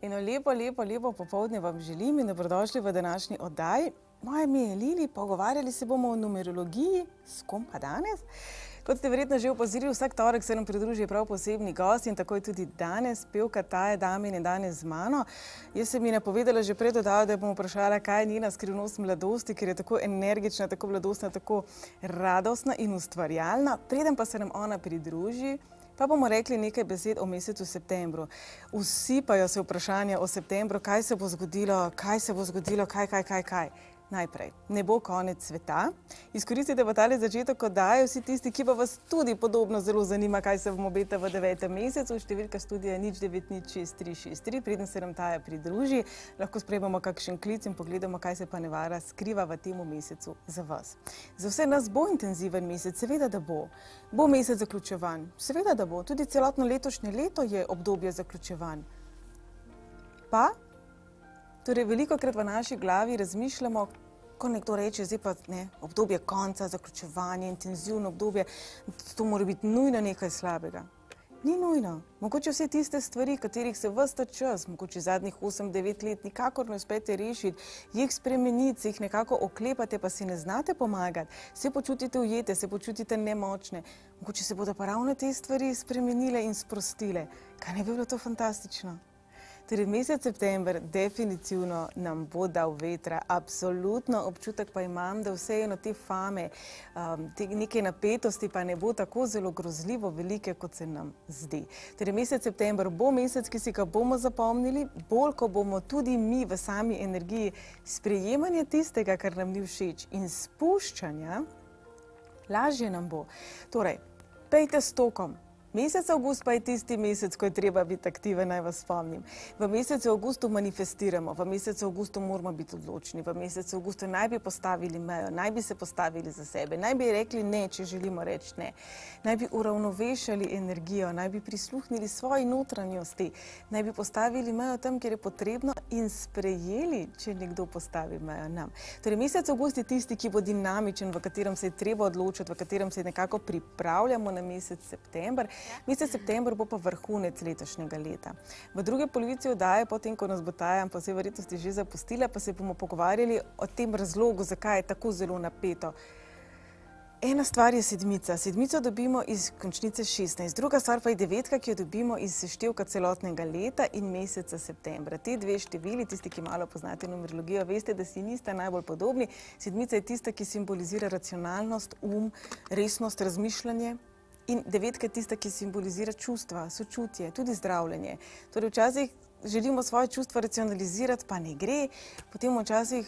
Eno lepo popoldne vam želim in dobrodošli v današnji oddaji. Moje ime je Lili, pogovarjali se bomo o numerologiji. S kom pa danes? Kot ste verjetno že opazili, vsak torek se nam pridruži prav posebni gost in tako je tudi danes. Pevka Taja Damin je danes z mano. Jaz sem ji napovedala že pred oddajo, da bom vprašala, kaj je njena skrivnost mladosti, ker je tako energična, tako mladostna, tako radostna in ustvarjalna. Preden pa se nam ona pridruži, pa bomo rekli nekaj besed o mesecu septembru. Usipajo se vprašanja o septembru, kaj se bo zgodilo, kaj. Najprej, ne bo konec sveta. Izkoristite pa tale začetek oddaje vsi tisti, ki pa vas tudi podobno zelo zanima, kaj se vam obeta v 9. mesecu. Številka studija 09063663. Preden se nam Taja pridruži, lahko sprejmemo kakšen klic in pogledamo, kaj se pa Nevara skriva v tem mesecu za vas. Za vse nas bo intenziven mesec, seveda da bo. Bo mesec zaključevanj, seveda da bo. Tudi celotno letošnje leto je obdobje zaključevanj. Pa, torej velikokrat v naši glavi razmišljamo, ko nekdo reče, zdaj pa ne, obdobje konca, zaključevanje, intenzivno obdobje, to mora biti nujno nekaj slabega. Ni nujno. Mogoče vse tiste stvari, katerih se ves ta čas, mogoče zadnjih 8-9 let, nikakor ne uspete rešiti, jih spremeniti, se jih nekako oklepate, pa si ne znate pomagati, se počutite ujete, se počutite nemočne. Mogoče se bodo pa ravno te stvari spremenile in sprostile. Kaj ne bi bilo to fantastično? Torej, mesec september definitivno nam bo dal vetra, absolutno občutek pa imam, da vseeno te fame, te neke napetosti pa ne bo tako zelo grozljivo velike, kot se nam zdi. Torej, mesec september bo mesec, ki si ga bomo zapomnili, bolj, ko bomo tudi mi v sami energiji sprejemanja tistega, kar nam ni všeč in spuščanja, lažje nam bo. Torej, pejte s tokom. Mesec avgust pa je tisti mesec, ko je treba biti aktiven, naj vas spomnim. V mesecu avgustu manifestiramo, v mesecu avgustu moramo biti odločni, v mesecu avgustu naj bi postavili mejo, naj bi se postavili za sebe, naj bi rekli ne, če želimo reči ne, naj bi uravnovešali energijo, naj bi prisluhnili svoji notranjosti, naj bi postavili mejo tam, kjer je potrebno in sprejeli, če nekdo postavi mejo nam. Torej, mesec avgust je tisti, ki bo dinamičen, v katerem se je treba odločiti, v katerem se nekako pripravljamo na mesec september. Mesec september bo pa vrhunec letošnjega leta. V druge polovici oddaje, potem, ko nas bo Taja po vsej verjetnosti že zapustila, pa se bomo pogovarjali o tem razlogu, zakaj je tako zelo napeto. Ena stvar je sedmica. Sedmico dobimo iz končnice 16. Druga stvar pa je devetka, ki jo dobimo iz seštevka celotnega leta in meseca septembra. Te dve števili, tisti, ki malo poznate numerologijo, veste, da si nista najbolj podobni. Sedmica je tista, ki simbolizira racionalnost, resnost, razmišljanje. In devetka je tista, ki simbolizira čustva, sočutje, tudi zdravljenje. Torej, včasih želimo svoje čustva racionalizirati, pa ne gre. Potem včasih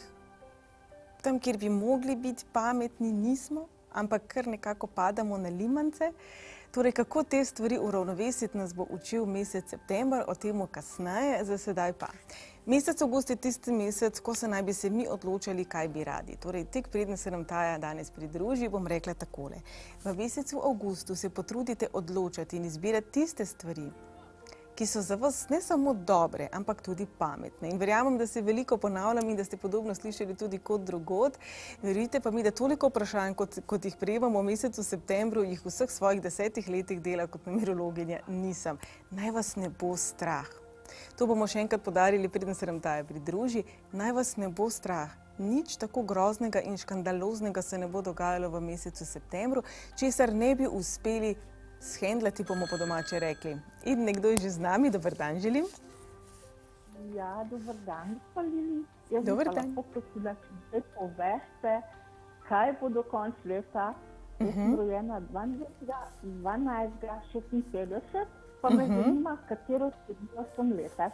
tam, kjer bi mogli biti pametni, nismo, ampak kar nekako padamo na limance. Torej, kako te stvari uravnovesiti, nas bo učil mesec september, o temu kasneje, za sedaj pa. Mesec avgust je tisti mesec, ko se naj bi se mi odločali, kaj bi radi. Torej, tek preden se nam Taja danes pridruži, bom rekla takole. V mesecu avgustu se potrudite odločati in izbirati tiste stvari, ki so za vas ne samo dobre, ampak tudi pametne. In verjamem, da se veliko ponavljam in da ste podobno slišali tudi kot drugod. Verjite pa mi, da toliko vprašanj, kot jih prejemamo v mesecu septembru, jih vseh svojih 10 letih dela kot numerologinja nisem. Naj vas ne bo strah. To bomo še enkrat podarili, preden se nam Taja pridruži. Naj vas ne bo strah. Nič tako groznega in škandaloznega se ne bo dogajalo v mesecu septembru, česar ne bi uspeli shendlati, bomo po domače rekli. In nekdo je že z nami. Dober dan želim. Ja, dober dan, gospod Lili. Dober dan. Jaz bi pa lahko prosila, če zdaj poveste, kaj bo do konca leta. Jaz sem rojena 12.12.56, pa me zanima, katero sedmijo sem leta.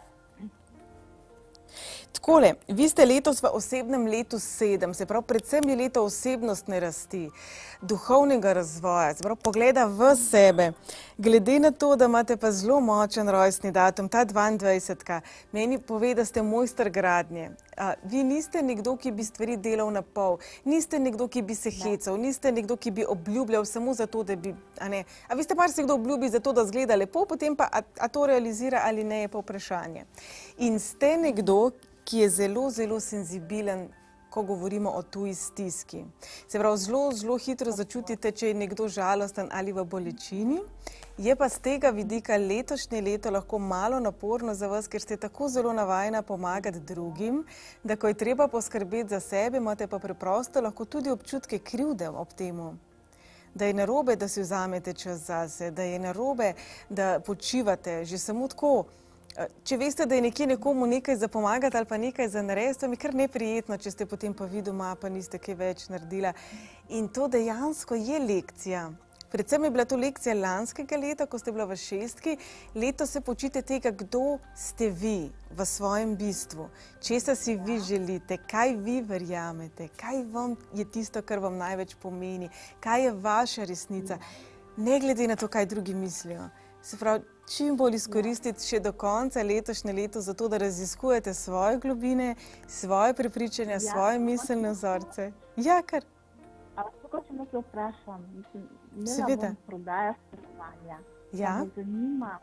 Takole, vi ste letos v osebnem letu 7, se pravi, predvsem je leto osebnostne rasti, duhovnega razvoja, se pravi, pogleda v sebe. Glede na to, da imate pa zelo močen rojstni datum, ta 22. Meni pove, da ste mojster gradnje. Vi niste nekdo, ki bi stvari delal na pol, niste nekdo, ki bi se hecal, niste nekdo, ki bi obljubljal samo zato, da bi, a ne. A vi ste pač se kdo obljubi zato, da zgleda lepo, potem pa, a to realizira ali ne, je pa vprašanje. In ste nekdo, ki je zelo, zelo senzibilen, ko govorimo o tuji stiski. Se pravi, zelo, zelo hitro začutite, če je nekdo žalosten ali v bolečini Je pa z tega vidika letošnje leto lahko malo naporno za vas, ker ste tako zelo navajena pomagati drugim, da ko je treba poskrbeti za sebe, imate pa preprosto lahko tudi občutke krivde ob temu. Da je narobe, da si vzamete čas zase, da je narobe, da počivate, že samo tako. Če veste, da je nekje nekomu nekaj za pomagati ali pa nekaj za narediti, to mi kar neprijetno, če ste potem pa vi doma, pa niste kaj več naredila. In to dejansko je lekcija. Predvsem je bila to lekcija lanskega leta, ko ste bila v 6. Leto se počite tega, kdo ste vi v svojem bistvu, česa si vi želite, kaj vi verjamete, kaj vam je tisto, kar vam največ pomeni, kaj je vaša resnica, ne glede na to, kaj drugi mislijo. Se pravi, čim bolj izkoristiti še do konca letošnje leto za to, da raziskujete svoje globine, svoje prepričanja, svoje miselne vzorce. Ja, kar. Tako, če nekaj vprašam, Seveda. bom prodaja stanovanja. Ja. Me zanima,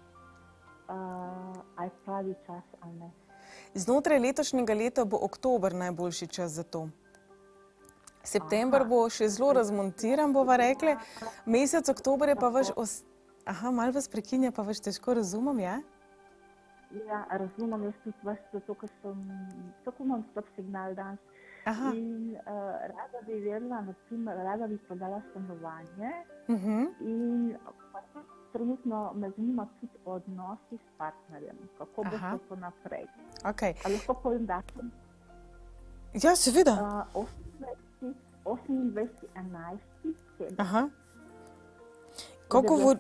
ali pravi čas ali ne. Znotraj letošnjega leta bo oktober najboljši čas za to. September bo še zelo razmontiran, bova rekli. Mesec oktober je pa vaš... Aha, malo vas prekinja, pa vaš težko razumem, ja? Ja, razumem, jaz tudi vas, zato, ker sem, tako imam slab signal danes. Aha. In rada bi vedela, naprimer, rada bi prodala stanovanje in pa tudi trenutno me zanima tudi odnosi s partnerjem, kako bo šlo to naprej. Okay. Ali lahko povem datum? Ja, seveda. 28.11. Aha. Ko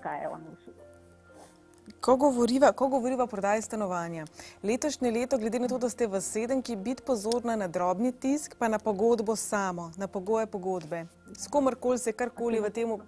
govoriva o prodaji stanovanja, letošnje leto, glede na to, da ste v 7, biti pozorna na drobni tisk, pa na pogodbo samo, na pogoje pogodbe. S komarkoli se karkoli v temu...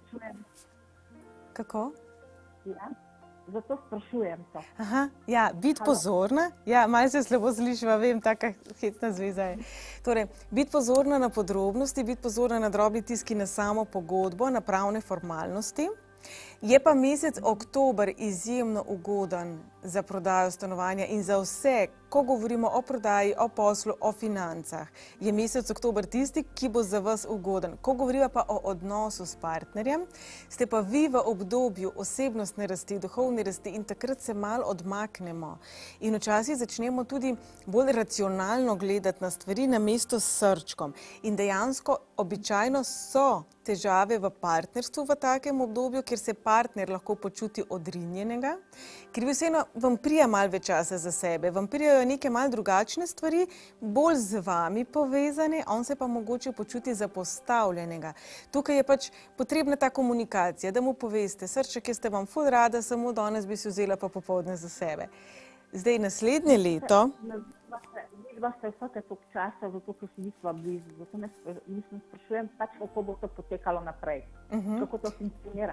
Kako? Ja, zato sprašujem to. Aha, ja, biti pozorna, ja, malo se slabo slišiva, vem, taka hecna zveza je. Torej, biti pozorna na podrobnosti, biti pozorna na drobni tisk in na samo pogodbo, na pravne formalnosti. Je pa mesec oktober izjemno ugoden za prodajo stanovanja in za vse, ko govorimo o prodaji, o poslu, o financah. Je mesec oktober tisti, ki bo za vas ugoden. Ko govoriva pa o odnosu s partnerjem, ste pa vi v obdobju osebnostne rasti, duhovne rasti in takrat se malo odmaknemo. In včasih začnemo tudi bolj racionalno gledati na stvari namesto s srčkom. In dejansko običajno so težave v partnerstvu v takem obdobju, ker se partner lahko počuti odrinjenega, ker vseeno vam prija malo več časa za sebe, vam prijajo neke malo drugačne stvari, bolj z vami povezane, on se pa mogoče počuti zapostavljenega. Tukaj je pač potrebna ta komunikacija, da mu poveste, srček, jaz te vam ful rada, samo danes bi si vzela pa popoldne za sebe. Zdaj naslednje leto... Vidva ste vsake toliko časa, zato ker si nisva blizu, zato mislim, sprašujem pač, kako bo to potekalo naprej, kako to funkcionira.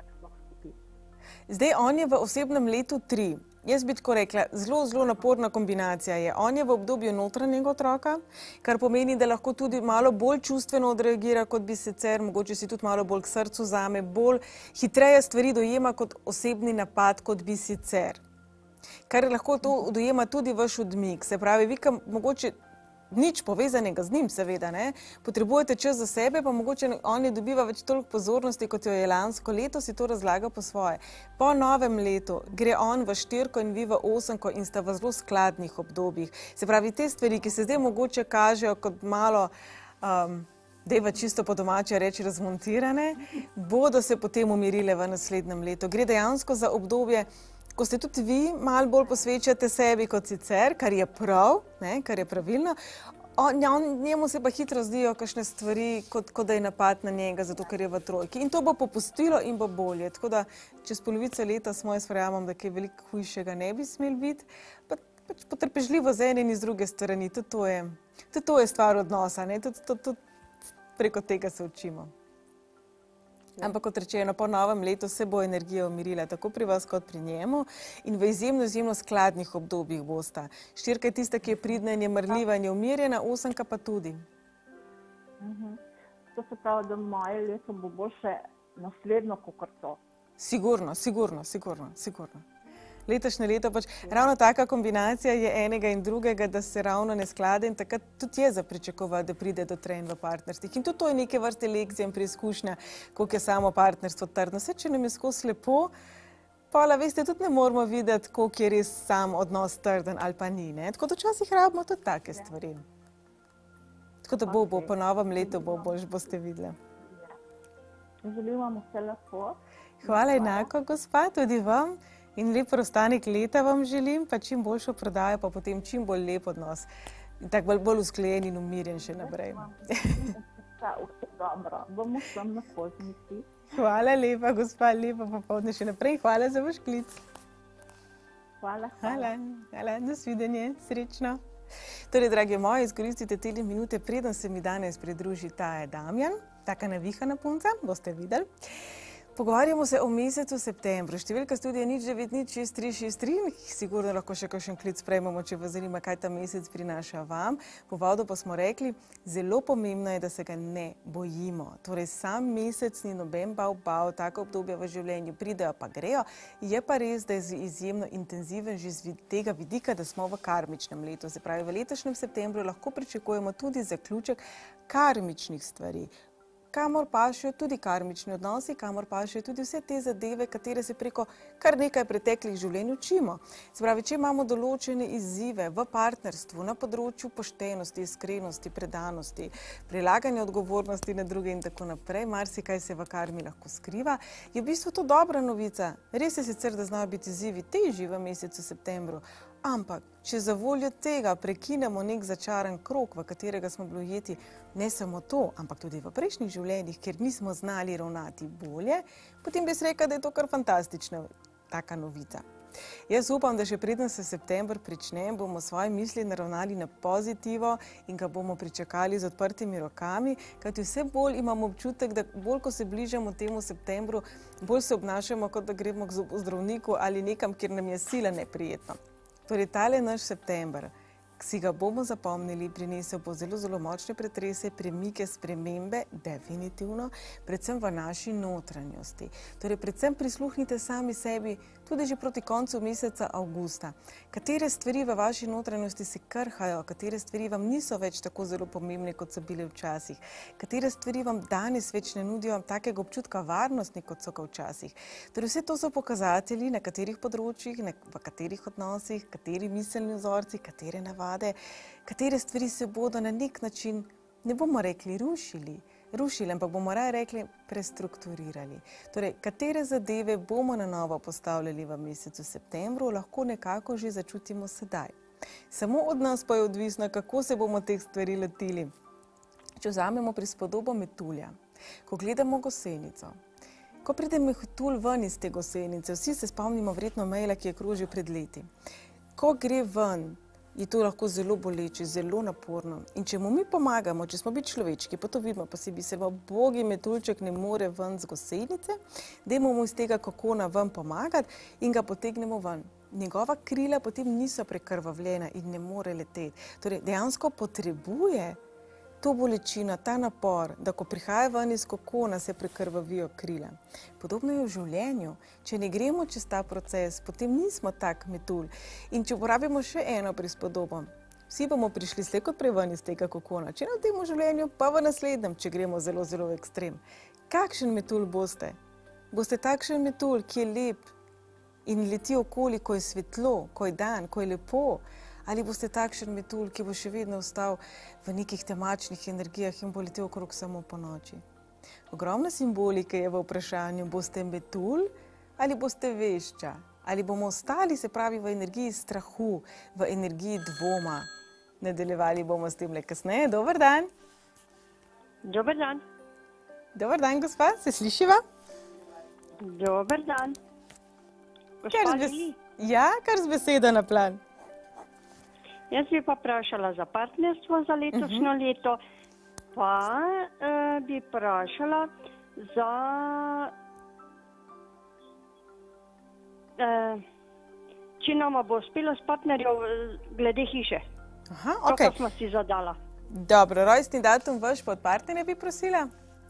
Zdaj, on je v osebnem letu 3. Jaz bi tako rekla, zelo naporna kombinacija je. On je v obdobju notranjega otroka, kar pomeni, da lahko tudi malo bolj čustveno odreagira, kot bi sicer, mogoče si tudi malo bolj k srcu vzame, bolj hitreje stvari dojema kot osebni napad, kot bi sicer. Kar lahko to dojema tudi vaš odmik. Se pravi, vi mogoče nič povezanega z njim, seveda, ne? Potrebujete čas za sebe, pa mogoče on ne dobiva več toliko pozornosti, kot jo je lansko leto, si to razlaga po svoje. Po novem letu gre on v 4 in vi v 8 in sta v zelo skladnih obdobjih. Se pravi, te stvari, ki se zdaj mogoče kažejo kot malo, deva čisto po domače reči, razmontirane, bodo se potem umirile v naslednjem letu. Gre dejansko za obdobje, ko ste tudi vi malo bolj posvečate sebi kot sicer, kar je prav, ne, kar je pravilno, njemu se pa hitro zdijo kakšne stvari, kot da je napad na njega, zato ker je v 3. In to bo popustilo in bo bolje. Tako da čez polovico leta smo, jaz verjamem, da kaj veliko hujšega ne bi smel biti, pač potrpežljivo z ene in iz druge strani. Tudi to je stvar odnosa, ne, tudi preko tega se učimo. Ampak kot rečeno, po novem letu se bo energija umirila tako pri vas kot pri njemu in v izjemno skladnih obdobjih bosta. 4 je tista, ki je pridna in je marljiva in je umirjena, 8 pa tudi. To se pravi, da moje leto bo boljše naslednjo kot to. Sigurno. Letošnje leto pač, ravno taka kombinacija je enega in drugega, da se ravno ne sklade in takrat tudi je za pričakovati, da pride do trenj v partnerstvih. In tudi to je neke vrste lekcija in preizkušnja, koliko je samo partnerstvo trdno. Vse, če nam je skozi lepo, Pola, veste, tudi ne moramo videti, koliko je res sam odnos trden ali pa ni, ne? Tako da včasih rabimo tudi take stvari. Tako da bo po novem letu boš, boste videli. Želim vam vse lepo. Hvala enako, gospa, tudi vam. In lep preostanek leta vam želim, pa čim boljšo prodajo, pa potem čim bolj lep odnos. In tako bolj usklajen in umirjen še naprej. Vse dobro. Bomo sem na poznici. Hvala lepa, gospa, lepo popoldne še naprej. Hvala za vaš klic. Hvala. Hvala, nasvidenje, srečno. Torej, dragi moji, izkoristite te minute, preden se mi danes pridruži ta Damjan, taka navihana punca, boste videli. Pogovarjamo se o mesecu septembru. Številka studija 09063636, sigurno lahko še kakšen klic sprejmemo, če vas zanima, kaj ta mesec prinaša vam. Po vodu pa smo rekli, zelo pomembno je, da se ga ne bojimo. Torej, sam mesec ni noben bav, tako obdobja v življenju pridejo pa grejo. Je pa res, da je izjemno intenziven že z tega vidika, da smo v karmičnem letu. Se pravi, v letošnjem septembru lahko pričakujemo tudi zaključek karmičnih stvari, kamor pašejo tudi karmični odnosi, kamor pašejo tudi vse te zadeve, katere se preko kar nekaj preteklih življenj učimo. Se pravi, če imamo določene izzive v partnerstvu, na področju poštenosti, iskrenosti, predanosti, prilaganja odgovornosti na druge in tako naprej, marsikaj se v karmi lahko skriva, je v bistvu to dobra novica. Res je sicer, da znajo biti izzivi težji v mesecu septembru, ampak če za voljo tega prekinemo nek začaran krog, v katerega smo bili ujeti, ne samo to, ampak tudi v prejšnjih življenjih, kjer nismo znali ravnati bolje, potem bi se rekla, da je to kar fantastična taka novica. Jaz upam, da še preden se september prične, bomo svoje misli naravnali na pozitivo in ga bomo pričakali z odprtimi rokami, kajti vse bolj imamo občutek, da bolj, ko se bližamo temu septembru, bolj se obnašamo, kot da gremo k zdravniku ali nekam, kjer nam je sila neprijetno. Torej, tale naš september, si ga bomo zapomnili, prinesel bo zelo, zelo močne pretrese, premike, spremembe, definitivno, predvsem v naši notranjosti. Torej, predvsem prisluhnite sami sebi, tudi že proti koncu meseca avgusta. Katere stvari v vaši notranjosti se krhajo, katere stvari vam niso več tako zelo pomembne, kot so bile včasih, katere stvari vam danes več ne nudijo takega občutka varnosti, kot so ga včasih. Torej, vse to so pokazatelji, na katerih področjih, v katerih odnosih, kateri miselni vzorci, katere navade, katere stvari se bodo na nek način, ne bomo rekli rušili, ampak bomo raje rekli prestrukturirali. Torej, katere zadeve bomo na novo postavljali v mesecu septembru, lahko nekako že začutimo sedaj. Samo od nas pa je odvisno, kako se bomo teh stvari lotili. Če vzamemo prispodobo metulja, ko gledamo gosenico, ko pride metulj ven iz te gosenice, vsi se spomnimo verjetno maila, ki je krožil pred leti. Ko gre ven, je to lahko zelo boleče, zelo naporno. In če mu mi pomagamo, če smo biti človečki, pa to vidimo, pa si bi se bogi metuljček ne more ven z gosenice, dajmo mu iz tega kokona ven pomagati in ga potegnemo ven. Njegova krila potem niso prekrvavljena in ne more leteti. Torej, dejansko potrebuje to bolečino, ta napor, da ko prihaja ven iz kokona, se prekrvavijo krila. Podobno je v življenju. Če ne gremo čez ta proces, potem nismo tak metulj. In če uporabimo še eno prispodobo, vsi bomo prišli slej kot prej ven iz tega kokona. Če ne v tem življenju, pa v naslednjem, če gremo zelo, zelo v ekstrem. Kakšen metulj boste? Boste takšen metulj, ki je lep in leti okoli, ko je svetlo, ko je dan, ko je lepo? Ali boste takšen metulj, ki bo še vedno ostal v nekih temačnih energijah in bo letel okrog samo po noči? Ogromna simbolike je v vprašanju, boste metulj ali boste vešča? Ali bomo ostali, se pravi, v energiji strahu, v energiji dvoma? Nadaljevali bomo s tem le kasneje. Dober dan. Dober dan. Dober dan, gospa, se slišiva? Dober dan. Ja, kar z besedo na plan. Jaz bi pa vprašala za partnerstvo za letošnjo leto, pa bi vprašala za če nama bo uspelo s partnerjev glede hiše. Aha, okej. Kako smo si zadala. Dobro, rojstni datum vaš pod partnerja bi prosila?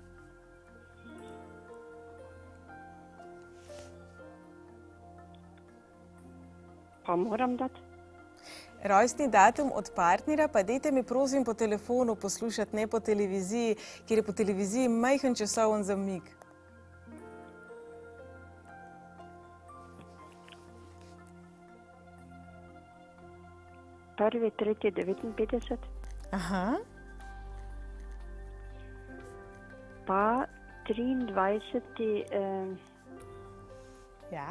Pa moram dati. Rojstni datum od partnerja, pa dajte mi prosim po telefonu poslušati, ne po televiziji, ker je po televiziji majhen časoven zamik. 1.3.59. Aha. Pa 23. Ja.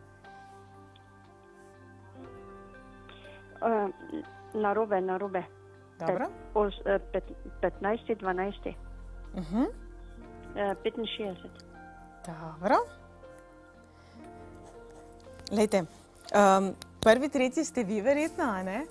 Narobe. Dobro. 15.12. 65. Dobro. Lejte, prvi, tretji ste vi verjetno, a ne?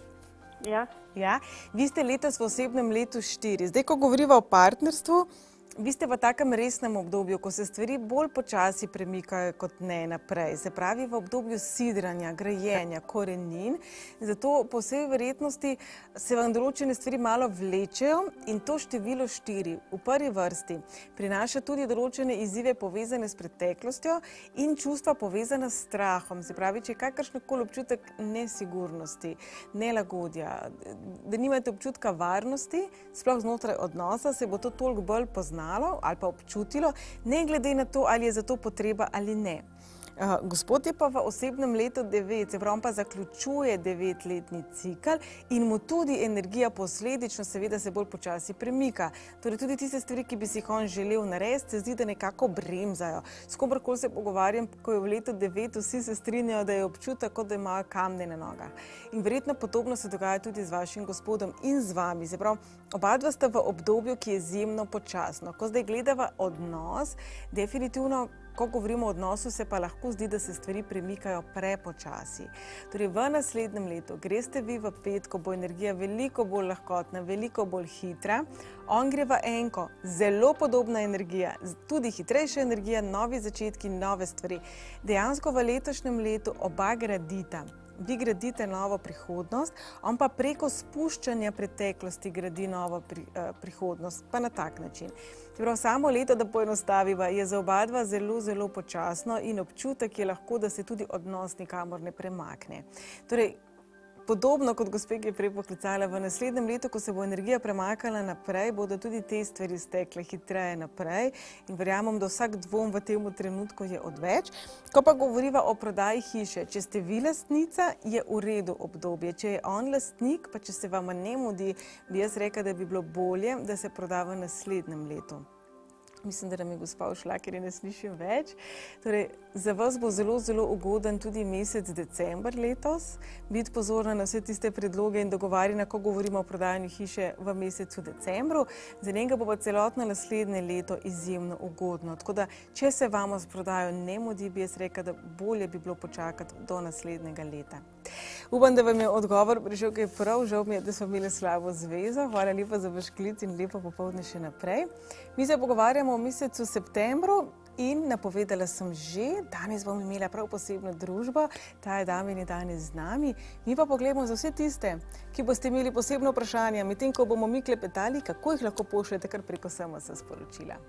Ja. Ja. Vi ste letos v osebnem letu 4. Zdaj, ko govoriva o partnerstvu, vi ste v takem resnem obdobju, ko se stvari bolj počasi premikajo kot ne naprej. Se pravi, v obdobju sidranja, grajenja, korenin. Zato po vsej verjetnosti se vam določene stvari malo vlečejo in to število 4 v prvi vrsti prinaša tudi določene izzive povezane s preteklostjo in čustva povezana s strahom. Se pravi, če je kakršnokoli občutek nesigurnosti, nelagodja, da nimate občutka varnosti, sploh znotraj odnosa, se bo to toliko bolj poznalo ali pa občutilo, ne glede na to, ali je za to potreba ali ne. Gospod je pa v osebnem letu 9, se pravi, on pa zaključuje 9-letni cikl in mu tudi energija posledično seveda se bolj počasi premika. Torej tudi tiste stvari, ki bi si jih on želel narediti, se zdi, da nekako bremzajo. S komerkoli se pogovarjam, ko je v letu 9, vsi se strinjajo, da je občutek, kot da imajo kamne na nogah. In verjetno podobno se dogaja tudi z vašim gospodom in z vami. Se pravi, oba dva sta v obdobju, ki je izjemno počasno. Ko zdaj gledava odnos, definitivno, ko govorimo o odnosu, se pa lahko zdi, da se stvari premikajo prepočasi. Torej, v naslednjem letu greste vi v 5, ko bo energija veliko bolj lahkotna, veliko bolj hitra. On gre v 1, zelo podobna energija, tudi hitrejša energija, novi začetki, nove stvari. Dejansko v letošnjem letu oba gradita. Vi gradite novo prihodnost, on pa preko spuščanja preteklosti gradi novo prihodnost, pa na tak način. Prav samo leto, da poenostaviva, je za oba dva zelo, zelo počasno in občutek je lahko, da se tudi odnos nikamor ne premakne. Torej, podobno kot gospe, ki je prej poklicala, v naslednjem letu, ko se bo energija premakala naprej, bodo tudi te stvari stekle hitreje naprej in verjamem, da vsak dvom v tem trenutku je odveč. Ko pa govoriva o prodaji hiše, če ste vi lastnica, je v redu obdobje. Če je on lastnik, pa če se vama ne mudi, bi jaz rekla, da bi bilo bolje, da se proda v naslednjem letu. Mislim, da nam je gospa ušla, ker je ne slišim več. Torej, za vas bo zelo, zelo ugoden tudi mesec december letos. Biti pozorna na vse tiste predloge in dogovarjanja, ko govorimo o prodajanju hiše v mesecu decembru. Za njega bo pa celotno naslednje leto izjemno ugodno. Tako da, če se vama s prodajo ne mudi, bi jaz rekla, da bolje bi bilo počakati do naslednjega leta. Upam, da vam je odgovor prišel kaj prav. Žal mi je, da smo imeli slabo zvezo. Hvala lepa za vaš klic in lepo popoldne še naprej. Mi se pogovarjamo v mesecu septembru in napovedala sem že, danes bom imela prav posebno družbo, ta je Damjan je danes z nami. Mi pa pogledamo za vse tiste, ki boste imeli posebno vprašanje, medtem ko bomo mi klepetali, kako jih lahko pošljete kar preko SMS sporočila.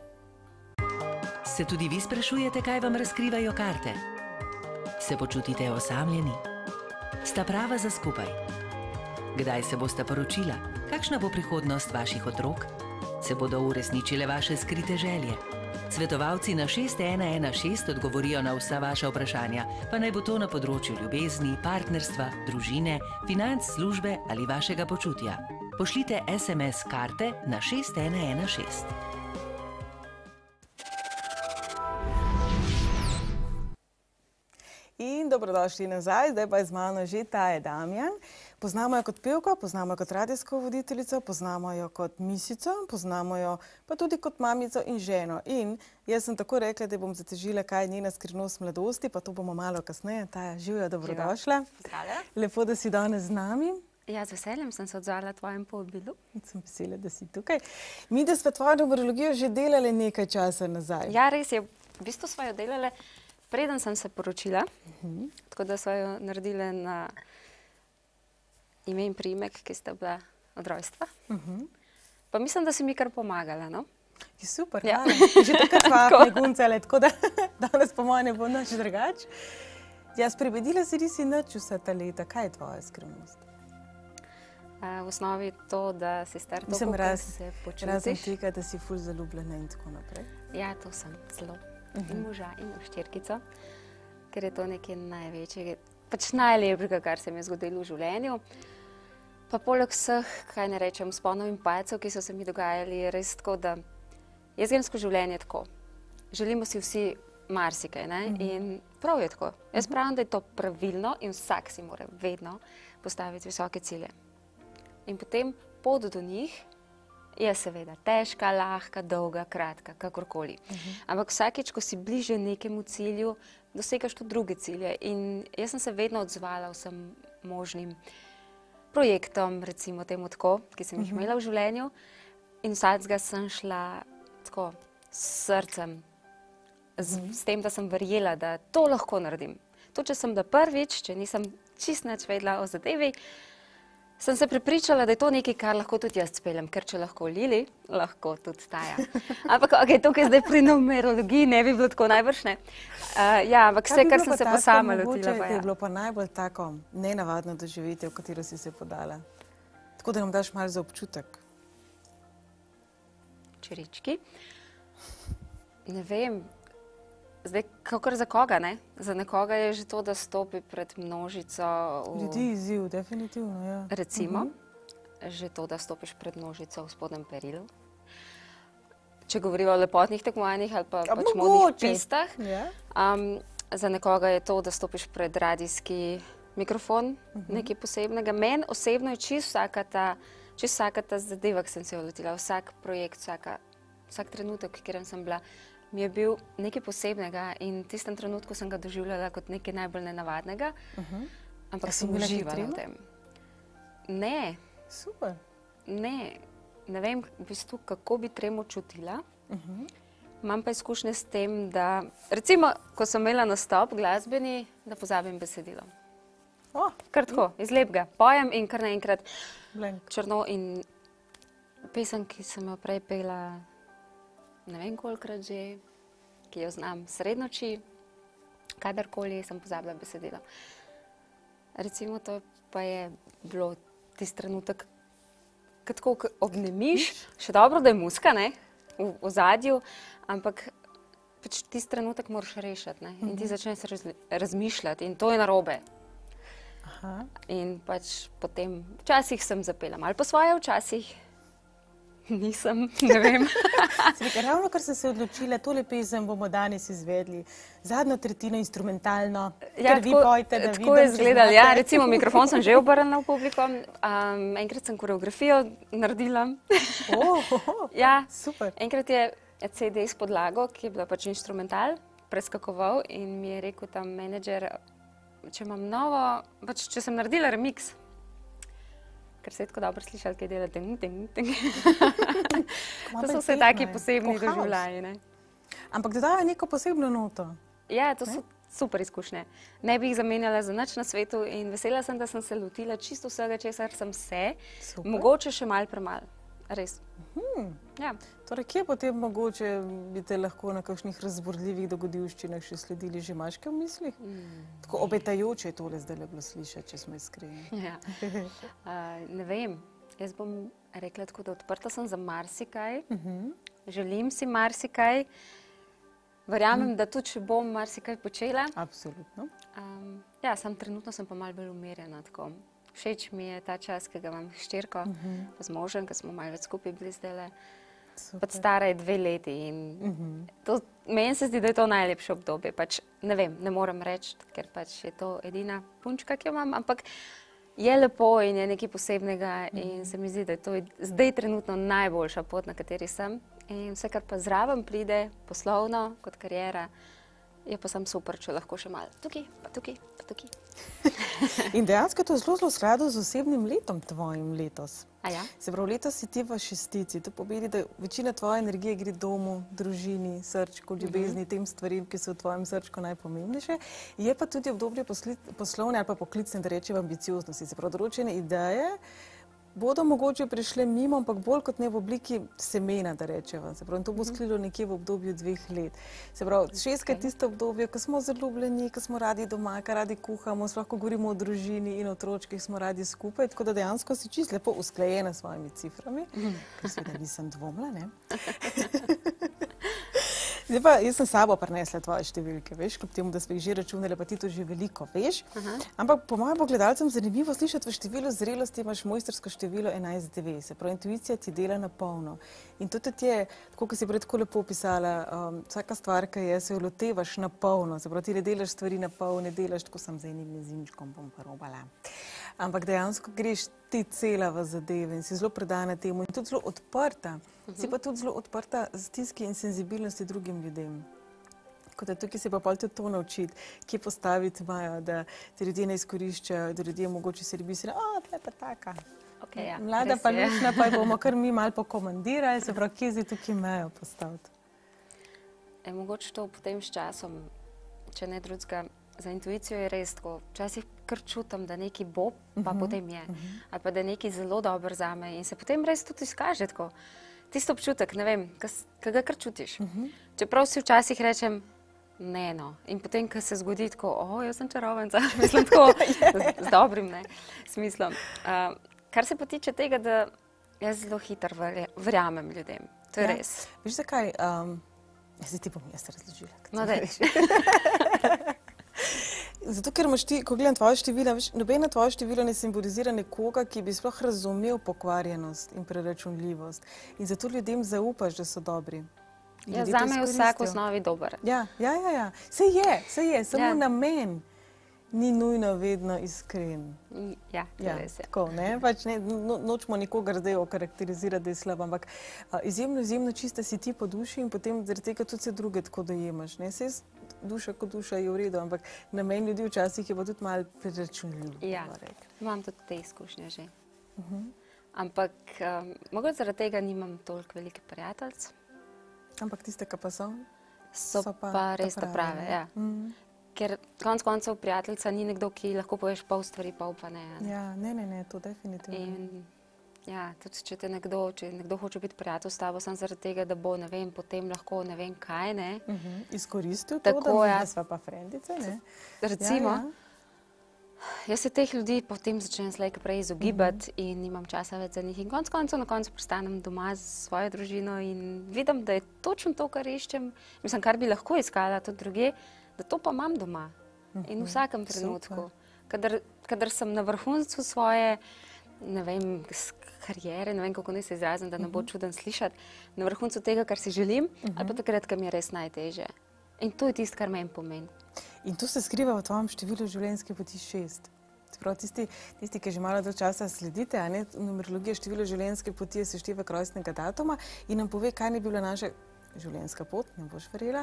Se tudi vi sprašujete, kaj vam razkrivajo karte? Se počutite osamljeni? Sta prava za skupaj? Kdaj se boste poročila? Kakšna bo prihodnost vaših otrok? Se bodo uresničile vaše skrite želje? Svetovalci na 6116 odgovorijo na vsa vaša vprašanja, pa naj bo to na področju ljubezni, partnerstva, družine, financ, službe ali vašega počutja. Pošljite SMS karte na 6116. In dobrodošli nazaj, zdaj pa je z mano že Taja Damjan. Poznamo jo kot pevko, poznamo jo kot radijsko voditeljico, poznamo jo kot misico, poznamo jo pa tudi kot mamico in ženo. In jaz sem tako rekla, da bom zatežila, kaj je njena skrivnost mladosti, pa to bomo malo kasneje. Taja, živjo, dobrodošla. Lepo, da si danes z nami. Ja, z veseljem sem se odzvala tvojem povabilu. Sem vesela, da si tukaj. Mi, da smo tvojo numerologijo že delali nekaj časa nazaj. Ja, res je. V bistvu smo jo delali, preden sem se poročila, tako da smo jo naredili na ime in priimek, ki sta bila od rojstva. Pa mislim, da si mi kar pomagala, no? Je super, hvala. Že takrat sva neguncale, tako da danes po mojem ne bo nič drugače. Ja, spremenila si nisi nič vsa ta leta. Kaj je tvoja skrivnost? V osnovi to, da si star toliko, kar se počutiš. Razen tega, da si ful zaljubljena in tako naprej. Ja, to sem zelo. In moža in v ščerkico, ker je to nekaj največje, pač najlepšega, kar se mi je zgodilo v življenju. Pa poleg vseh, kaj ne rečem, vzponov in padcev, ki so se mi dogajali, je res tako, da jaz grem skozi življenje tako. Želimo si vsi marsikaj, ne? In prav je tako. Jaz pravim, da je to pravilno in vsak si mora vedno postaviti visoke cilje. In potem pot do njih je seveda težka, lahka, dolga, kratka, kakorkoli. Ampak vsakeč, ko si bliže nekemu cilju, dosegaš tudi druge cilje. In jaz sem se vedno odzvala vsem možnim projektom, recimo temu tako, ki sem jih imela v življenju. In vsakega sem šla tako s srcem, s tem, da sem verjela, da to lahko naredim. To, če sem da prvič, če nisem čist nič vedela o zadevi, sem se prepričala, da je to nekaj, kar lahko tudi jaz speljem, ker če lahko Lili, lahko tudi Taja. Ampak tukaj zdaj pri numerologiji ne bi bilo tako najbrž, ne? Ja, ampak vse, kar sem se pa sama lotila. Kaj je bilo pa najbolj tako nenavadno doživetje, v katero si se podala? Tako da nam daš malo za občutek. Čerički. Ne vem. Zdaj, kakor za koga, ne? Za nekoga je že to, da stopi pred množico. Ljudi izziv, definitivno, ja. Recimo, že to, da stopiš pred množico v spodnjem perilu. Če govorijo o lepotnih tekmovanjih ali pa pač modnih pistah. Za nekoga je to, da stopiš pred radijski mikrofon, nekaj posebnega. Meni osebno je čisto vsaka ta zadeva, ki sem se jo lotila, vsak projekt, vsak trenutek, v katerem sem bila, mi je bil nekaj posebnega in v tistem trenutku sem ga doživljala kot nekaj najbolj nenavadnega, ampak sem uživala v tem. Ne. Super. Ne. Ne vem v bistvu, kako bi tremo čutila. Imam pa izkušnje s tem, da recimo, ko sem imela nastop glasbeni, da pozabim besedilo. Kar tako, iz lepega. Pojem in kar naenkrat črno in pesem, ki sem jo prej pela ne vem kolikrat že, ki jo znam sred noči, kadarkoli sem pozabila besedilo. Recimo, to pa je bilo tisti trenutek, ko tako obnemiš, še dobro, da je muzika, ne, v ozadju, ampak pač tisti trenutek moraš rešiti, ne, in ti začneš razmišljati in to je narobe. In pač potem, včasih sem zapela malo po svoje, včasih nisem, ne vem. Ravno, kar sem se odločila, tole pesem bomo danes izvedli. Zadnjo tretjino instrumentalno, ker vi pojte, da vidim, tako je izgledalo. Ja, recimo mikrofon sem že obrnila v publiko. Enkrat sem koreografijo naredila. Ja, super. Enkrat je CD s podlago, ki je bila pač instrumental, preskakoval in mi je rekel tam menedžer, če imam novo, pač če sem naredila remix, ker se je tako dobro slišali, kaj dela ting, ting, ting. To so vse taki posebni doživljaji, ne. Ampak dodajo neko posebno noto. Ja, to so super izkušnje. Ne bi jih zamenjala za nič na svetu in vesela sem, da sem se lotila čisto vsega, česar sem se, mogoče še malo premalo. Res. Ja. Torej, kje potem mogoče bi te lahko na kakšnih razburljivih dogodivščinah še sledili že maške v mislih? Tako obetajoče je tole zdaj bilo slišati, če smo iskreni. Ja. Ne vem. Jaz bom rekla tako, da odprta sem za marsikaj. Želim si marsikaj. Verjamem, da tudi, če bom marsikaj počela. Absolutno. Ja, trenutno sem pa malo bolj umirjena, tako. Všeč mi je ta čas, ki ga imam hčerko, z možem, ki smo malo več skupaj bili zdajle. Stara je 2 leti in meni se zdi, da je to najlepše obdobje. Pač ne vem, ne morem reči, ker pač je to edina punčka, ki jo imam, ampak je lepo in je nekaj posebnega in se mi zdi, da je to zdaj trenutno najboljša pot, na kateri sem. In vse, kar pa zraven pride, poslovno, kot kariera, je pa sam super, če lahko še malo tukaj, pa tukaj, pa tukaj. In dejansko je to zelo v skladu z osebnim letom tvojim letos. Ja? Se pravi, letos si ti v 6. To pomeni, da večina tvoje energije gre domu, družini, srčku, ljubezni, tem stvarim, ki so v tvojem srčku najpomembnejše. Je pa tudi obdobje poslovne ali pa poklicne, da rečem, ambicioznosti. Se pravi, določene ideje bodo mogoče prišle mimo, ampak bolj kot ne v obliki semena, da rečeva. Se pravi, to bo sklilo nekje v obdobju 2 let. Se pravi, 6 je tisto obdobje, ko smo zaljubljeni, ko smo radi doma, ko radi kuhamo, lahko govorimo o družini in otročkih, smo radi skupaj, tako da dejansko si čisto lepo usklajena s svojimi ciframi, ker seveda nisem dvomila, ne? Zdaj pa, jaz sem sabo prinesla tvoje številke, veš, kljub temu, da smo jih že računali, pa ti to že veliko, veš. Ampak po mojem pogledalcem zanimivo slišati v številu zrelosti imaš mojstrsko število 11-9, se pravi, intuicija ti dela na polno. In to tudi je, tako kot si prej tako lepo opisala, vsaka stvar, ki je, se jo lotevaš na polno, se pravi, ti ne delaš stvari na pol, ne delaš tako sam z enim mezinčkom, bom pa robala. Ampak dejansko greš ti cela v zadeve in si zelo predana temu in tudi zelo odprta. Si pa tudi zelo odprta stiski in senzibilnosti drugim ljudem. Tako da tukaj se pa pol tudi to naučiti, kje postaviti imajo, da te ljudje ne izkoriščajo, da ljudje mogoče se ribi si, tle pa taka. Mlada pa lušna, pa bomo kar mi malo pokomandirali, se pravi, kje zdaj tukaj imajo postaviti. Mogoče to potem s časom, če ne drugega, za intuicijo je res tako. Včasih kar čutim, da nekaj bo, pa potem je. Ali pa da je nekaj zelo dobro zame in se potem res tudi izkaže tako. Tisto občutek, ne vem, kaj ga kar čutiš. Čeprav si včasih rečem, ne no. In potem, ko se zgodi tako, jaz sem čarovnica, mislim tako, z dobrim smislom. Kar se pa tiče tega, da jaz zelo hitro verjamem ljudem. To je res. Veš zakaj? Zdaj ti bom jaz razložila. No, dajš. Zato, ker imaš ti, ko gledam tvoje števila, nobeno tvoje število ne simbolizira nekoga, ki bi sploh razumel pokvarjenost in preračunljivost. In zato ljudem zaupaš, da so dobri. Ja, zame je vsak v osnovi dober. Ja. Saj je, samo namen ni nujno vedno iskren. Ja, to je res. Tako, ne? Pač nočemo nikogar zdaj okarakterizirati, da je slab, ampak izjemno čista si ti po duši in potem zaradi tega tudi se druge tako dojemaš. Saj duša kot duša je v redu, ampak namen ljudi včasih je pa tudi malo preračunljiv. Ja, imam tudi te izkušnje že. Ampak mogoče zaradi tega nimam toliko velike prijateljc. Ampak tiste, ki pa so? So pa res ta prave, ja. Ker konec koncev prijateljica ni nekdo, ki lahko poveš pol stvari, pol pa ne. Ja, ne, to definitivno. In ja, tudi če nekdo hoče biti prijatelj s tabo, samo zaradi tega, da bo, ne vem, potem lahko ne vem kaj, ne. Izkoristil to, da sva pa frendice, ne? Recimo, jaz se teh ljudi potem začnem slej prej izogibati in nimam časa več za njih. In konec koncev na koncu pristanem doma z svojo družino in vidim, da je točno to, kar iščem, mislim, kar bi lahko iskala tudi druge, da to pa imam doma. In v vsakem trenutku. Kadar sem na vrhuncu svoje, ne vem, karijere, ne vem, kako naj se izrazim, da ne bo čuden slišati, na vrhuncu tega, kar si želim, ali pa takrat, kar mi je res najtežje. In to je tisto, kar meni pomeni. In to se skriva v tvojem številu življenjske poti 6. Prav tisti, ki že malo do časa sledite, numerologija število življenjske poti je seštevek rojstnega datuma in nam pove, kaj ne bi bila naša življenjska pot, ne boš verjela.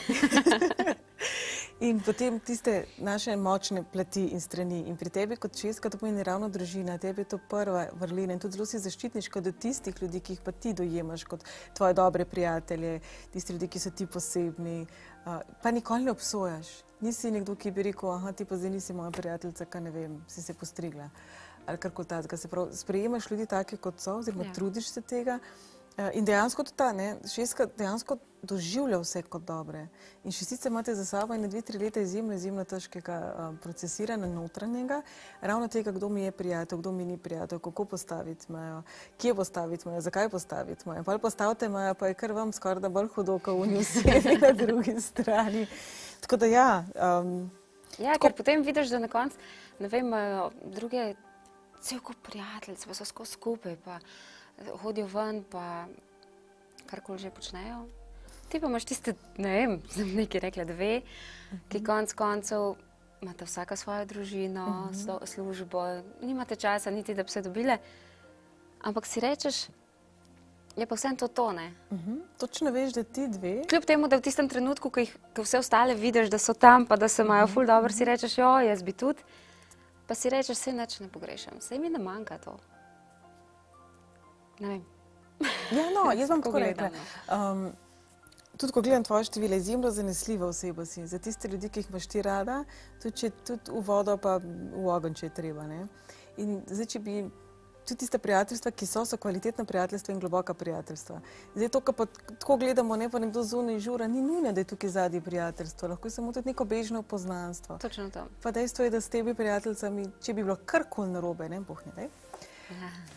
In potem tiste naše močne plati in strani. In pri tebi kot šestka to pomeni ravno družina, tebi je to prva vrlina in tudi zelo si zaščitniška do tistih ljudi, ki jih pa ti dojemaš kot tvoje dobre prijatelje, tisti ljudi, ki so ti posebni, pa nikoli ne obsojaš. Nisi nekdo, ki bi rekel, ti pa zdaj nisi moja prijateljica, kaj ne vem, si se postrigla. Ali karkoli takega. Se pravi, sprejemaš ljudi take, kot so, oziroma trudiš se tega. In dejansko tudi ta, šestka dejansko doživlja vse kot dobre. In šestice imate za sabo in 2-3 leta izjemno težkega procesiranja notranjega, ravno tega, kdo mi je prijatelj, kdo mi ni prijatelj, kako postaviti mejo, kje postaviti mejo, zakaj postaviti mejo. Pa postavite mejo, pa je kar vam skoraj da bolj hudo, kot oni vsi na drugi strani. Tako da ja. Ja, ker potem vidiš, da na koncu, ne vem, imajo druge cel kup prijateljic, pa so skozi skupaj, pa hodijo ven, pa karkoli že počnejo. Ti pa imaš tiste, ne vem, sem nekaj rekla, 2, ki konec koncev imate vsaka svojo družino, službo, nimate časa niti, da bi se dobile, ampak si rečeš, je pa vsem to, ne? Točno veš, da ti 2. Kljub temu, da v tistem trenutku, ko vse ostale vidiš, da so tam, pa da se imajo ful dobro, si rečeš, jaz bi tudi, pa si rečeš, saj nič ne pogrešam, saj mi ne manjka to. Ne vem. Ja, no, jaz vam tako rekla. Tudi, ko gledam tvoje število, izjemno zanesljiva oseba si. Za tiste ljudi, ki jih imaš ti rada, tudi v vodo, pa v ogenj, če je treba. In zdaj, če bi tudi tiste prijateljstva, ki so kvalitetna prijateljstva in globoka prijateljstva. Zdaj, to, ko pa tako gledamo, pa nekdo zunaj žura, ni nujno, da je tukaj zadnji prijateljstvo. Lahko je samo tudi neko bežno poznanstvo. Točno to. Pa dejstvo je, da s tebi prijateljicami, če bi bilo karkoli narobe, boh ne daj,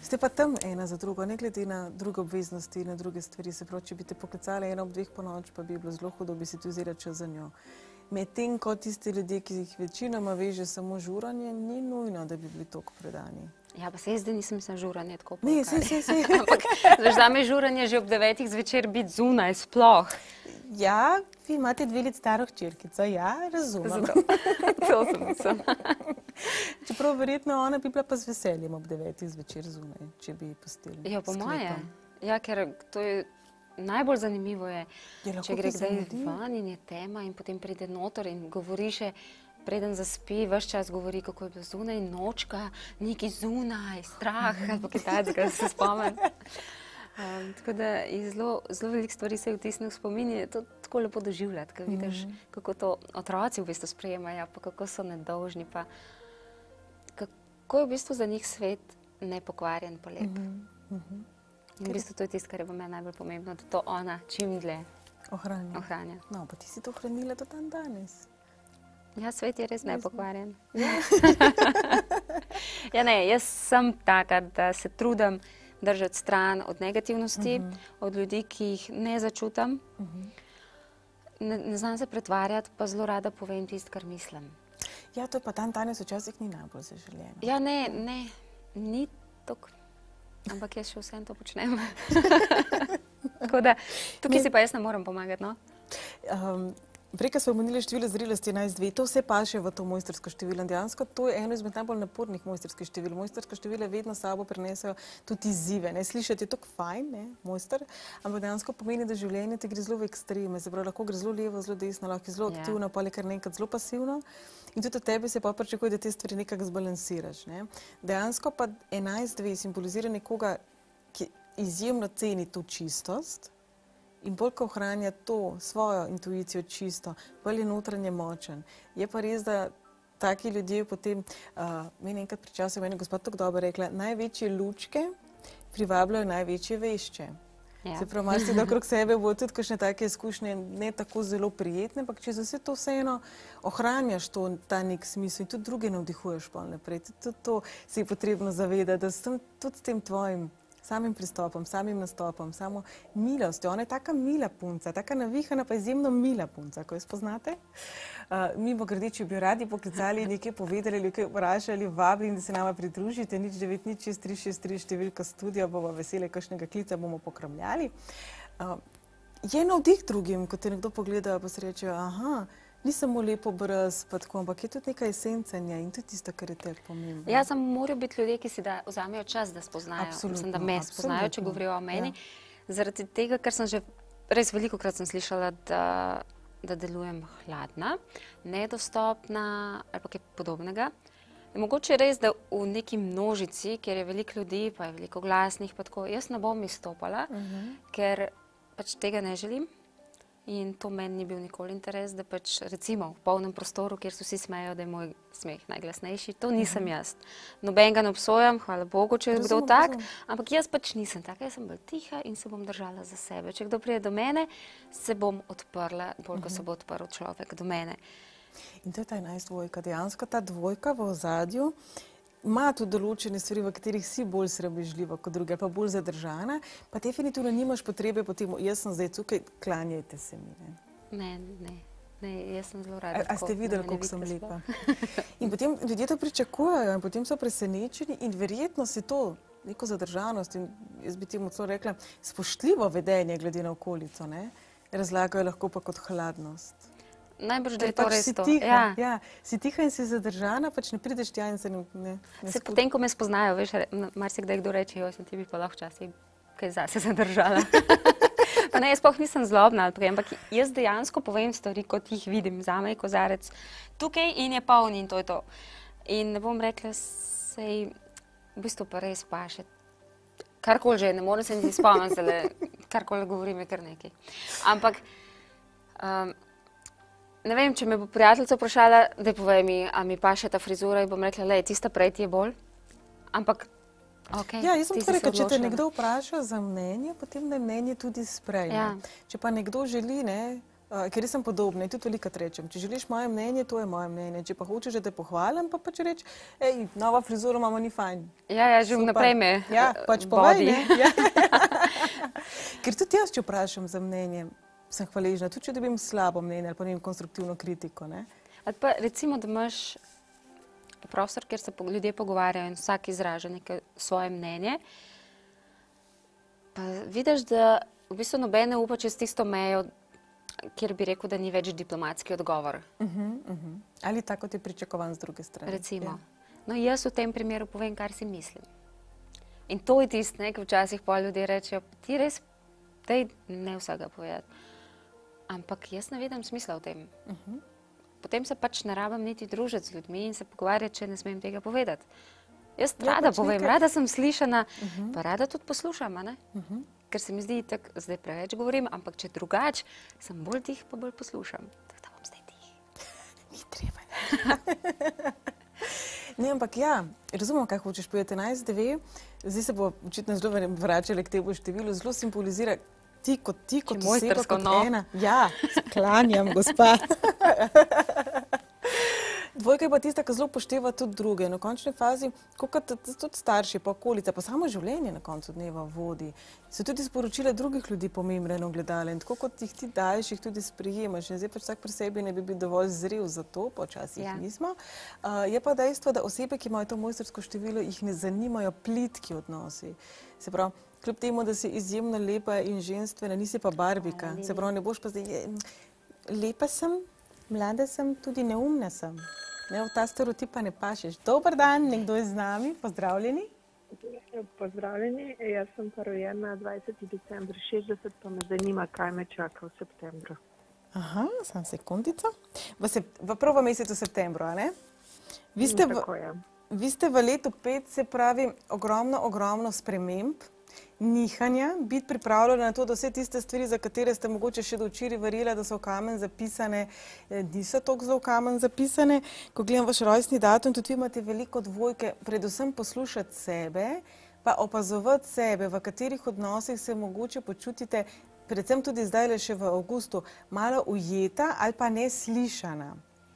Ste pa tam ena za drugo, ne glede na druge obveznosti, na druge stvari. Se pravi, če bi te poklicali eno ob 2 ponoči, pa bi bilo zelo hudo, bi si tu vzela čas za njo. Medtem ko tisti ljudje, ki jih večinoma veže samo žuranje, ni nujno, da bi bili toliko predani. Ja, pa se jaz zdaj nisem za žuranje tako Ne, polkari. se. Ampak, zame žuranje že ob 9 zvečer biti zunaj sploh. Ja, vi imate 2 let staro hčerkico, ja, razumem. To sem mislim. Čeprav verjetno ona bi bila pa z veseljem ob 9 zvečer zunaj, če bi pustili. Ja, po moje. sklepam. Ja, ker to je najbolj zanimivo je, Je lahko če gre to kdaj zamudi? van in je tema in potem pride noter in govori še, preden zaspi, ves čas govori, kako je bilo zunaj, nočka, neki zunaj, strah, ali pa kitajskega se spomnim. Tako da je zelo veliko stvari se vtisne v spomin in je to tako lepo doživljati, ko vidiš, kako to otroci v bistvu sprejemajo, pa kako so nedolžni, pa kako je v bistvu za njih svet nepokvarjen pa lep. In v bistvu to je tisto, kar je v meni najbolj pomembno, da to ona čim dlje ohranja. No, pa ti si to ohranila do dan danes. Ja, svet je res nepokvarjen. Ja, ne, jaz sem taka, da se trudim držati stran od negativnosti, od ljudi, ki jih ne začutam. Ne znam se pretvarjati, pa zelo rada povem tisto, kar mislim. Ja, to pa dan danes včasih ni najbolj zaželjeno. Ja, ne, ni tako, ampak jaz še vsem to počnem. Tako da, tukaj si pa jaz ne morem pomagati, no? Prej, ko smo omenili število zrelosti 11-2, to vse paše v to mojstrsko število. Dejansko to je eno izmed najbolj napornih mojstrskih števil. Mojstrska števila vedno s sabo prinesejo tudi izzive. Slišati je tako fajn, mojster, ampak dejansko pomeni, da življenje te gre zelo v ekstreme. Se pravi, lahko gre zelo levo, zelo desno, lahko je zelo aktivno, pa ali kar nekaj zelo pasivno. In tudi od tebe se pa pričakuje, da te stvari nekako zbalansiraš. Dejansko pa 11-2 simbolizira nekoga, ki izjemno ceni to čistost, in bolj, ko ohranja to svojo intuicijo čisto, bolj je notranje močen. Je pa res, da taki ljudje potem, meni enkrat pri času meni gospod tako dobro rekla, največje lučke privabljajo največje vešče. Se pravi, marsikdo okrog sebe bo tudi kakšne take izkušnje ne tako zelo prijetne, ampak če za vse to vseeno ohranjaš ta nek smisel in tudi druge navdihuješ pol naprej, tudi to si je potrebno zavedati, da tudi s tem tvojim samim pristopom, samim nastopom, samo milostjo. Ona je taka mila punca, taka navihana, pa izjemno mila punca, ko jo spoznate. Mimo grede, če bi jo radi poklicali in nekaj povedali, nekaj vprašali, vabim, da se nama pridružite, 0996363 številka studia, bomo veseli kakšnega klica, bomo pokramljali. Je navdih drugim, ko te nekdo pogleda, pa se reče, aha, ni samo lepo brez, pa tako, ampak je tudi neka esencanja in tudi tisto, kar je tebi pomembno. Ja, samo morajo biti ljudje, ki si vzamejo čas, da spoznajo. Mislim, da me spoznajo, če govorijo o meni. Zaradi tega, ker sem že res velikokrat sem slišala, da delujem hladna, nedostopna ali pa kaj podobnega. Mogoče je res, da v neki množici, kjer je veliko ljudi, pa je veliko glasnih, pa tako, jaz ne bom izstopala, ker pač tega ne želim. In to meni ni bil nikoli interes, da pač recimo v polnem prostoru, kjer se vsi smejo, da je moj smeh najglasnejši, to nisem jaz. Nobenega ne obsojam, hvala Bogu, če je kdo tak, ampak jaz pač nisem taka, jaz sem bolj tiha in se bom držala za sebe. Če kdo pride do mene, se bom odprla, bolj ko se bo odprl človek do mene. In to je ta 11-2, dejansko ta dvojka v ozadju ima tudi določene stvari, v katerih si bolj sramežljiva kot druge, pa bolj zadržana, pa definitivno nimaš potrebe potem, jaz sem zdaj tukaj, klanjajte se mi. Ne, jaz sem zelo rada. A ste videli, koliko sem lepa? In potem ljudje to pričakujejo in potem so presenečeni in verjetno si to neko zadržanost in jaz bi temu celo rekla spoštljivo vedenje glede na okolico, razlagajo lahko pa kot hladnost. Najbrž, da je to res to. Ja, si tiha in si zadržana, pač ne prideš tja in se ne se potem, ko me spoznajo, veš, marsikdaj kdo reče, jo, sem ti bi pa lahko včasih kaj zase zadržala. Pa ne, jaz sploh nisem zlobna, ampak jaz dejansko povem stvari, kot jih vidim. Zame je kozarec tukaj in je poln in to je to. In ne bom rekla, sej v bistvu pa res paše. Karkoli že, ne morem se niti spomniti, karkoli govorim je kar nekaj. Ampak ne vem, če me bo prijateljica vprašala, da povej mi, a mi paše ta frizura in bom rekla, lej, tista prej ti je bolj. Ampak, okej. Ja, jaz sem tako rekla, če te nekdo vpraša za mnenje, potem naj mnenje tudi sprejme. Če pa nekdo želi, ker sem podobna in tudi velikrat rečem, če želiš moje mnenje, to je moje mnenje. Če pa hočeš, da te pohvalim, pa pač reči, nova frizura imamo, ni fajn. Ja, že vnaprej me pač povej, ne? Ja. Ker tudi jaz, če vprašam za mnenje, sem hvaležna, tudi če dobim slabo mnenje ali pa nevim konstruktivno kritiko, ne? Ali pa recimo, da imaš prostor, kjer se ljudje pogovarjajo in vsak izraža neko svoje mnenje, pa vidiš, da v bistvu nobene upa čez tisto mejo, kjer bi rekel, da ni več diplomatski odgovor. Ali tako, kot je pričakovan z druge strani. Recimo. No, jaz v tem primeru povem, kar si mislim. In to je tisto, ki včasih pol ljudje rečejo, ti res, daj ne vsega povedati. Ampak jaz ne vidim smisla v tem. Potem se pač ne rabim niti družiti z ljudmi in se pogovarjati, če ne smem tega povedati. Jaz rada povem, rada sem slišana, pa rada tudi poslušam, ne? Ker se mi zdi, tako zdaj preveč govorim, ampak če drugače, sem bolj tih, pa bolj poslušam. Tako da bom zdaj tih. Ni treba. Ne, ampak ja, razumem, kaj hočeš povedati. 11-9, zdaj se bo očitno zelo vračali k temu številu, zelo simbolizira ti kot oseba, kot ena. Ja, sklanjam, gospa. Dvojka je pa tista, ki zelo upošteva tudi druge. Na končni fazi, kot tudi starši, pa okolica, pa samo življenje na koncu dneva vodi. So tudi sporočila drugih ljudi pomembne na ogledale in tako kot jih ti daješ, jih tudi sprejemaš. In zdaj pač vsak pri sebi ne bi bil dovolj zrel za to, počasih nismo. Je pa dejstvo, da osebe, ki imajo to mojstrsko število, jih ne zanimajo plitki odnosi. Se pravi, kljub temu, da si izjemno lepa in ženstvena, nisi pa barbika. Se pravi, ne boš pa zdaj, lepa sem, mlada sem, tudi neumna sem. Ne, v ta stereotip pa ne pašeš. Dober dan, nekdo je z nami, pozdravljeni. Pozdravljeni, jaz sem pa rojena 20. decembra 60, pa me zanima, kaj me čaka v septembru. Aha, sam sekundico. V prvem mesecu septembru, a ne? Vi ste v letu 5, se pravi, ogromno sprememb, nihanja, biti pripravljeni na to, da vse tiste stvari, za katere ste mogoče še do včeraj verjeli, da so v kamen zapisane, niso toliko zelo v kamen zapisane. Ko gledam vaš rojstni datum, tudi vi imate veliko dvojke, predvsem poslušati sebe, pa opazovati sebe, v katerih odnosih se mogoče počutite, predvsem tudi zdaj še v avgustu, malo ujeta ali pa neslišana.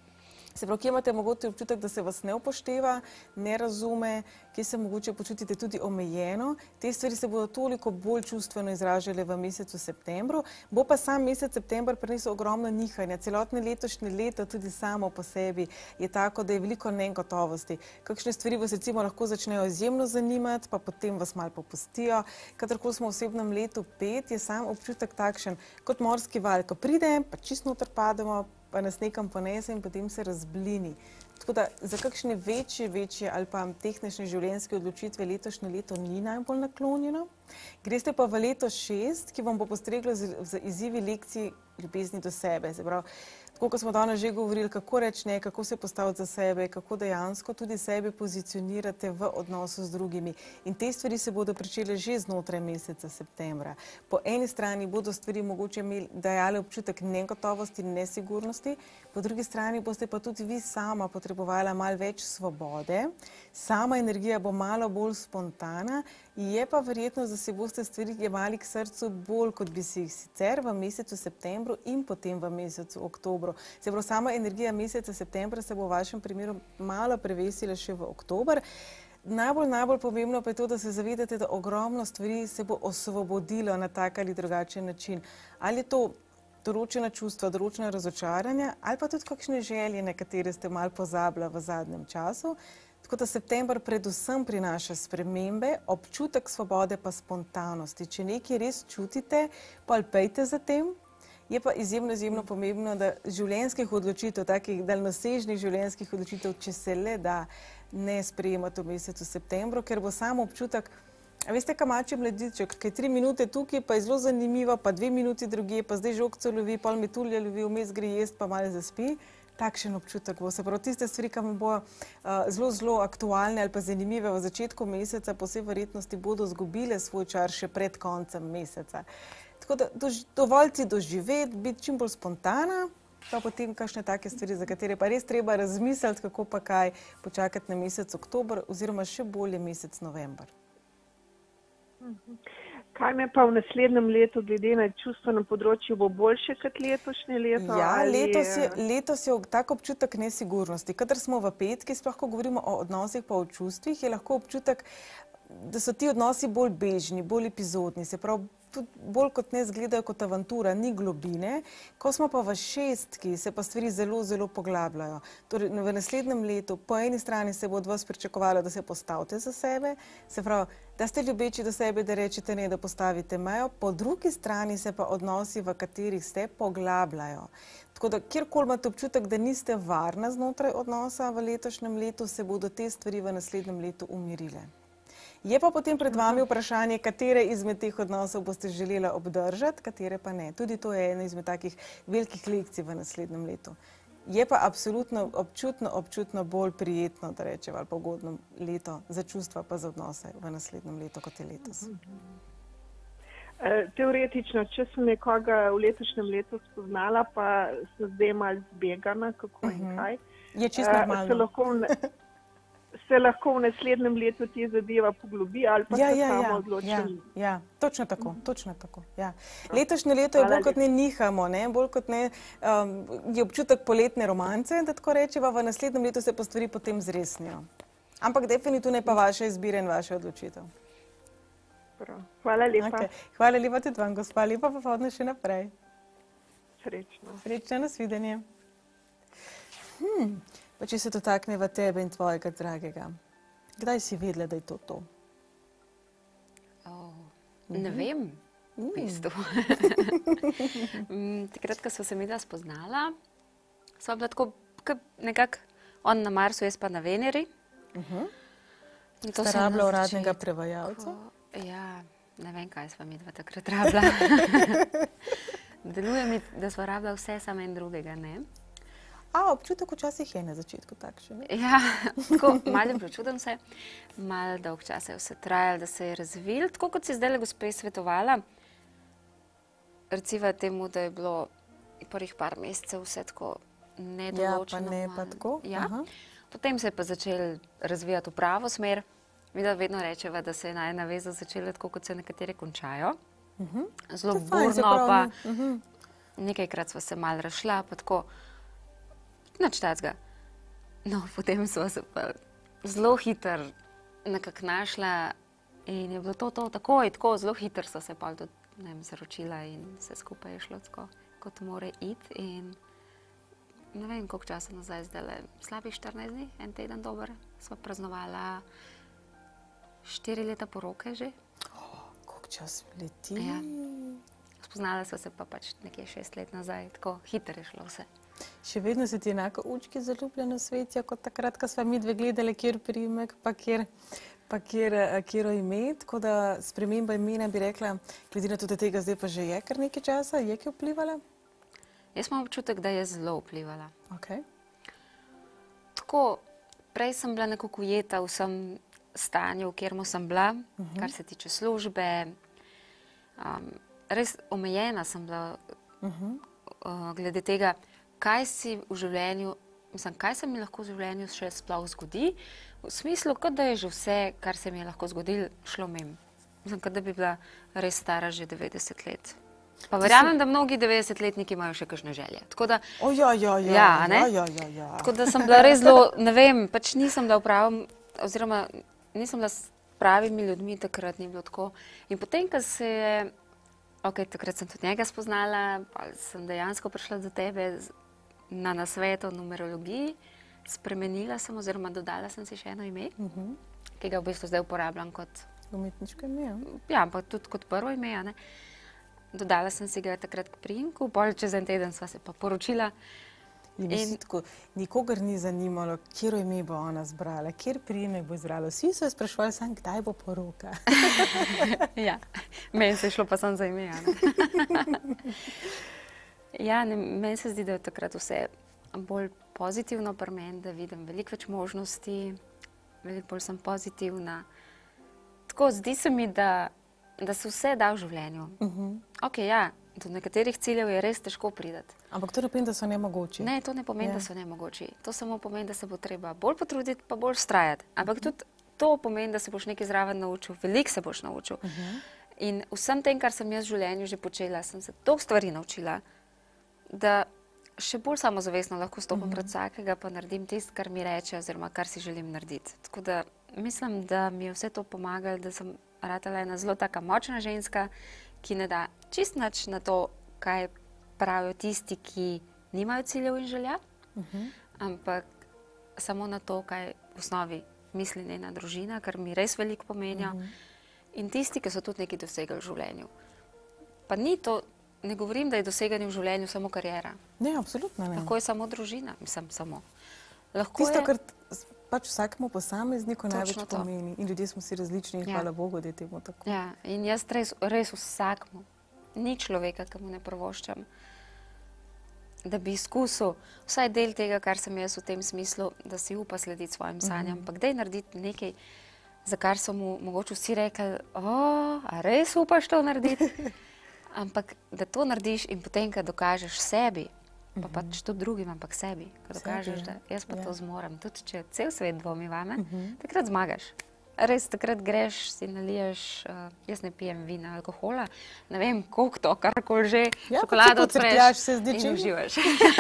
Se pravi, kje imate mogoče občutek, da se vas ne upošteva, ne razume, kje se mogoče počutite tudi omejeno. Te stvari se bodo toliko bolj čustveno izražale v mesecu septembru. Bo pa sam mesec september prinesel ogromno nihanja. Celotne letošnje leto tudi samo po sebi je tako, da je veliko negotovosti. Kakšne stvari vas recimo lahko začnejo izjemno zanimati, pa potem vas malo popustijo. Kadarkoli smo v osebnem letu 5, je sam občutek takšen kot morski val, ko pride, pa čisto noter pademo, pa nas nekam ponese in potem se razblini. Tako da za kakšne večje ali pa tehnične življenjske odločitve letošnje leto ni najbolj naklonjeno. Greste pa v leto 6, ki vam bo postreglo z izzivi lekcij ljubezni do sebe. Se pravi, tako kot smo danes že govorili, kako reči ne, kako se postaviti za sebe, kako dejansko tudi sebe pozicionirate v odnosu z drugimi. In te stvari se bodo pričele že znotraj meseca septembra. Po eni strani bodo stvari mogoče dajale občutek negotovosti in nesigurnosti, po drugi strani boste pa tudi vi sama potrebovala malo več svobode, sama energija bo malo bolj spontana, je pa verjetno, da si boste stvari jemali k srcu bolj, kot bi si jih sicer v mesecu septembru in potem v mesecu oktobru. Se pravi, sama energija meseca septembra se bo v vašem primeru malo prevesila še v oktober. Najbolj pomembno pa je to, da se zavedate, da ogromno stvari se bo osvobodilo na tak ali drugačen način. Ali je to določena čustva, določena razočaranja, ali pa tudi kakšne želje, na katere ste malo pozabila v zadnjem času. Tako da september predvsem prinaša spremembe, občutek svobode pa spontanosti. Če nekaj res čutite, pa pejte za tem. Je pa izjemno pomembno, da življenjskih odločitev, takih daljnosežnih življenjskih odločitev, če se le da, ne sprejemati v mesecu septembru, ker bo sam občutek, a veste, kaj mači mladiček, kaj 3 minute tukaj, pa je zelo zanimivo, pa 2 minuti drugje, pa zdaj žogco lovi, pol metulja lovi, vmes gre jest, pa malo zaspi. Takšen občutek bo. Se pravi, tiste stvari, ki vam bo zelo aktualne ali pa zanimive v začetku meseca, po vsej verjetnosti bodo izgubile svoj čar še pred koncem meseca. Tako da dovolj si doživeti, biti čim bolj spontana, pa potem kakšne take stvari, za katere pa res treba razmisliti, kako pa kaj počakati na mesec oktober oziroma še bolje mesec november. Kaj me pa v naslednjem letu, glede na čustvenem področju, bo boljše kot letošnje leto? Ja, letos je tak občutek nesigurnosti. Kadar smo v petki, sploh ko govorimo o odnosih pa o čustvih, je lahko občutek, da so ti odnosi bolj bežni, bolj epizodni, se pravi, bolj kot ne izgledajo kot avantura, ni globine. Ko smo pa v šestki, se pa stvari zelo, zelo poglabljajo. Torej, v naslednjem letu, po eni strani se bo od vas pričakovalo, da se postavite za sebe, se pravi, da ste ljubeči do sebe, da rečete ne, da postavite mejo, po drugi strani se pa odnosi, v katerih ste, poglabljajo. Tako da, kjerkoli imate občutek, da niste varna znotraj odnosa v letošnjem letu, se bodo te stvari v naslednjem letu umirile. Je pa potem pred vami vprašanje, katere izmed teh odnosov boste želela obdržati, katere pa ne. Tudi to je ena izmed takih velikih lekcij v naslednjem letu. Je pa absolutno občutno bolj prijetno, da rečem, ali pa ugodno leto za čustva pa za odnose v naslednjem letu, kot je letos. Teoretično, če sem nekoga v letošnjem letu spoznala, pa sem zdaj malo zbegana, kako in kaj. Je čisto normalno. Se lahko v naslednjem letu te zadeva poglobi ali pa se samo odločim. Ja, točno tako. Ja. Letošnje leto je bolj kot ne nihamo, bolj kot ne je občutek poletne romance, da tako rečeva, v naslednjem letu se pa stvari potem zresnijo. Ampak definitivno je pa vaša izbira in vaša odločitev. Hvala lepa. Hvala lepa tudi vam, gospa. Lepa popoldne še naprej. Srečno. Srečno, nasvidenje. Pa če se dotakneva tebe in tvojega dragega, kdaj si vedela, da je to to? Ne vem, v bistvu. Takrat, ko sva se midva spoznala, sva bila tako nekako on na Marsu, jaz pa na Veneri. Sta rabila uradnega prevajalca? Ja, ne vem, kaj sva midva takrat rabila. Deluje mi, da sva rabila vse, samo en drugega, ne? Občutek včasih je na začetku takšen. Ja, tako malo prečudim se, malo dolg čas je vse trajalo, da se je razvil. Tako kot si zdaj gospe svetovala, reciva temu, da je bilo prvih par mesecev vse tako nedoločeno. Ja, pa ne pa tako. Ja. Potem se je pa začel razvijati v pravo smer. Vida vedno rečeva, da se je najina veza začela tako, kot se nekateri končajo. Zelo burno, pa nekajkrat sva se malo razšla, pa tako nič tacga. No, potem sva se pa zelo hitro nekako našla in je bilo to takoj, tako zelo hitro sva se pa tudi, ne vem, zaročila in vse skupaj je šlo tako, kot more iti in ne vem, koliko časa nazaj zdajle, slabih 14 dni, en teden dober, sva praznovala 4 leta poroke že. Koliko čas leti? Ja. Spoznala sva se pa pač nekje 6 let nazaj, tako hitro je šlo vse. Še vedno se ti enako učki zaljubljeno svetijo, kot takrat, ko sva midve gledali, kjer priimek, pa kjero ime, tako da sprememba imena bi rekla, glede na tudi tega zdaj pa že je kar nekaj časa, je kaj vplivala? Jaz imam občutek, da je zelo vplivala. Ok. Tako, prej sem bila nekako ujeta v vsem stanju, v kjermu sem bila, kar se tiče službe. Res omejena sem bila glede tega, kaj si v življenju, mislim, kaj se mi lahko v življenju še sploh zgodi, v smislu, kot da je že vse, kar se mi je lahko zgodilo, šlo mimo. Mislim, kot da bi bila res stara že 90 let. Pa verjamem, da mnogi 90-letniki imajo še kakšne želje. Tako da, tako da sem bila res zelo, ne vem, pač nisem bila v pravem, oziroma nisem bila s pravimi ljudmi, takrat ni bilo tako. In potem, ko se je, takrat sem tudi njega spoznala, pa sem dejansko prišla do tebe na nasvet o numerologiji, spremenila sem oziroma dodala sem si še eno ime, ki ga v bistvu zdaj uporabljam kot umetniško ime. Ja, ampak tudi kot prvo ime, ne. Dodala sem si ga takrat k priimku, pol čez en teden sva se pa poročila. In tako, nikogar ni zanimalo, kjero ime bo ona zbrala, kjer priimek bo izbrala. Vsi so jo spraševali sam, kdaj bo poroka. Ja, meni se je šlo pa samo za ime, Ja, meni se zdi, da je takrat vse bolj pozitivno pri meni, da vidim veliko več možnosti, veliko bolj sem pozitivna. Tako, zdi se mi, da se vse da v življenju. Do nekaterih ciljev je res težko priti. Ampak to ne pomeni, da so nemogoči. Ne, to ne pomeni, da so nemogoči. To samo pomeni, da se bo treba bolj potruditi, pa bolj vztrajati. Ampak tudi to pomeni, da se boš nekaj zraven naučil, veliko se boš naučil. In vsem tem, kar sem jaz v življenju že počela, sem se toliko stvari naučila, da še bolj samozavestno lahko stopim pred vsakega, pa naredim tisto, kar mi reče, oziroma kar si želim narediti. Tako da mislim, da mi je vse to pomagalo, da sem ratala ena zelo taka močna ženska, ki ne da čist nič na to, kaj pravijo tisti, ki nimajo ciljev in želja, ampak samo na to, kaj v osnovi misli njena družina, kar mi res veliko pomenijo. In tisti, ki so tudi nekaj dosegali v življenju. Pa ni to, ne govorim, da je doseganje v življenju samo karijera. Ne, absolutno ne. Lahko je samo družina, mislim samo. Tisto, kar pač vsakemu posamezniku največ pomeni. In ljudje smo si različni in hvala Bogu, da je temu tako. Ja, in jaz res vsakemu, ni človeka, ki mu ne privoščam, da bi izkusil vsaj del tega, kar sem jaz v tem smislu, da si upa slediti svojim sanjam, ampak daj narediti nekaj, za kar so mu mogoče vsi rekli, a res upaš to narediti? Ampak da to narediš in potem, ko dokažeš sebi, pa pač tudi drugim, ampak sebi, ko dokažeš, da jaz pa to zmorem, tudi če cel svet dvomi vame, takrat zmagaš. Res, takrat greš, si naliješ, jaz ne pijem vina, alkohola, ne vem, koliko to, karkoli že, čokolado odpreš in uživaš.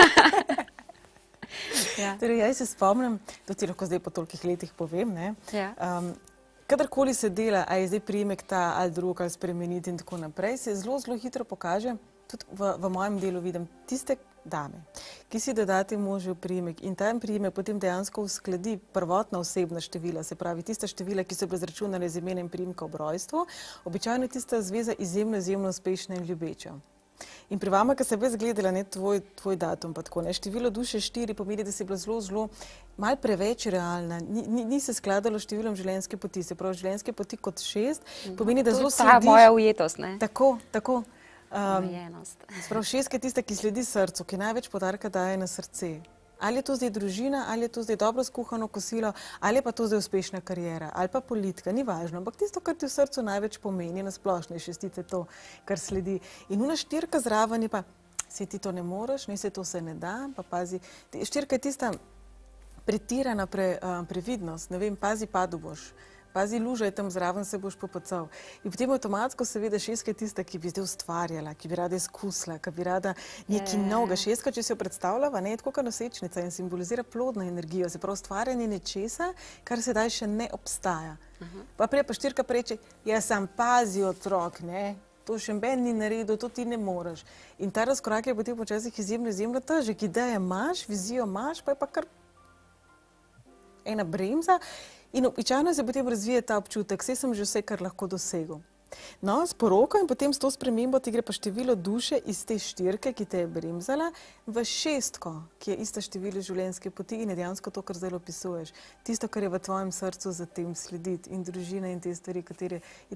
Torej, jaz se spomnim, to ti lahko zdaj po tolikih letih povem, kadarkoli se dela, a je zdaj priimek ta ali drug, ali spremeniti in tako naprej, se zelo, zelo hitro pokaže, tudi v mojem delu vidim tiste dame, ki si dodate možev priimek in ta priimek potem dejansko uskladi prvotna osebna števila, se pravi tista števila, ki so bile izračunane z imenem priimka ob rojstvu, običajno je tista zveza izjemno, izjemno uspešna in ljubeča. In pri vama, ko sem jaz gledala tvoj datum, pa tako, število duše 4 pomeni, da si bila zelo, zelo malo preveč realna. Ni se skladalo s številom življenjske poti. Se pravi, življenjske poti kot 6 pomeni, da zelo slediš... To je moja ujetost, ne? Tako, tako. Ujenost. Sprav 6 je tista, ki sledi srcu, ki največ poudarka daje na srce. Ali je to zdaj družina, ali je to zdaj dobro skuhano kosilo, ali je pa to zdaj uspešna karijera, ali pa politika, ni važno. Ampak tisto, kar ti v srcu največ pomeni, na splošno je šestica to, kar sledi. In ona 4 zraven je pa, si ti to ne moreš, ne se to se ne da, pa pazi. 4 je tista pretirana previdnost, ne vem, pazi, padel boš. Pazi, luža je tam zraven, se boš popacal. In potem avtomatsko seveda 6 je tista, ki bi zdaj ustvarjala, ki bi rada izkusila, ki bi rada nekaj novega. 6, če si jo predstavljava, je tako kot nosečnica in simbolizira plodno energijo, se pravi ustvarjanje nečesa, kar sedaj še ne obstaja. Pa prej pa 4 preče, jaz sam pazi otrok, ne, to še ben ni naredil, to ti ne moreš. In ta razkorak je potem počasih izjemno, izjemno težek. Ideje imaš, vizijo imaš, pa je pa kar ena bremza. In običajno se potem razvije ta občutek, saj sem že vse, kar lahko dosegel. No, s poroko in potem s to spremembo ti gre pa število duše iz te 4, ki te je bremzala, v 6, ki je ista število življenjske poti in je dejansko to, kar zdaj opisuješ. Tisto, kar je v tvojem srcu za tem slediti in družina in te stvari, katere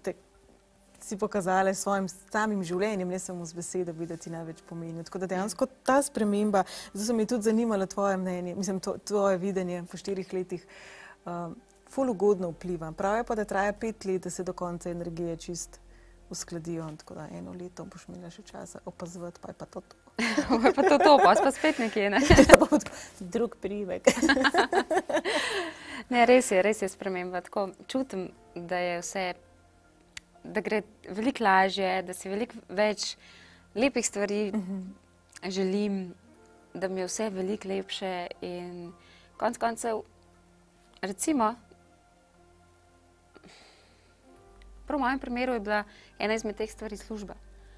si pokazala s svojim samim življenjem, ne samo z besedo, da ti največ pomeni. Tako da dejansko ta sprememba, zdaj so mi tudi zanimala tvoje mnenje, mislim, tvoje videnje po 4 letih, ful ugodno vpliva. Prav je pa, da traja 5 let, da se do konca energije čist uskladijo. Tako da 1 leto boš imela še časa opazovati, pa je pa to. Pa je pa to, pa spet nekje, ne? Drug priimek. Ne, res je sprememba. Tako čutim, da je vse, da gre veliko lažje, da si veliko več lepih stvari želim, da mi je vse veliko lepše in konec koncev, recimo, prav v mojem primeru je bila ena izmed teh stvari služba.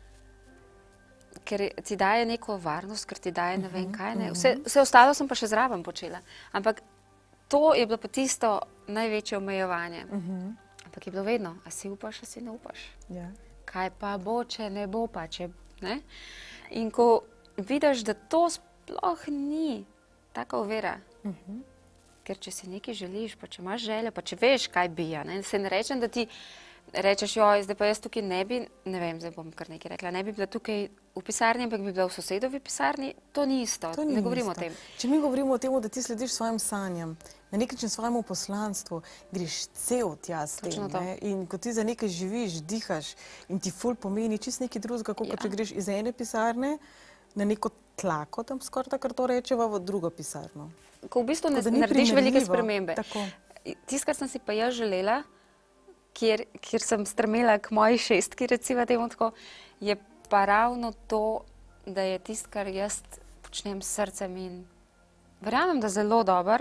Ker ti daje neko varnost, ker ti daje ne vem kaj, ne. Vse ostalo sem pa še zraven počela. Ampak to je bilo pa tisto največje omejevanje. Ampak je bilo vedno, a si upaš, a si ne upaš. Kaj pa bo, če ne bo pa, če ne. In ko vidiš, da to sploh ni taka ovira, ker če si nekaj želiš, pa če imaš željo, pa če veš, kaj bi, se ne rečem, da ti rečeš, joj, zdaj pa jaz tukaj ne bi, ne vem, zdaj bom kar nekaj rekla, ne bi bila tukaj v pisarni, ampak bi bila v sosedovi pisarni, to ni isto, ne govorimo o tem. Če mi govorimo o tem, da ti slediš svojim sanjam, na nek način svojemu poslanstvu, greš cel tja s tem, in ko ti za nekaj živiš, dihaš in ti ful pomeni čist nekaj drugega, kot če greš iz ene pisarne na neko tlako, tam skoraj takrat to rečeva, v drugo pisarno. Ko v bistvu narediš velike spremembe. tisto, kar sem si pa jaz želela, kjer sem strmela k moji 6, recimo temu tako, je pa ravno to, da je tisto, kar jaz počnem s srcem in verjamem, da zelo dober,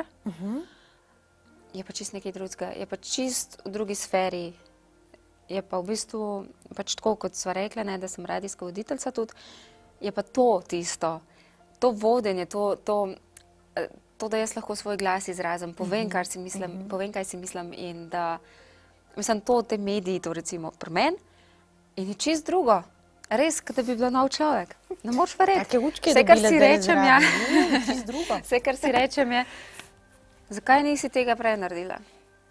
je pa čist nekaj drugega, je pa čist v drugi sferi. Je pa v bistvu, pač tako, kot sva rekla, ne, da sem radijska voditeljica tudi, je pa to tisto, to vodenje, to, da jaz lahko svoj glas izrazim, povem, kaj si mislim in da, mislim, to te mediji, to recimo pri meni, in je čist drugo. Res, kot da bi bila nov človek. Ne moreš verjeti. Vse, kar si rečem, ja. Vse, kar si rečem, je, zakaj nisi tega prej naredila?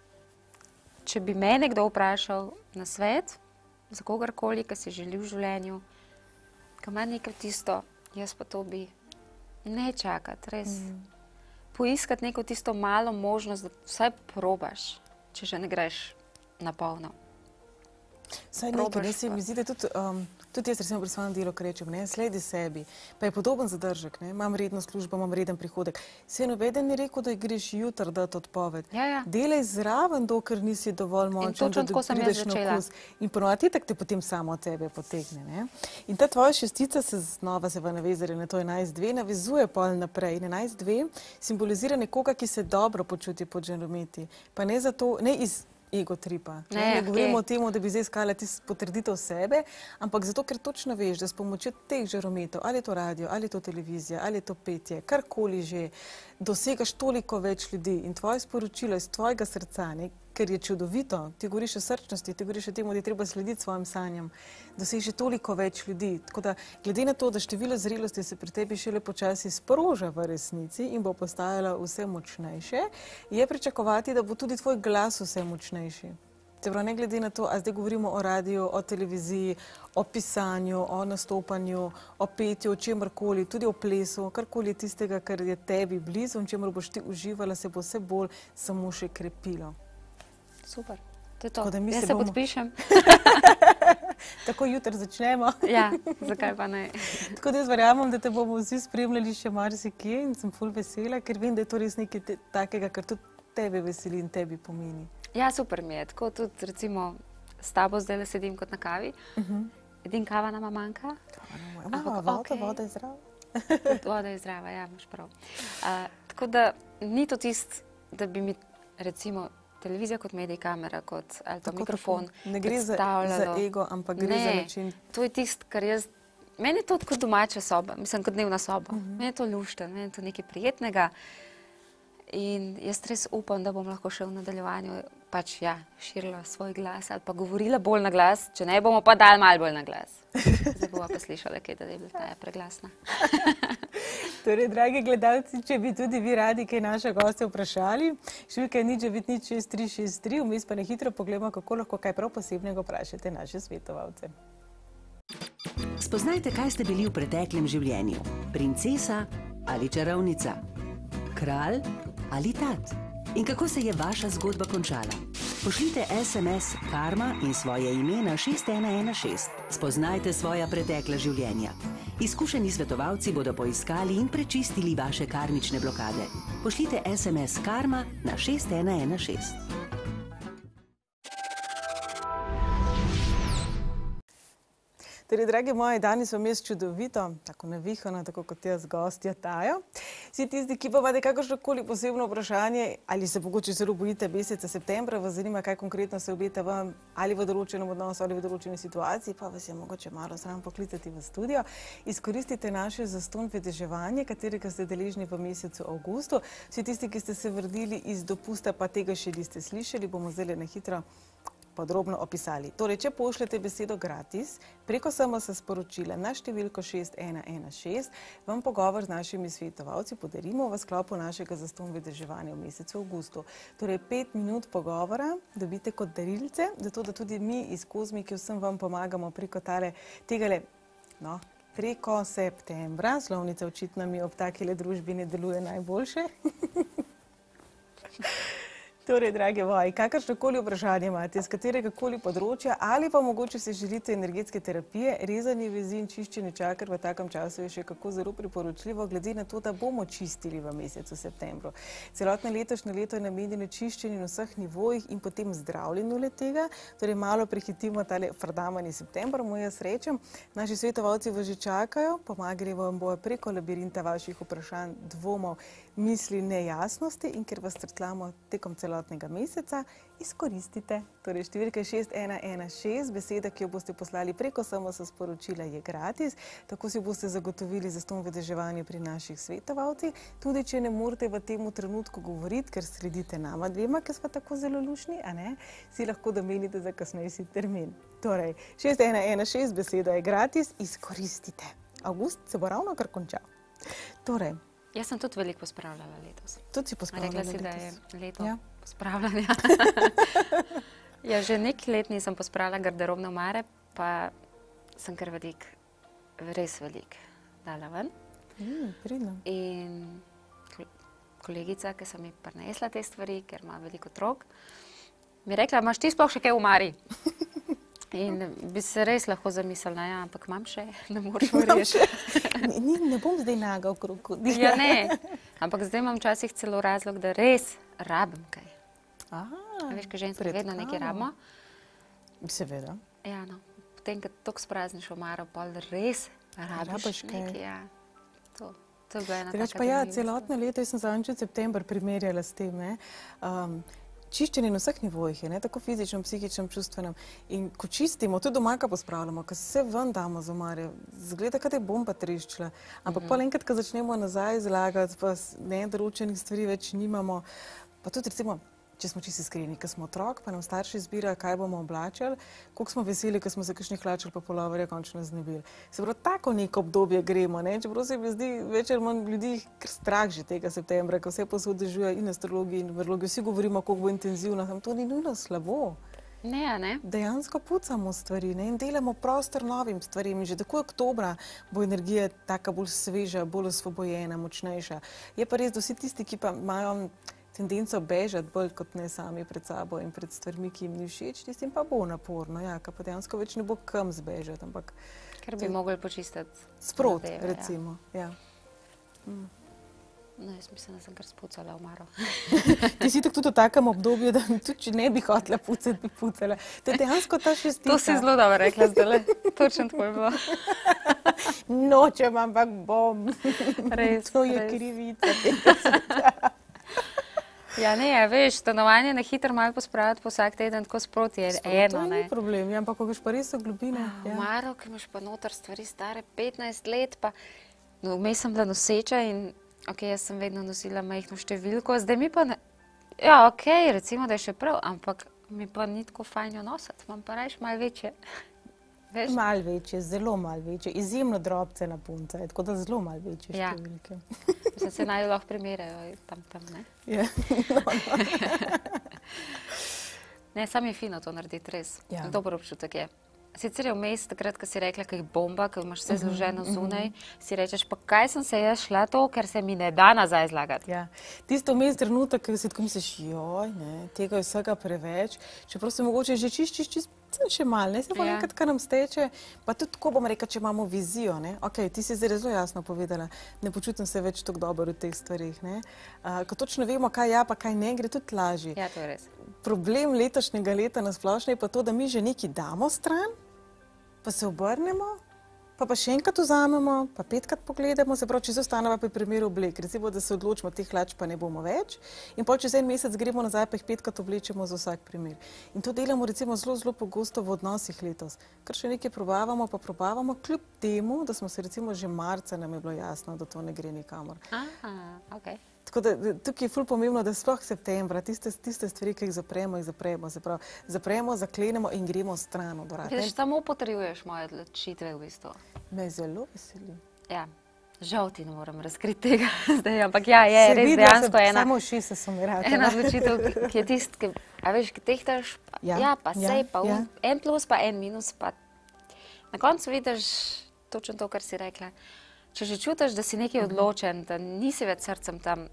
Če bi me nekdo vprašal na svet, za kogarkoli, ki si želi v življenju, ki ima nekaj tisto, jaz pa to bi ne čakati, res. Poiskati neko tisto malo možnost, da vsaj probaš, če že ne greš na polno. Vsaj nekaj, ne se mi zdi, da tudi jaz recimo pri svojem delu, ko rečem, sledi sebi, pa je podoben zadržek, imam redno službo, imam reden prihodek. Se nobeden ni rekel, da greš jutri dati odpoved. Delaj zraven, dokler nisi dovolj močen, da prideš na okus. In ponovati tak te potem samo od tebe potegne. In ta tvoja 6 se znova se v navezari na to 11-2 navezuje pol naprej. 11-2 simbolizira nekoga, ki se dobro počuti pod žarometi. Pa ne zato, ne iz ego tripa. Ne govorimo o tem, da bi zdaj iskala potrditev sebe, ampak zato, ker točno veš, da s pomočjo teh žarometov, ali je to radio, ali je to televizija, ali je to petje, karkoli že, dosegaš toliko več ljudi in tvoje sporočilo iz tvojega srca, ker je čudovito, ti govoriš o srčnosti, ti govoriš o tem, da je treba slediti svojim sanjam, doseže toliko več ljudi. Tako da, glede na to, da število zrelosti se pri tebi šele počasi sproža v resnici in bo postajala vse močnejše, je pričakovati, da bo tudi tvoj glas vse močnejši. Se pravi, ne glede na to, a zdaj govorimo o radiju, o televiziji, o pisanju, o nastopanju, o petju, o čemrkoli, tudi o plesu, karkoli tistega, kar je tebi blizu in čemer boš ti uživala, se bo vse bolj samo še krepilo. Super, to je to. Jaz se podpišem. Tako jutri začnemo. Ja, zakaj pa ne. Tako da jaz verjamem, da te bomo vsi spremljali še marsikje in sem ful vesela, ker vem, da je to res nekaj takega, kar tudi tebe veseli in tebi pomeni. Ja, super mi je. Tako tudi recimo s tabo zdaj sedim kot na kavi. Edin kava nama manjka. Voda je zdrava. Voda je zdrava, ja, imaš prav. Tako da ni to tist, da bi mi recimo televizija kot medij, kamera kot ali pa mikrofon ne gre za ego, ampak gre za način. To je tist, kar jaz, meni je to kot domača soba, mislim kot dnevna soba. Meni je to lušten, meni je to nekaj prijetnega in jaz res upam, da bom lahko še v nadaljevanju pač ja, širila svoj glas ali pa govorila bolj na glas, če ne bomo pa dali malo bolj na glas. Zdaj bova pa slišala, kaj da je bila ta preglasna. Torej, dragi gledalci, če bi tudi vi radi kaj naše goste vprašali, številka je 0996363, vmes pa na hitro pogledamo, kako lahko kaj prav posebnega vprašate naše svetovalce. Spoznajte, kaj ste bili v preteklem življenju. Princesa ali čarovnica? Kralj ali tat? In kako se je vaša zgodba končala? Pošljite SMS Karma in svoje ime na 6116. Spoznajte svoja pretekla življenja. Izkušeni svetovalci bodo poiskali in prečistili vaše karmične blokade. Pošljite SMS Karma na 6116. Torej, dragi moji, danes vam jaz čudovito, tako navihano, tako kot jaz gostja Tajo. Vsi tisti, ki pa imate kakršnokoli posebno vprašanje, ali se mogoče zelo bojite meseca septembra, vas zanima, kaj konkretno se obeta vam, ali v določenem odnosu, ali v določeni situaciji, pa vas je mogoče malo sram poklicati v studio. Izkoristite naše zastonj vedeževanje, katerega ste deležni v mesecu avgustu. Vsi tisti, ki ste se vrnili iz dopusta, pa tega še niste slišali, bomo zdaj na hitro podrobno opisali. Torej, če pošljete besedo gratis, preko SMS sporočila na številko 6116, vam pogovor z našimi svetovalci podarimo v sklopu našega zastonj vedeževanja v mesecu avgustu. Torej, 5 minut pogovora dobite kot darilce, zato da tudi mi iz Kozmike vsem vam pomagamo preko tegale, preko septembra. Slovnica očitno mi ob takele družbi ne deluje najboljše. Torej, drage moji, kakršnokoli vprašanje imate, z katerega koli področja, ali pa mogoče si želite energetske terapije, rezanje vezi in čiščenje čaker v takem času je še kako zelo priporočljivo, glede na to, da bomo čistili v mesecu septembru. Celotno letošnje leto je namenjeno čiščenju na vseh nivojih in potem zdravljenju le tega, torej malo prehitimo tale fardamani september, mu jaz rečem. Naši svetovalci vas že čakajo, pomagali vam bojo preko labirinta vaših vprašanj, dvomov, misli, nejasnosti in ker vas crtlamo tekom celotnega meseca, izkoristite. Torej, številka 6116, beseda, ki jo boste poslali preko SMS sporočila, je gratis, tako si boste zagotovili zastonj vedeževanje pri naših svetovalcih. Tudi, če ne morete v tem trenutku govoriti, ker sledite nama dvema, ki smo tako zelo lušni, a ne, si lahko domenite za kasnejši termin. Torej, 6116, beseda je gratis, izkoristite. Avgust se bo ravno kar končal. Torej, Jaz sem tudi veliko pospravljala letos. Tudi si pospravljala letos. Rekla si, da je leto pospravljanja. Ja, že nekaj let nisem pospravljala garderobne omare, pa sem kar veliko, res veliko dala ven. Pridno. In kolegica, ki sem ji prinesla te stvari, ker ima veliko otrok, mi je rekla, imaš ti sploh še kaj v omari? In bi se res lahko zamislila, ja, ampak imam še, ne moreš verjeti. Ne bom zdaj naga okrog. Ja, ne. Ampak zdaj imam včasih celo razlog, da res rabim kaj. Veš, kaj ženske vedno nekaj rabimo. Seveda. Ja, no. Potem, ko toliko sprazniš omaro, pol res rabiš nekaj. Ja. To je bila ena taka drugače pa ja, celotno leto, jaz sem zadnjič september primerjala s tem, čiščenje na vseh nivojih je, tako fizičnem, psihičnem, čustvenem. In ko čistimo, tudi doma, ko pospravljamo, ko se ven damo z omare, zgleda, kaj je bomba treščila. Ampak pol enkrat, ko začnemo nazaj zlagati, pa nedoročenih stvari več nimamo, pa tudi recimo, če smo čisto iskreni, ko smo otrok, pa nam starši izbirajo, kaj bomo oblačali, koliko smo veseli, ko smo se kakšnih hlačal pa puloverja končno znebili. Se pravi, tako neko obdobje gremo, čeprav se mi zdi več ali manj ljudi kar strah že tega septembra, ko vse posod dežuje in astrologi in numerologi, vsi govorimo, koliko bo intenzivno, tam to ni nujno slabo. Ne. Dejansko pucamo stvari in delamo prostor novim stvarim. Že tako oktobra bo energija taka bolj sveža, bolj osvobojena, močnejša. Je pa res, da vsi tisti, ki pa imajo tendenco bežati bolj kot ne sami pred sabo in pred stvarmi, ki jim ni všeč, tistim pa bo naporno, ka pa dejansko več ne bo kam zbežati, ampak... Ker bi mogli počistiti sprot, recimo, ja. No, jaz mislim, da sem kar spucala omaro. Ti si tako tudi v takem obdobju, da tudi če ne bi hotela pucati, bi pucala. To je dejansko ta šestica. To si zelo dobro rekla zdajle. Točno tako je bilo. Nočem, ampak bom. Res. To je krivica tega sveta. Ja, ne, veš, stanovanje na hitro malo pospraviti po vsak teden, tako sproti je eno, To ni problem, ampak ko greš pa res v globine. Omaro, ki imaš pa noter stvari stare 15 let, pa vmes sem bila noseča in jaz sem vedno nosila majhno številko, zdaj mi pa ne... Ja, recimo, da je še prav, ampak mi pa ni tako fajn jo nositi, imam pa rajš malo večje. Malo večje, zelo malo večje, izjemno drobce na punca, tako da zelo malo večje številke. Mislim, se naj lahko primerjajo tam, ne? Ja. Ne, sam je fino to narediti, res. Dober občutek je. Sicer je vmes, takrat, ko si rekla, kaj je bomba, ko imaš vse zloženo zunaj, si rečeš, pa kaj sem se jaz šla to, ker se mi ne da nazaj zlagati. Ja, tisto vmes trenutek, ko si tako misliš, tega je vsega preveč, čeprav se mogoče že čist še malo, se pa enkrat, kar nam steče, pa tudi tako bom rekla, če imamo vizijo, ti si zdaj zelo jasno povedala, ne počutim se več tako dobro v teh stvarih, ko točno vemo, kaj ja, pa kaj ne, gre tudi lažje. Ja, to je res. Problem letošnjega leta na splošno je pa to, da mi že nekaj damo stran, pa se obrnemo, pa še enkrat vzamemo, pa 5krat pogledamo, se pravi, če se ostaneva pri primeru oblek, recimo, da se odločimo, teh hlač pa ne bomo več in pol čez en mesec gremo nazaj, pa jih 5krat oblečemo za vsak primer. In to delamo recimo zelo pogosto v odnosih letos, ker še nekaj probavamo, kljub temu, da smo se recimo že marca nam je bilo jasno, da to ne gre nikamor. Tako da tukaj je ful pomembno, da sploh septembra, tiste stvari, ki jih zapremo, se pravi, zapremo, zaklenemo in gremo stran od vrata. Samo potrjuješ moje odločitve v bistvu. Me zelo veseli. Ja, žal ti ne moram razkriti tega zdaj, ampak ja, je res dejansko ena... Samo šise so mi rada. Ena odločitev, ki je tist, ki, veš, ki tehtaš, pa sej, pa en plus, pa en minus, pa na koncu vidiš točno to, kar si rekla. Če že čutiš, da si nekaj odločen, da nisi več srcem tam,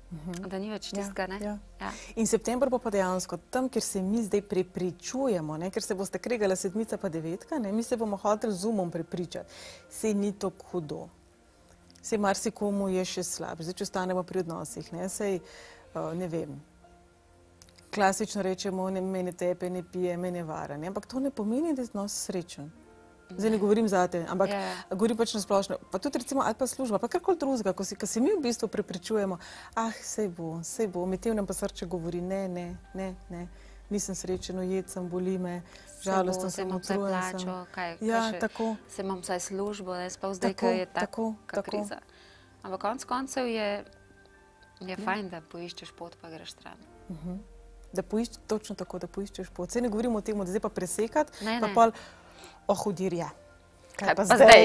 Da ni več tistega, ne? Ja. In september pa dejansko tam, kjer se mi zdaj prepričujemo, ker se boste kregala 7. pa 9, mi se bomo hoteli z umom prepričati. Sej ni to hudo. Sej marsikomu je še slab. Zdaj, če ostanemo pri odnosih, sej, ne vem, klasično rečemo, me ne tepe, ne pije, me ne vara, ampak to ne pomeni, da je odnos srečen. Zdaj ne govorim zate, ampak govorim pač na splošno. Pa tudi recimo, ali pa služba, pa karkoli drugega, ko se mi v bistvu prepričujemo, sej bo, medtem nam pa srce govori, ne, nisem srečen, ujet sem, boli me, žalosten sem, utrujen sem. Tako. Se imam vsaj službo, sploh zdaj, ko je tako kriza. Ampak konec koncev je fajn, da poiščeš pot, pa greš stran. Točno tako, da poiščeš pot. Sej ne govorimo o tem, da zdaj pa presekati, pa pol hudirja. Kaj pa zdaj?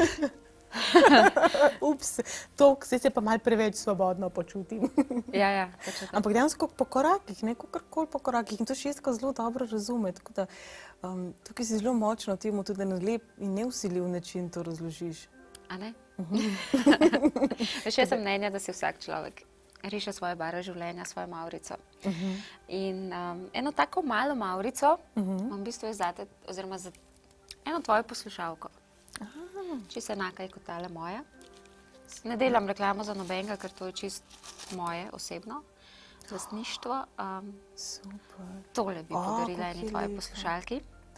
Ups, zdaj se pa malo preveč svobodno počutim. Ampak dejansko po korakih, kakorkoli po korakih. In to Šestka zelo dobro razume. Tako da tukaj si zelo močno temu tudi na lep in neusiljiv način to razložiš. A ne? Veš, jaz sem mnenja, da si vsak človek riše svoje barve življenja, svojo mavrico. In eno tako malo mavrico imam v bistvu zate, oziroma za eno tvojo poslušalko. Čisto enaka je kot tale moja. Ne delam reklamo za nobenega, ker to je čist moje osebno lastništvo. Tole bi podarila eni tvoji poslušalki.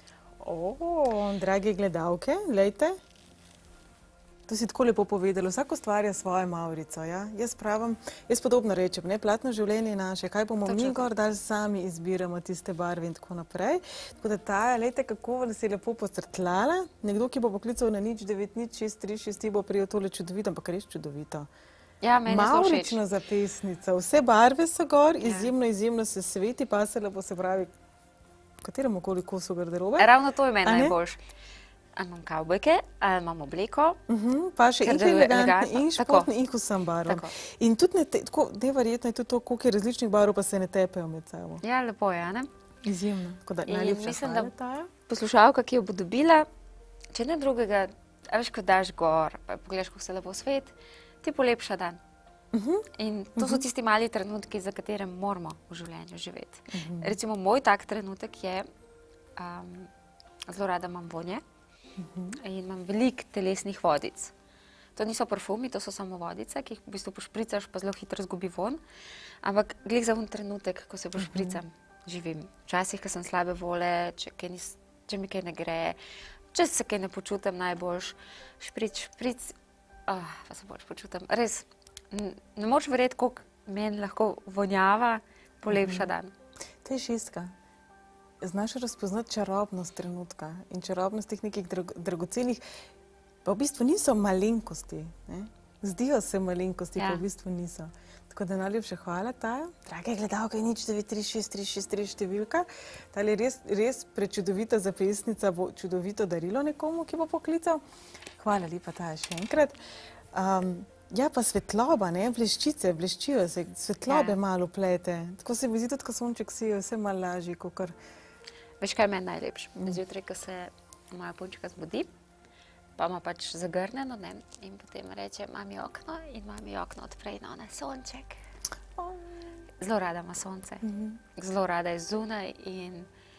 Drage gledalke, glejte. To si tako lepo povedala. Vsak ustvarja svojo mavrico. Jaz podobno rečem, platno življenje naše, kaj bomo mi gor dali, sami izbiramo tiste barve in tako naprej. Tako da Taja, lejte, kako se je lepo postrtlala. Nekdo, ki bo poklical na 0996363, bo prijel tole čudovito, ampak res čudovito. Ja, meni je zelo všeč. Mavrična zapestnica. Vse barve so gor, izjemno se sveti, pasala bo, se pravi, kateremu koli kosu garderobe. Ravno to je meni najboljš. Ali imam kavbojke, ali imam obleko. Pa še in elegantni, in športni, in vsem barvam. In tudi neverjetno je tudi to, koliko je različnih barv, pa se ne tepejo med sabo. Ja, lepo je, ne? Izjemno. Tako da najlepša hvala, Taja. Poslušalka, ki jo bo dobila, če ne drugega, veš, ko daš gor, pa pogledaš, kako se lepo svet, ti polepša dan. In to so tisti mali trenutki, za katere moramo v življenju živeti. Recimo, moj tak trenutek je, zelo rada imam vonje. In imam veliko telesnih vodic. To niso parfumi, to so samo vodice, ki jih v bistvu pošpricaš, pa zelo hitro zgubi von. Ampak glih za un trenutek, ko se pošpricam, živim. Včasih, ko sem slabe vole, če mi kaj ne gre, če se kaj ne počutim najboljš, špric, pa se bolj počutim. Res, ne moč verjeti, koliko meni lahko vonjava polepša dan. To je Šestka. Znaš razpoznati čarobnost trenutka in čarobnost teh nekih dragocenih, pa v bistvu niso malenkosti. Zdijo se malenkosti, pa v bistvu niso. Tako da najlepša hvala, Taja. Drage gledalke, 0936363 številka. Tale res prečudovita zapestnica bo čudovito darilo nekomu, ki bo poklical. Hvala lepa, Taja, še enkrat. Ja, pa svetloba, bleščice, bleščijo se, svetlobe malo plete. Tako se mi zdi tudi, ko sonček sije, vse malo lažje, kakor... Veš, kaj je meni najlepše? Zjutraj, ko se moja punčka zbudi, pa ima pač zagrnjeno, in potem reče, mami okno, in mami okno odpre, in ona sonček. Zelo rada ima sonce. Zelo rada je zunaj in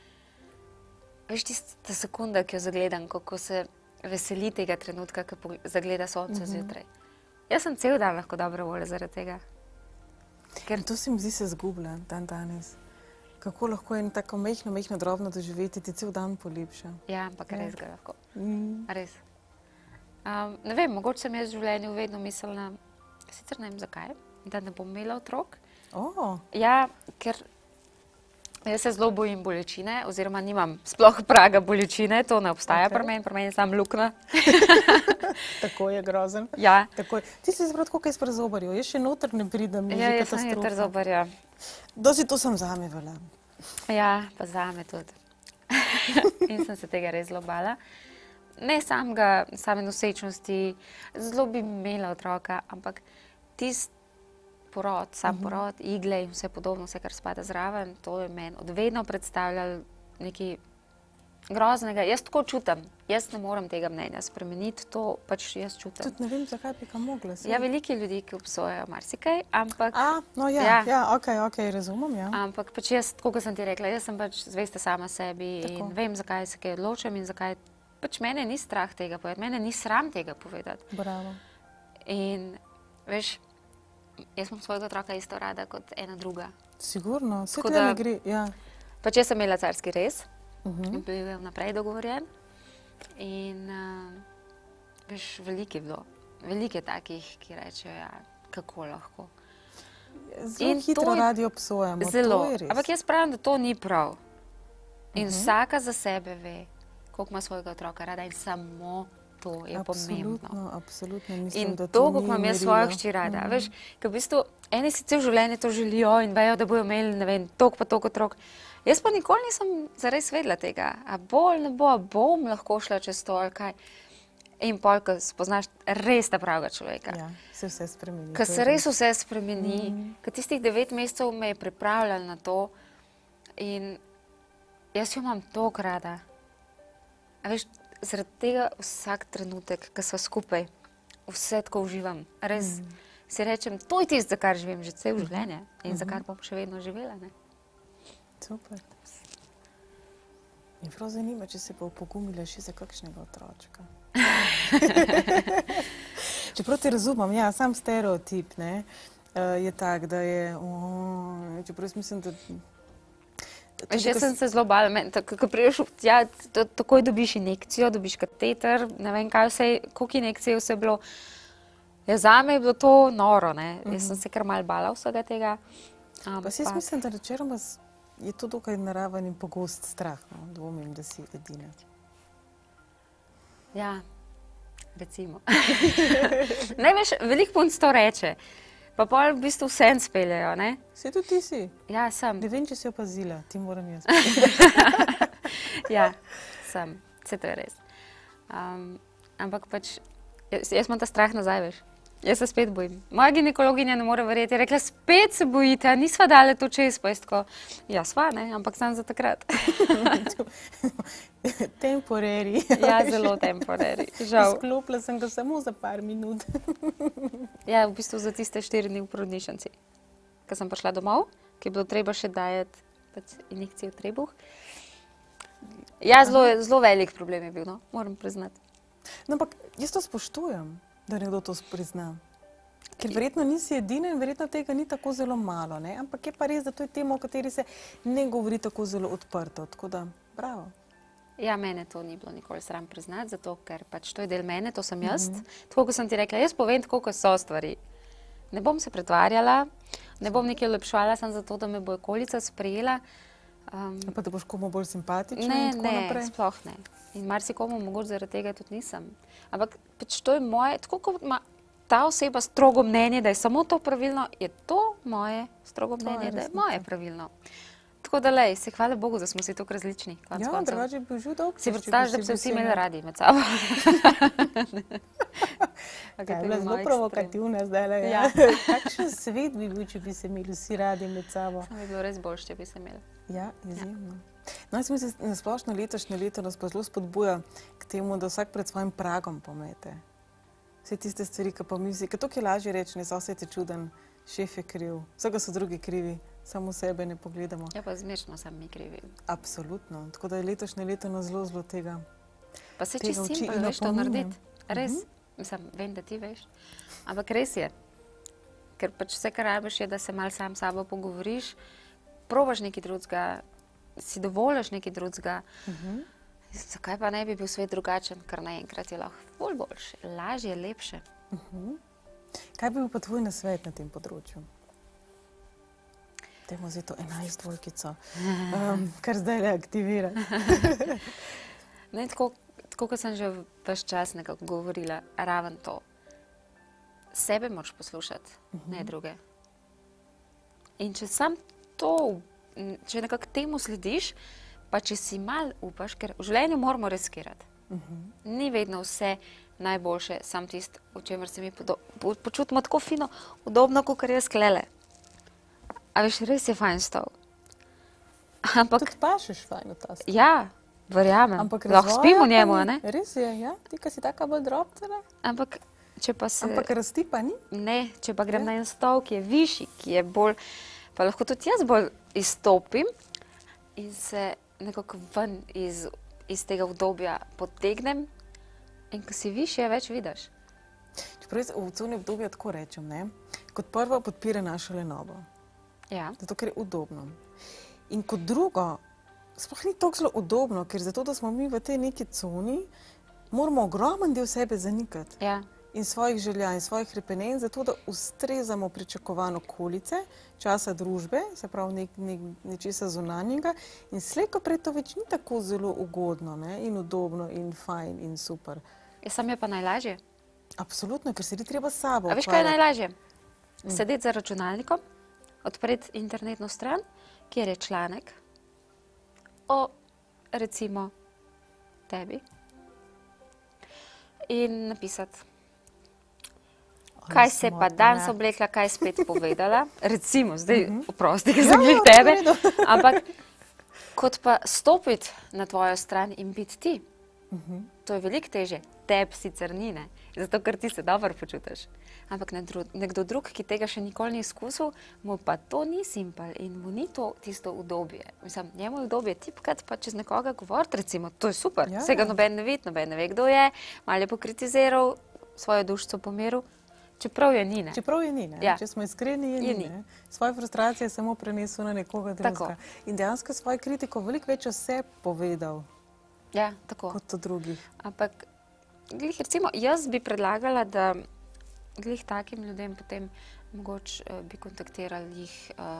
veš, tista sekunda, ki jo zagledam, kako se veseli tega trenutka, ko zagleda sonce zjutraj. Jaz sem cel dan lahko dobro volja zaradi tega. Ker to se mi zdi se zgublja dan danes. Kako lahko eno tako mehno drobno doživeti, ti cel dan polepša. Ja, ampak res ga lahko. Res. Ne vem, mogoče sem jaz v življenju vedno mislila, sicer ne vem zakaj, da ne bom imela otrok. Ja, ker jaz se zelo bojim bolečine, oziroma nimam sploh praga bolečine, to ne obstaja pri meni je samo luknja. Tako je grozen. Ja. Ti si zbrati, koliko je s zobarjev, jaz še noter ne pridem, je že katastrofa. Ja, jaz sem je zobarja. Dosti to sem zame vela. Ja, pa zame tudi. In sem se tega res zelo bala. Ne same nosečnosti, zelo bi imela otroka, ampak tist porod, sam porod, igle in vse podobno, vse, kar spada zraven, to je meni odvedno predstavljalo nekaj groznega. Jaz tako čutim. Jaz ne morem tega mnenja spremeniti, to pač jaz čutim. Tudi ne vem, zakaj bi ga mogla. Ja, veliki ljudi, ki obsojajo marsikaj, ampak... No ja, ok, razumem, ja. Ampak pač jaz, tako kot sem ti rekla, jaz sem pač zvesta sama sebi in vem, zakaj se kaj odločam in zakaj... Pač mene ni strah tega povedati, mene ni sram tega povedati. Bravo. In, veš, jaz imam svojega otroka isto rada kot ena druga. Sigurno, vse kaj ne gre, ja. Pač jaz sem imela carski rez, in bil je vnaprej dogovorjen. In, veš, veliko je bilo. Veliko je takih, ki rečejo, ja, kako lahko. Zelo hitro radi obsojamo, zelo. To je res. Ampak jaz pravim, da to ni prav. In vsaka za sebe ve, koliko ima svojega otroka rada in samo to je pomembno. Absolutno, mislim, in da to, to ni koliko imam jaz svojo hči rada. Veš, ker v bistvu eni si cel življenje to želijo in vejo, da bojo imeli, ne vem, toliko pa toliko otrok. Jaz pa nikoli nisem zares vedela tega. A bolj ne bo, a bom lahko šla čez to ali kaj. In pol, ko spoznaš res ta pravega človeka. Ja, se vse spremeni. Ko se res vse spremeni. Ko tistih 9 mesecev me je pripravljala na to in jaz jo imam toliko rada. A veš, zaradi tega vsak trenutek, ko sva skupaj, vse tako uživam. Res si rečem, to je tisto, za kar živim že cel življenje in za kar bom še vedno živela, ne? Super. In prav zanima, če se pa opogumila še za kakšnega otročka. Čeprav te razumem, ja, sam stereotip, ne, je tak, da je, čeprav jaz mislim, da... Jaz sem se zelo bala, ko priješ, ja, takoj dobiš injekcijo, dobiš kateter, ne vem kaj vse, koliko injekcije vse bilo. Ja, zame je bilo to noro, ne, jaz sem se kar malo bala vsega tega. Pa jaz mislim, da načeloma je to dokaj naraven in pogost strah, no, dvomim, da si edina. Ja, recimo. Ne veš, veliko punc to reče, pa pol v bistvu vse speljajo, ne? Se tudi ti si? Ja, sem. Ne vem, če si opazila, ti moram jaz. Ja, sem, vse to je res. Ampak pač, jaz imam ta strah nazaj, veš. Jaz se spet bojim. Moja ginekologinja ne more verjeti, je rekla, spet se bojite, nisva dale to čez, pa je tako, ja, sva, ne, ampak sam za takrat. Temporary. Ja, zelo temporary, žal. Sklopila sem ga samo za par minut. Ja, v bistvu za tiste 4 dni v porodnišnici. Ko sem prišla domov, ki je bilo treba še dajati injekcije v trebuh. Ja, zelo velik problem je bil, no, moram priznati. No, ampak jaz to spoštujem, da nekdo to prizna. Ker verjetno nisi edina in verjetno tega ni tako zelo malo, ne? Ampak je pa res, da to je tema, o kateri se ne govori tako zelo odprto, tako da, bravo. Ja, mene to ni bilo nikoli sram priznati, zato ker pač to je del mene, to sem jaz. Tako, kot sem ti rekla, jaz povem tako, kot so stvari. Ne bom se pretvarjala, ne bom nekaj olepšvala, samo zato, da me bo okolica sprejela. Pa da boš komu bolj simpatična in tako naprej? Ne, sploh ne. In marsikomu mogoče zaradi tega tudi nisem. Ampak pač to je moje, tako kot ima ta oseba strogo mnenje, da je samo to pravilno, je to moje strogo mnenje, da je moje pravilno. Tako da lej, se hvala Bogu, da smo si tako različni. Ja, drugače bi že dolgo. Si predstavljaš, da bi se vsi imeli radi med sabo. Kaj je bila zelo provokativna zdaj. Kakšen svet bi bil, če bi se imeli vsi radi med sabo? Sam bi bilo res boljše, če bi se imeli. Ja, izjemno. No, jaz mislim, na splošno letošnje leto nas pa zelo spodbuja k temu, da vsak pred svojim pragom pomete. Vse tiste stvari, ki pa misli, ker to je lažje reči, ne, sosed je čuden, šef je kriv, vsega so drugi krivi, samo sebe ne pogledamo. Ja, pa zmerno sem mi krivi. Absolutno, tako da je letošnje leto nas zelo tega pa se čisto simpel, veš to narediti. Res, mislim, vem, da ti veš, ampak res je. Ker pač vse, kar rabiš, je, da se malo sam s sabo pogovoriš, probaš nekaj drugega, si dovoliš nekaj drugega. Zakaj pa ne bi bil svet drugačen, ker naenkrat je lahko boljše, lažje, lepše. Kaj bi bil pa tvoj nasvet na tem področju? Dajmo zdaj to 11 dvojkico, kar zdaj le aktivira. Tako kot sem že ves čas nekako govorila, raven to. Sebe moraš poslušati, ne druge. In če sam to, če nekako temu slediš, pa če si mal upaš, ker v življenju moramo riskirati. Ni vedno vse najboljše, sam tisto, v čemer se mi počutimo tako fino, udobno, kakor jaz klele. A veš, res je fajn stol. Tudi pašeš fajn v ta stol. Ja, Verjamem. Ampak lahko razvoja spimo pa njemu, ni. a ne? Res je, ja. Ti, ki si taka bolj drobcena. Ampak, če pa se... Ampak rasti pa ni. Ne, če pa grem na en stol, ki je višji, ki je bolj, pa lahko tudi jaz bolj izstopim in se nekako ven iz tega obdobja potegnem in ko si višje, več vidiš. Čeprav jaz v coni obdobja tako rečem, ne? Kot prvo podpira našo lenobo. Ja. Zato, ker je udobno. In kot drugo, sploh ni tako zelo udobno, ker zato, da smo mi v tej neki coni, moramo ogromen del sebe zanikati. Ja. In svojih želja in svojih hrepenenj, zato da ustrezamo pričakovano okolice, časa družbe, se pravi nečesa zunanjega. In slej ko prej to več ni tako zelo ugodno, ne? In udobno in fajn in super. Ja, sam je pa najlažje. Absolutno, ker se ni treba s sabo. A veš, kaj je najlažje? Sedeti za računalnikom, odpreti internetno stran, kjer je članek o, recimo, tebi in napisati, kaj se je pa danes oblekla, kaj spet povedala, recimo, zdaj oprosti, ker sem glih tebe, ampak kot pa stopiti na tvojo stran in biti ti, to je veliko težje. Teb sicer ni, ne, zato ker ti se dobro počutiš. Ampak nekdo drug, ki tega še nikoli ni izkusil, mu pa to ni simpel in mu ni to tisto udobje. Mislim, njemu je udobje tipkati pa čez nekoga govoriti, recimo, to je super. Vsega noben ne vidi, noben ne ve, kdo je, malo je pokritiziral, svojo dušico pomeril, čeprav je ni, ne. Čeprav je ni, ne. Če smo iskreni, je ni, ne. Svoje frustracije samo prenesel na nekoga drugega. In dejansko svojo kritiko veliko več o sebi povedal. Ja, tako. Kot o drugih. Ampak, glih, recimo, jaz bi predlagala, da glih takim ljudem potem mogoče bi kontaktirali jih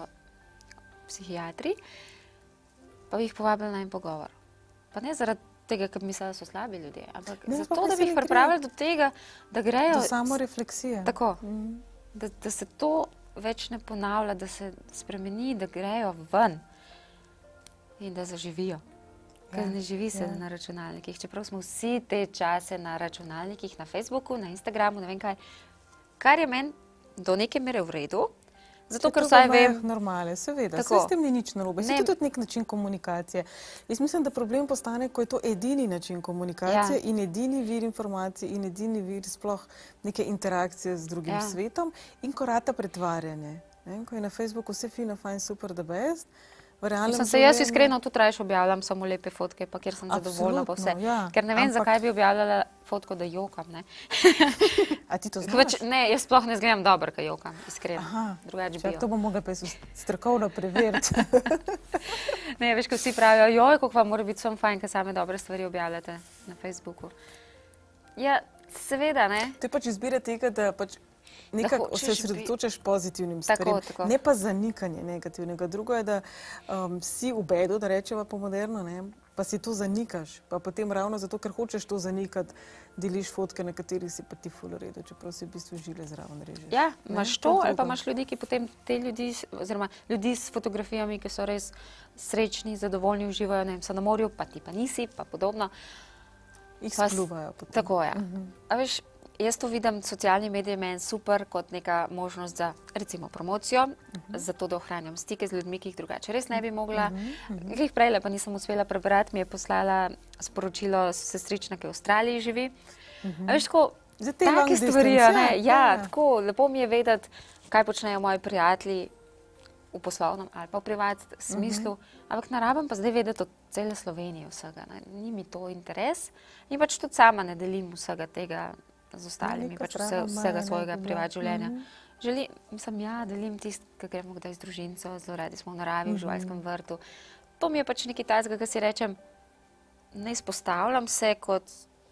psihiatri, pa bi jih povabili na en pogovor. Pa ne zaradi tega, ker bi mislila, da so slabi ljudje, ampak zato, da bi jih pripravili do tega, da grejo... Do samorefleksije. Tako. Da se to več ne ponavlja, da se spremeni, da grejo ven in da zaživijo. Ker ne živi se na računalnikih. Čeprav smo vsi te čase na računalnikih, na Facebooku, na Instagramu, ne vem kaj. Kar je meni do neke mere v redu, zato ker vsaj vem... Normale, seveda. Vse s tem ni nič narobe. Se to tudi nek način komunikacije. Jaz mislim, da problem postane, ko je to edini način komunikacije in edini vir informacij in edini vir sploh neke interakcije z drugim svetom in ko rata pretvarjanje. Ko je na Facebooku vse fino, fajn, super, the best, Mislim se, jaz iskreno tudi raje objavljam samo lepe fotke, pa kjer sem zadovoljna pa vse. Ker ne vem, zakaj bi objavljala fotko, da jokam, ne. A ti to znaš? Ne, jaz sploh ne zgledam dobro, kaj jokam, iskreno. Drugače bi jo. To bom mogla pa strokovno preveriti. Ne, veš, ko vsi pravijo, joj, koliko vam mora biti samo fajn, kaj same dobre stvari objavljate na Facebooku. Ja, seveda, ne. To je pač izbira tega, da pač nekako se osredotočaš pozitivnim stvarem, ne pa zanikanje negativnega. Drugo je, da si v bedu, da rečeva po moderno, pa si to zanikaš, pa potem ravno zato, ker hočeš to zanikati, deliš fotke, na katerih si pa ti ful v redu, čeprav si v bistvu žile zraven režeš. Ja, imaš to, ali pa imaš ljudi, ki potem te ljudi, oziroma ljudi s fotografijami, ki so res srečni, zadovoljni, uživajo, ne vem, so na morju, pa ti pa nisi, pa podobno. Jih spljuvajo potem. Tako, ja. A veš, jaz to vidim, socialni mediji meni super kot neka možnost za, recimo, promocijo, zato da ohranjam stike z ljudmi, ki jih drugače res ne bi mogla. Glih prejle pa nisem uspela prebrati, mi je poslala sporočilo sestrična, ki v Avstraliji živi. A veš, tako, take stvari, ne, ja, tako, lepo mi je vedeti, kaj počnejo moji prijatelji v poslovnem ali pa v privatnem smislu, ampak ne rabim pa zdaj vedeti od cele Slovenije vsega, ni mi to interes in pač tudi sama ne delim vsega tega z ostalimi, pač vsega svojega privat življenja. Mislim, ja, delim tist, ki gremo kdaj z družinco, zelo radi smo v naravi, v živalskem vrtu. To mi je pač nekaj tazga, ki si rečem, ne izpostavljam se kot,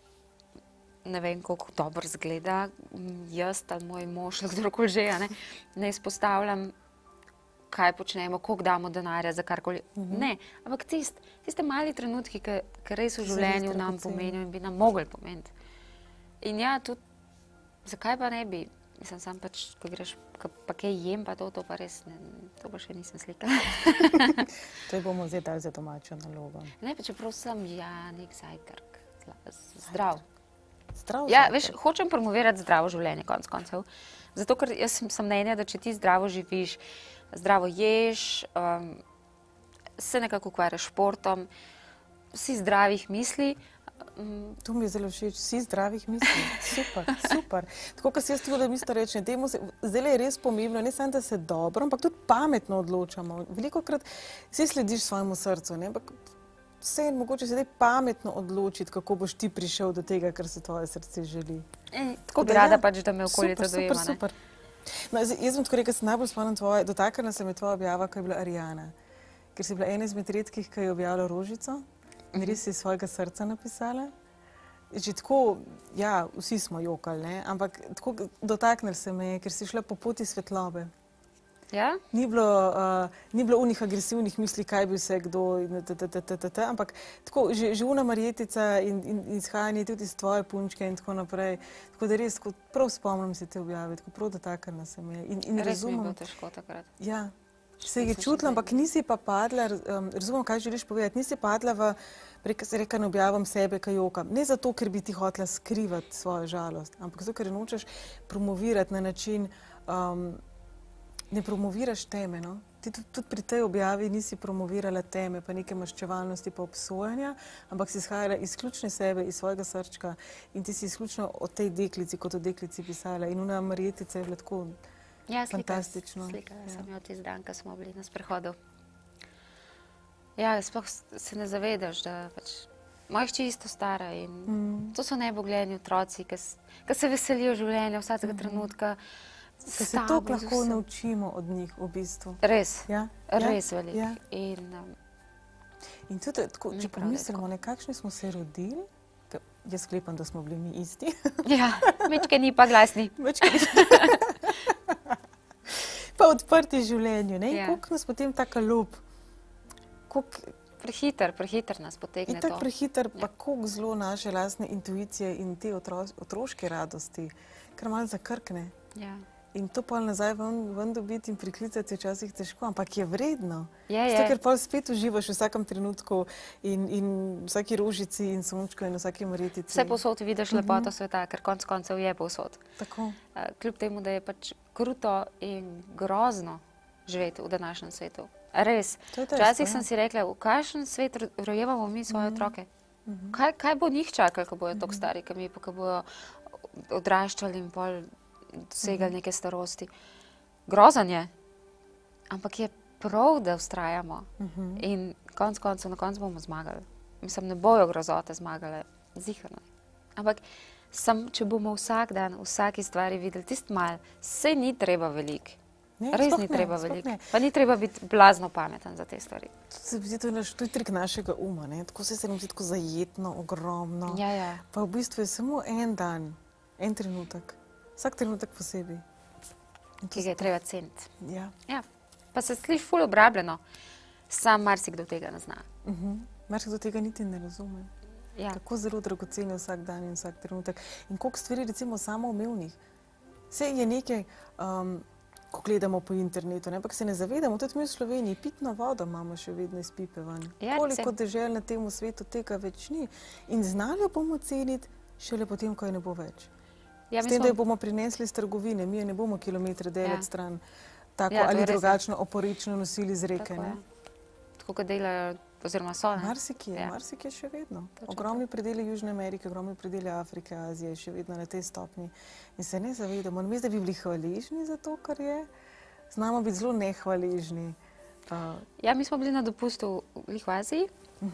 ne vem, koliko dobro zgleda, jaz ali moj mož, kdorkoli že, ne izpostavljam, kaj počnemo, koliko damo denarja za karkoli. Ne, ampak tiste mali trenutki, ki res v življenju nam pomenijo in bi nam mogli pomeniti. In ja, tudi, zakaj pa ne bi? Mislim, sam pač, ko greš, pa kaj jem, pa to pa res, to pa še nisem slikala. To bomo zdaj dali za domačo nalogo. Ne, pa čeprav sem, ja, nek zajtrk, zdrav. Zdrav ja, zajtrk? Veš, hočem promovirati zdravo življenje, konec koncev. Zato, ker jaz sem mnenja, da če ti zdravo živiš, zdravo ješ, se nekako ukvarjaš športom, si zdravih misli. To mi je zelo všeč, vsi zdravih misli. Super, super. Tako, kot se jaz tudi isto rečem, zdaj je res pomembno, ne samo, da se dobro, ampak tudi pametno odločamo. Velikokrat si slediš svojemu srcu, ne? Ampak vse je mogoče sedaj pametno odločiti, kako boš ti prišel do tega, kar se tvoje srce želi. Tako bi rada pač, da me okolica dojema. Super. No, jaz bom tako rekel, se najbolj spomnim tvoje, dotaknila se mi tvoja objava, ko je bila Ariana. Ker si bila ena izmed redkih, ki je objavila Rožico. In res si iz svojega srca napisala. Že tako, ja, vsi smo jokali, ne? Ampak tako dotaknili se me, ker si šla po poti svetlobe. Ja? Ni bilo unih agresivnih misli, kaj bi vse kdo, ampak tako, že una Marjetica in izhajanje tudi iz tvoje punčke in tako naprej. Tako da res, prav spomnim se te objave, tako prav dotaknila se me. Res mi je bilo težko takrat. Ja. Se je čutila, ampak nisi pa padla, razumem, kaj želiš povedati, nisi padla v, reka, ne objavam sebe, kaj jokam. Ne zato, ker bi ti hotela skrivati svojo žalost, ampak zato, ker nočeš promovirati na način, ne promoviraš teme, no? Ti tudi pri tej objavi nisi promovirala teme, pa neke maščevalnosti, pa obsojanja, ampak si izhajala izključne sebe, iz svojega srčka in ti si izključno o tej deklici, kot o deklici pisala. In ona Marjetica je bila tako fantastično. Slikala sem jo tisti dan, ko smo bili na sprehodu. Ja, sploh se ne zavedaš, da pač moja hči isto stara in to so najbogljeni otroci, ki se veselijo življenja vsakega trenutka. Ka se toliko lahko naučimo od njih v bistvu. Res, res veliko. In tudi, če pomislimo, kakšni smo se rodili, jaz sklepam, da smo bili mi isti. Ja, mečke ni pa glasni. Pa odprti življenju, ne? In koliko nas potem taka ljub? Prehiter nas potegne to. In tako prehiter, pa koliko zelo naše lastne intuicije in te otroške radosti, kar malo zakrkne. Ja. In to pol nazaj ven dobiti in priklicati je včasih težko, ampak je vredno. Zato, ker pol spet uživaš v vsakem trenutku in vsaki rožici in sončku in vsaki Marjetici. Vse povsod vidiš lepoto sveta, ker konec koncev je povsod. Tako. Kljub temu, da je pač kruto in grozno živeti v današnjem svetu. Res. Včasih sem si rekla, v kakšen svet rojevamo mi svoje otroke. Kaj bo njih čakali, ko bojo toliko stari, ko bojo odraščali in pol dosegali neke starosti. Grozan je, ampak je prav, da vztrajamo. In na koncu bomo zmagali. Mislim, ne bojo grozote zmagale, zihrno. Ampak če bomo vsak dan, vsaki stvari videli tisti mal, saj ni treba veliko. Res ni treba veliko. Pa ni treba biti blazno pameten za te stvari. To je trik našega uma, ne? Tako se nam zdi tako zajetno, ogromno. Ja. Pa v bistvu je samo en dan, en trenutek. Vsak trenutek posebej. Ki ga je treba ceniti. Ja. Pa se sliši ful obrabljeno. Sam marsikdo tega ne zna. Marsikdo tega niti ne razume. Tako zelo dragoceni vsak dan in vsak trenutek. In koliko stvari recimo samoumevnih. Vse je nekaj, ko gledamo po internetu, ampak se ne zavedamo, tudi mi v Sloveniji pitno vodo imamo še vedno iz pipe ven. Koliko dežel na tem svetu tega več ni. In znali jo bomo ceniti šele potem, ko je ne bo več. S tem, da jo bomo prinesli iz trgovine, mi jo ne bomo kilometre delati stran, tako ali drugačno oporično nosili z reke. Tako, kot delajo, oziroma so. Marsikje še vedno. Ogromni predeli Južne Amerike, ogromni predeli Afrike, Azije, še vedno na tej stopni. In se ne zavedamo. Namesto, da bi bili hvaležni za to, kar je, znamo biti zelo nehvaležni. Ja, mi smo bili na dopustu v Aziji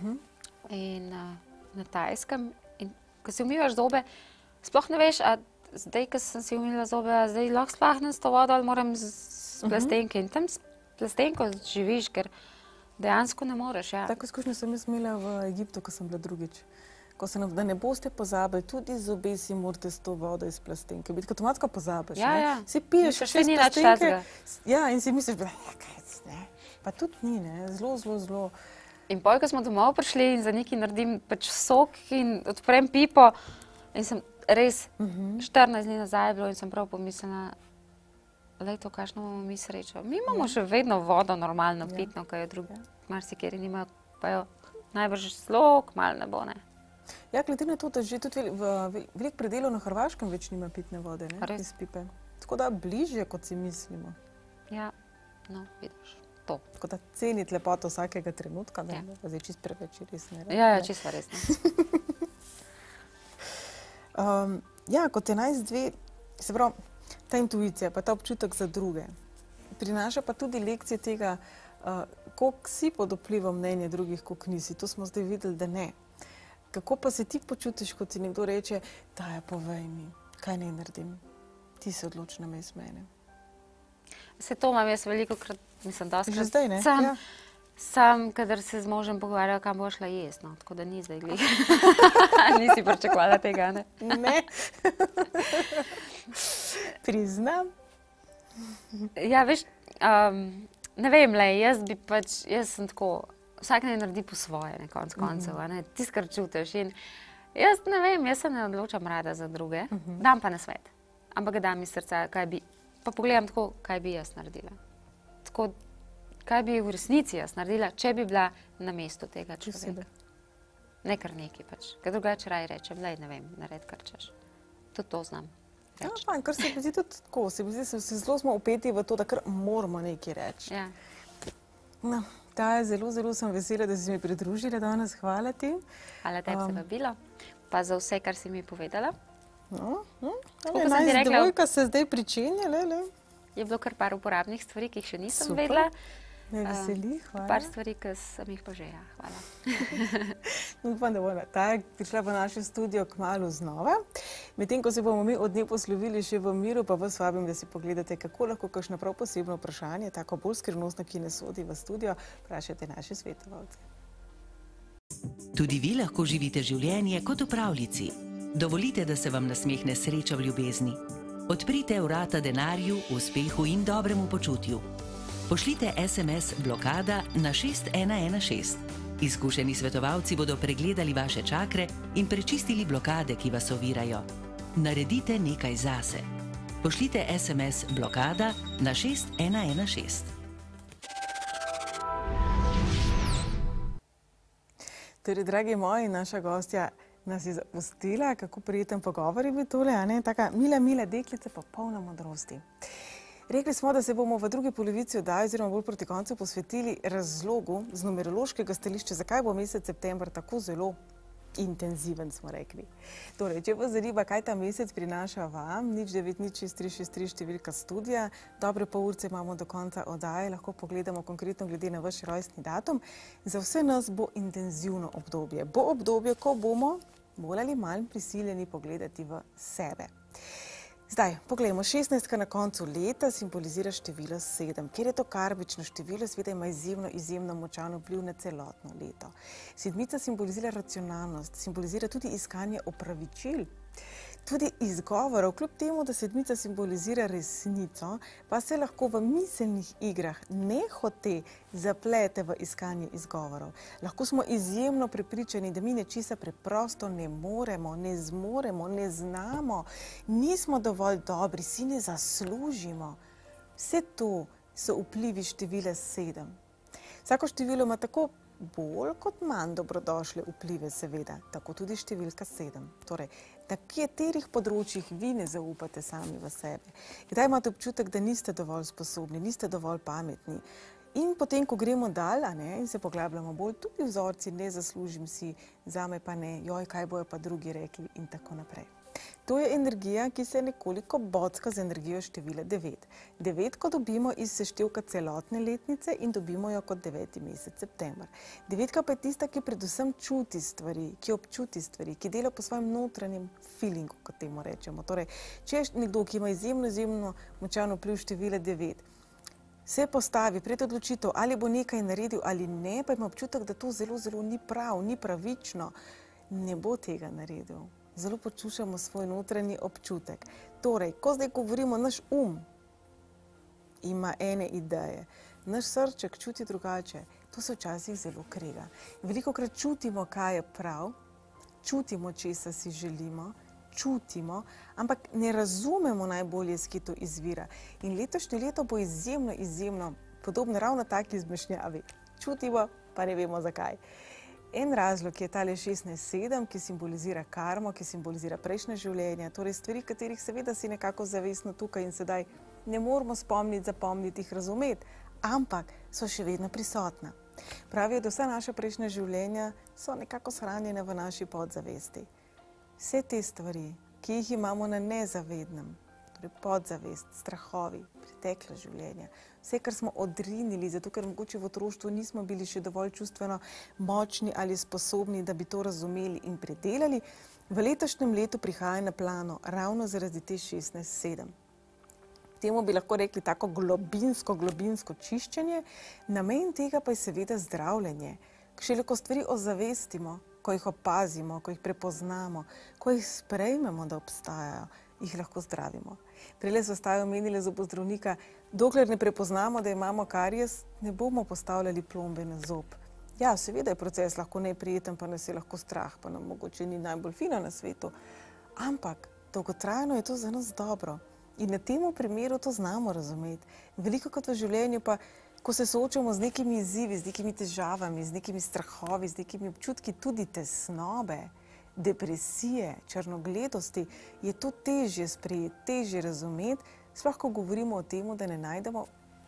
in na Tajskem. In ko si umivaš zobe, sploh ne veš, zdaj, ko sem si umila zobe, zdaj lahko splahnem s to vodo ali moram s plastenke. In tam s plastenko živiš, ker dejansko ne moreš. Tako izkušnjo sem jaz imela v Egiptu, ko sem bila drugič. Da ne boste pozabili, tudi zobe si morate s to vodo iz plastenke. Biti, ko automatsko pozabiš. Si piješ še iz plastenke. Ja, in si misliš, pa tudi ni, zelo, zelo, zelo. In pol, ko smo domov prišli in za nekaj naredim pač sok in odprem pipo in sem res 14 dni nazaj bilo in sem prav pomislila, lejto, kakšno imamo mi srečo. Mi imamo še vedno vodo normalno pitno, ko jo drugi marsikeri nimajo, pa jo najbrž zelo kmalu ne bo, ne. Ja, glede na to, da že tudi veliko predelov na Hrvaškem več nima pitne vode, ne, iz pipe. Tako da bližje, kot si mislimo. Ja, no, vidiš. to. Tako da ceniti lepoto vsakega trenutka, da ne bo zdaj čist preveč resne. Ja, čisto resno. Ja, kot 11-2, se pravi, ta intuicija, pa ta občutek za druge, prinaša pa tudi lekcije tega, koliko si pod vplivom mnenja drugih, koliko nisi. To smo zdaj videli, da ne. Kako pa se ti počutiš, ko ti nekdo reče, daj, povej mi, kaj naj naredim? Ti se odloči namesto mene. Se to imam jaz velikokrat, mislim, doskrat. Že zdaj, ne? Ja. Sam, kadar se z možem pogovarjal, kam bo šla jesti, no, tako da ni zdaj glih. Nisi pričakovala tega, ne? Ne. Priznam. Ja, veš, ne vem, jaz sem tako, vsak naj naredi po svoje, ne, konc koncev, ne, tisto, kar čutiš. In jaz ne vem, jaz se ne odločam rada za druge, dam pa na svet. Ampak ga dam iz srca, pa pogledam tako, kaj bi jaz naredila. Tako, kaj bi v resnici jaz naredila, če bi bila na mestu tega človeka. Ne kar neki pač. Ker drugače raj rečem, ne vem, nared kar češ. Tudi to znam. Ja, fajn, kar se mi zdi tudi tako. Se mi zdi, da se zelo smo upeti v to, da kar moramo nekaj reči. Ja. No, zelo sem vesela, da si mi pridružila danes. Hvala ti. Hvala tebi za vabilo, pa za vse, kar si mi povedala. No, 11-2 se zdaj pričenja, Je bilo kar par uporabnih stvari, ki jih še nisem vedela. Me veseli, hvala. Par stvari, ki sem jih pa že, ja, hvala. Upam, da bo ta prišla v naše studio kmalu znova. Medtem, ko se bomo mi od nje poslovili še v miru, pa vas vabim, da si pogledate, kako lahko kakšno prav posebno vprašanje, tako bolj skrivnostno, ki ne sodi v studio, vprašate naše svetovalce. Tudi vi lahko živite življenje kot v pravljici. Dovolite, da se vam nasmehne sreča v ljubezni. Odprite vrata denarju, uspehu in dobremu počutju. Pošljite SMS blokada na 6116. Izkušeni svetovalci bodo pregledali vaše čakre in prečistili blokade, ki vas ovirajo. Naredite nekaj zase. Pošljite SMS blokada na 6116. Torej, dragi moji, naša gostja nas je zapustila, kako prijeten pogovor je bil tole, a ne? Taka mila deklica, pa polna modrosti. Rekli smo, da se bomo v drugi polovici oddaje, oziroma bolj proti koncu, posvetili razlogu z numerološkega stališča, zakaj bo mesec september tako zelo intenziven, smo rekli. Torej, če vas zanima, kaj ta mesec prinaša vam, 09063663 številka studija, dobre pol urce imamo do konca oddaje, lahko pogledamo konkretno glede na vaš rojstni datum. Za vse nas bo intenzivno obdobje. Bo obdobje, ko bomo bolj ali manj prisiljeni pogledati v sebe. Zdaj, poglejmo, 16 na koncu leta simbolizira število 7. Ker je to karmično število, seveda ima izjemno močan vpliv na celotno leto. Sedmica simbolizira racionalnost, simbolizira tudi iskanje opravičil, tudi izgovorov. Kljub temu, da sedmica simbolizira resnico, pa se lahko v miselnih igrah nehote zaplete v iskanje izgovorov. Lahko smo izjemno prepričani, da mi nečesa preprosto ne moremo, ne zmoremo, ne znamo, nismo dovolj dobri, si ne zaslužimo. Vse to so vplivi števila 7. Vsako število ima tako bolj kot manj dobrodošle vplive, seveda, tako tudi številka 7. Torej, na katerih področjih vi ne zaupate sami v sebe? Kdaj imate občutek, da niste dovolj sposobni, niste dovolj pametni? In potem, ko gremo dalj, in se poglabljamo bolj, tudi vzorci, ne zaslužim si, zame pa ne, joj, kaj bojo pa drugi rekli in tako naprej. To je energija, ki se nekoliko bocka z energijo števila 9. 9, ko dobimo iz seštevka celotne letnice in dobimo jo kot 9. mesec september. 9 pa je tista, ki predvsem čuti stvari, ki občuti stvari, ki dela po svojem notranjem feelingu, kot temu rečemo. Torej, če je nekdo, ki ima izjemno močan vpliv števila 9, se postavi pred odločitev, ali bo nekaj naredil ali ne, pa ima občutek, da to zelo ni prav, ni pravično, ne bo tega naredil. Zelo počušamo svoj notranji občutek. Torej, ko zdaj govorimo, naš ima ene ideje, naš srček čuti drugače, to se včasih zelo krega. Velikokrat čutimo, kaj je prav, čutimo, česa si želimo, čutimo, ampak ne razumemo najbolje, s kje to izvira. In letošnje leto bo izjemno podobno ravno taki izmešnjavi. Čutimo, pa ne vemo zakaj. En razlog je tale 16-7, ki simbolizira karmo, ki simbolizira prejšnje življenje, torej stvari, katerih seveda si nekako zavestno tukaj in sedaj ne moramo spomniti, zapomniti, jih razumeti, ampak so še vedno prisotna. Pravijo, da vsa naša prejšnja življenja so nekako shranjene v naši podzavesti. Vse te stvari, ki jih imamo na nezavednem, torej podzavest, strahovi, pretekla življenja, vse, kar smo odrinili, zato ker mogoče v otroštvu nismo bili še dovolj čustveno močni ali sposobni, da bi to razumeli in predelali, v letošnjem letu prihaja na plano ravno zaradi te 16-7. Temu bi lahko rekli tako globinsko čiščenje, namen tega pa je seveda zdravljenje. Šele ko stvari ozavestimo, ko jih opazimo, ko jih prepoznamo, ko jih sprejmemo, da obstajajo, jih lahko zdravimo. Prejle so stajo omenili zobozdravnika, dokler ne prepoznamo, da imamo karies, ne bomo postavljali plombe na zob. Ja, seveda je proces lahko neprijeten, pa nas je lahko strah, pa nam mogoče ni najbolj fino na svetu, ampak dolgotrajno je to za nas dobro. In na temu primeru to znamo razumeti. Veliko kot v življenju pa, ko se soočamo z nekimi izzivi, z nekimi težavami, z nekimi strahovi, z nekimi občutki tudi tesnobe, depresije, črnogledosti, je to težje sprejeti, težje razumeti, sploh ko govorimo o tem, da ne najdemo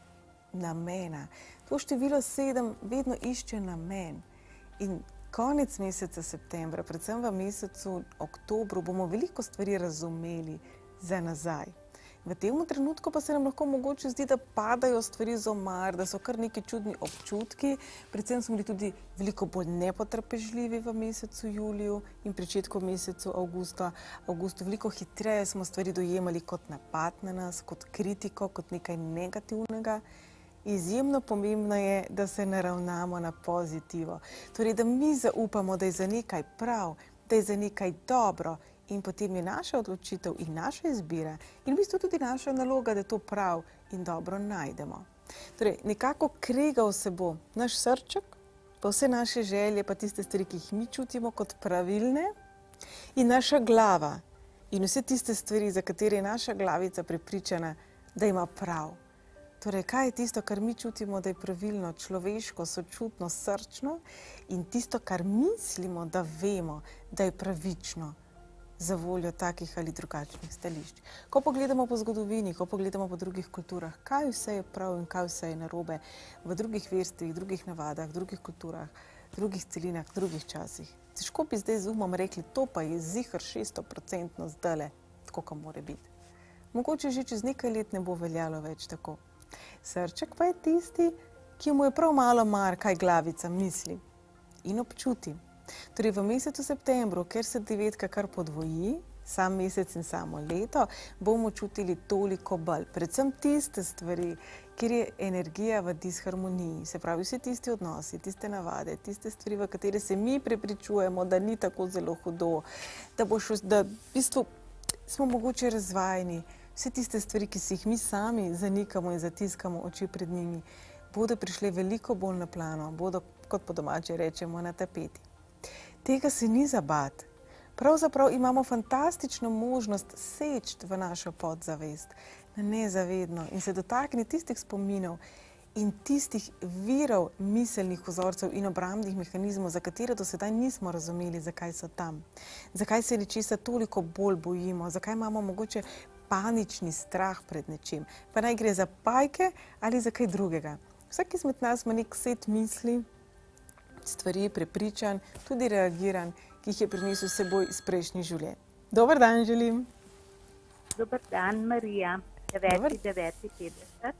namena. To število 7 vedno išče namen. In konec meseca septembra, predvsem v mesecu oktobru, bomo veliko stvari razumeli za nazaj. V tem trenutku pa se nam lahko mogoče zdi, da padajo stvari z omar, da so kar neki čudni občutki, predvsem smo bili tudi veliko bolj nepotrpežljivi v mesecu juliju in pričetku mesecu avgustu. Veliko hitreje smo stvari dojemali kot napad na nas, kot kritiko, kot nekaj negativnega. Izjemno pomembno je, da se naravnamo na pozitivo. Torej, da mi zaupamo, da je za nekaj prav, da je za nekaj dobro, in potem je naša odločitev in naša izbira in v bistvu tudi naša naloga, da to prav in dobro najdemo. Torej, nekako kregal se bo naš srček, pa vse naše želje, pa tiste stvari, ki jih mi čutimo kot pravilne, in naša glava in vse tiste stvari, za katere je naša glavica prepričana, da ima prav. Torej, kaj je tisto, kar mi čutimo, da je pravilno, človeško, sočutno, srčno, in tisto, kar mislimo, da vemo, da je pravično, za voljo takih ali drugačnih stališč. Ko pogledamo po zgodovini, ko pogledamo po drugih kulturah, kaj vse je prav in kaj vse je narobe v drugih verstvih, drugih navadah, drugih kulturah, drugih celinah, drugih časih. Težko bi zdaj z umom rekli, to pa je ziher 600% zdajle, tako kot mora biti. Mogoče že čez nekaj let ne bo veljalo več tako. Srček pa je tisti, ki mu je prav malo mar, kaj glavica misli in občuti. Torej, v mesecu septembru, ker se 9 kar podvoji, sam mesec in samo leto, bomo čutili toliko bolj. Predvsem tiste stvari, kjer je energija v disharmoniji, se pravi vsi tisti odnosi, tiste navade, tiste stvari, v katere se mi prepričujemo, da ni tako zelo hudo, da v bistvu smo mogoče razvajeni, vse tiste stvari, ki si jih mi sami zanikamo in zatiskamo oči pred njimi, bodo prišle veliko bolj na plano, bodo, kot po domače rečemo, na tapeti. Tega se ni za bati. Pravzaprav imamo fantastično možnost seči v našo podzavest, na nezavedno in se dotakniti tistih spominov in tistih virov miselnih vzorcev in obrambnih mehanizmov, za katere do sedaj nismo razumeli, zakaj so tam. Zakaj se nečesa toliko bolj bojimo, zakaj imamo mogoče panični strah pred nečim. Pa naj gre za pajke ali za kaj drugega. Vsak izmed nas ima nek set misli, stvari, prepričanj, tudi reagiranj, ki jih je prinesel s seboj iz prejšnjih življenj. Dober dan želim. Dober dan, Marija. 9.9.50.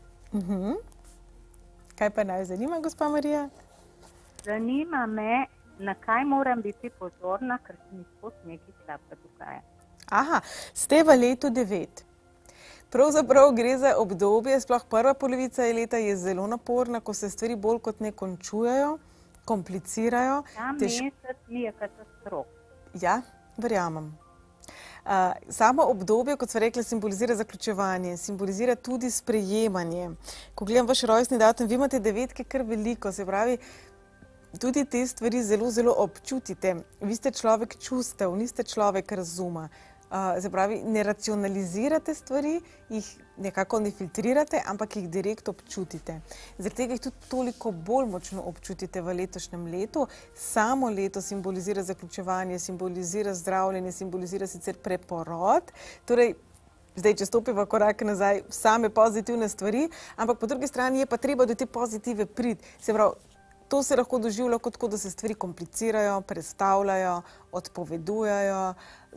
Kaj pa naj zanima, gospa Marija? Zanima me, na kaj moram biti pozorna, ker se mi spod nekaj slabega dogaja. Aha, ste v letu 9. Pravzaprav gre za obdobje, sploh prva polovica leta je zelo naporna, ko se stvari bolj kot ne končujejo, komplicirajo. Ta mesec mi je katastrof. Ja, verjamem. Samo obdobje, kot sva rekla, simbolizira zaključevanje, simbolizira tudi sprejemanje. Ko gledam vaš rojstni datum, vi imate 9 kar veliko, se pravi, tudi te stvari zelo, zelo občutite. Vi ste človek čustev, niste človek razuma. Se pravi, ne racionalizirate stvari, jih nekako ne filtrirate, ampak jih direkt občutite. Zaradi tega jih tudi toliko bolj močno občutite v letošnjem letu. Samo leto simbolizira zaključevanje, simbolizira zdravljenje, simbolizira sicer preporod. Torej, zdaj, če stopiva korak nazaj, same pozitivne stvari, ampak po drugi strani je pa treba do te pozitive priti. Se pravi, to se lahko doživlja kot tako, da se stvari komplicirajo, prestavljajo, odpovedujejo.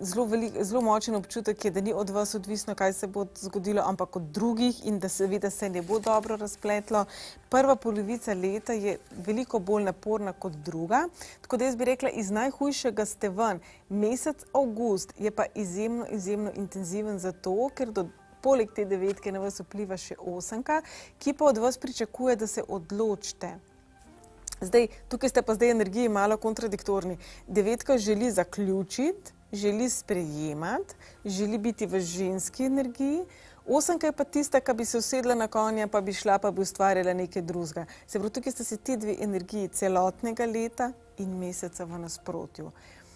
Zelo močen občutek je, da ni od vas odvisno, kaj se bo zgodilo, ampak od drugih in da seveda se ne bo dobro razpletlo. Prva polovica leta je veliko bolj naporna kot druga, tako da jaz bi rekla, iz najhujšega ste ven. Mesec avgust je pa izjemno intenziven zato, ker poleg te devetke na vas vpliva še osemka, ki pa od vas pričakuje, da se odločite. Zdaj, tukaj ste pa zdaj energiji malo kontradiktorni. Devetka želi zaključiti, želi sprejemati, želi biti v ženski energiji. Osemka je pa tista, ki bi se usedla na konja, pa bi šla, pa bi ustvarjala nekaj drugega. Se pravi, tukaj sta se ti dve energiji celotnega leta in meseca v nasprotju.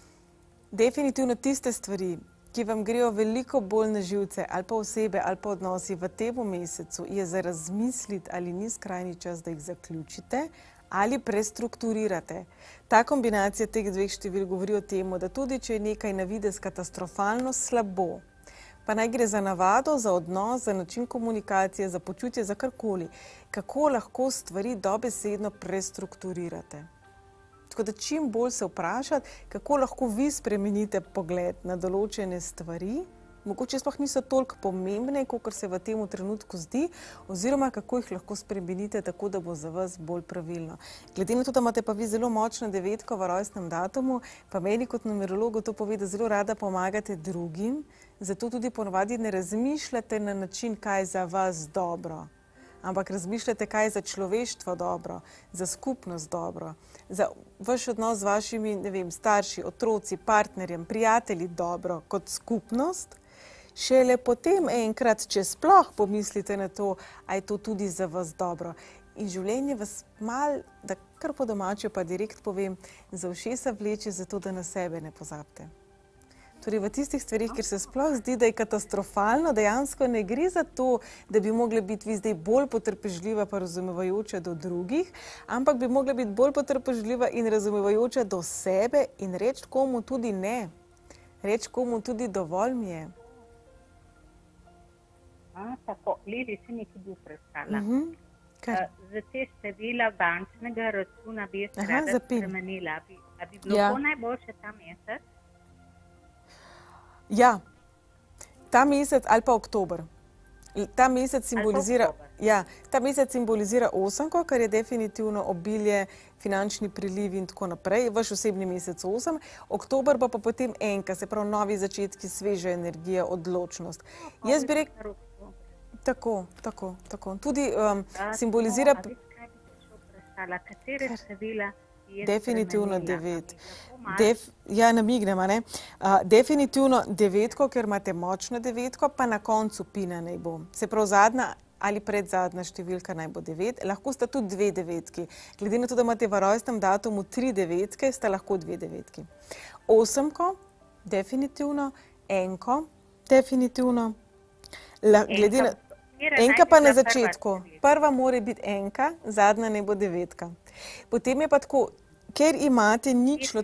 Definitivno tiste stvari, ki vam grejo veliko bolj na živce, ali pa osebe, ali pa odnosi v tem mesecu, je za razmisliti, ali ni skrajni čas, da jih zaključite, ali prestrukturirate. Ta kombinacija teh dveh števil govori o tem, da tudi če je nekaj na videz katastrofalno slabo, pa naj gre za navado, za odnos, za način komunikacije, za počutje, za karkoli, kako lahko stvari dobesedno prestrukturirate. Tako da čim bolj se vprašati, kako lahko vi spremenite pogled na določene stvari, mogoče sploh niso toliko pomembne, kot se v tem trenutku zdi, oziroma kako jih lahko spremenite tako, da bo za vas bolj pravilno. Glede na to, da imate pa vi zelo močno devetko v rojstnem datumu, pa meni kot numerologu to pove, da zelo rada pomagate drugim, zato tudi ponovadi ne razmišljate na način, kaj je za vas dobro, ampak razmišljate, kaj je za človeštvo dobro, za skupnost dobro, za vaš odnos z vašimi, ne vem, starši, otroci, partnerjem, prijatelji dobro kot skupnost. Šele potem enkrat, če sploh pomislite na to, a je to tudi za vas dobro. In življenje vas malo, da kar po domače pa direkt povem, za ušesa vleče zato, da na sebe ne pozabite. Torej v tistih stvarih, kjer se sploh zdi, da je katastrofalno, dejansko ne gre za to, da bi mogla biti vi zdaj bolj potrpežljiva pa razumevajoča do drugih, ampak bi mogla biti bolj potrpežljiva in razumevajoča do sebe in reči komu tudi ne. Reči komu tudi dovolj mi je. Tako, Lili, se nekaj bi vprašala. Za te števila bančnega računa bi jaz rada spremenila. A bi bilo to najboljše ta mesec? Ja, ta mesec ali pa oktober. Ta mesec simbolizira osemko, kar je definitivno obilje, finančni priliv in tako naprej. Vaš osebni mesec 8. Oktober pa potem enka, se pravi novi začetki, sveža energija, odločnost. Jaz bi rekla, tako. Tudi simbolizira... Katere števila? Definitivno 9. Ja, namignemo, ne? Definitivno 9, ker imate močno 9, pa na koncu pina naj bo. Se pravi zadnja ali predzadnja številka naj bo 9. Lahko sta tudi 2 devetki. Glede na to, da imate v rojstnem datumu 3 devetke, sta lahko 2 devetki. 8, definitivno. Enko, definitivno. Enka pa na začetku. Prva mora biti enka, zadnja naj bo 9. Potem je pa tako, ker imate ničlo,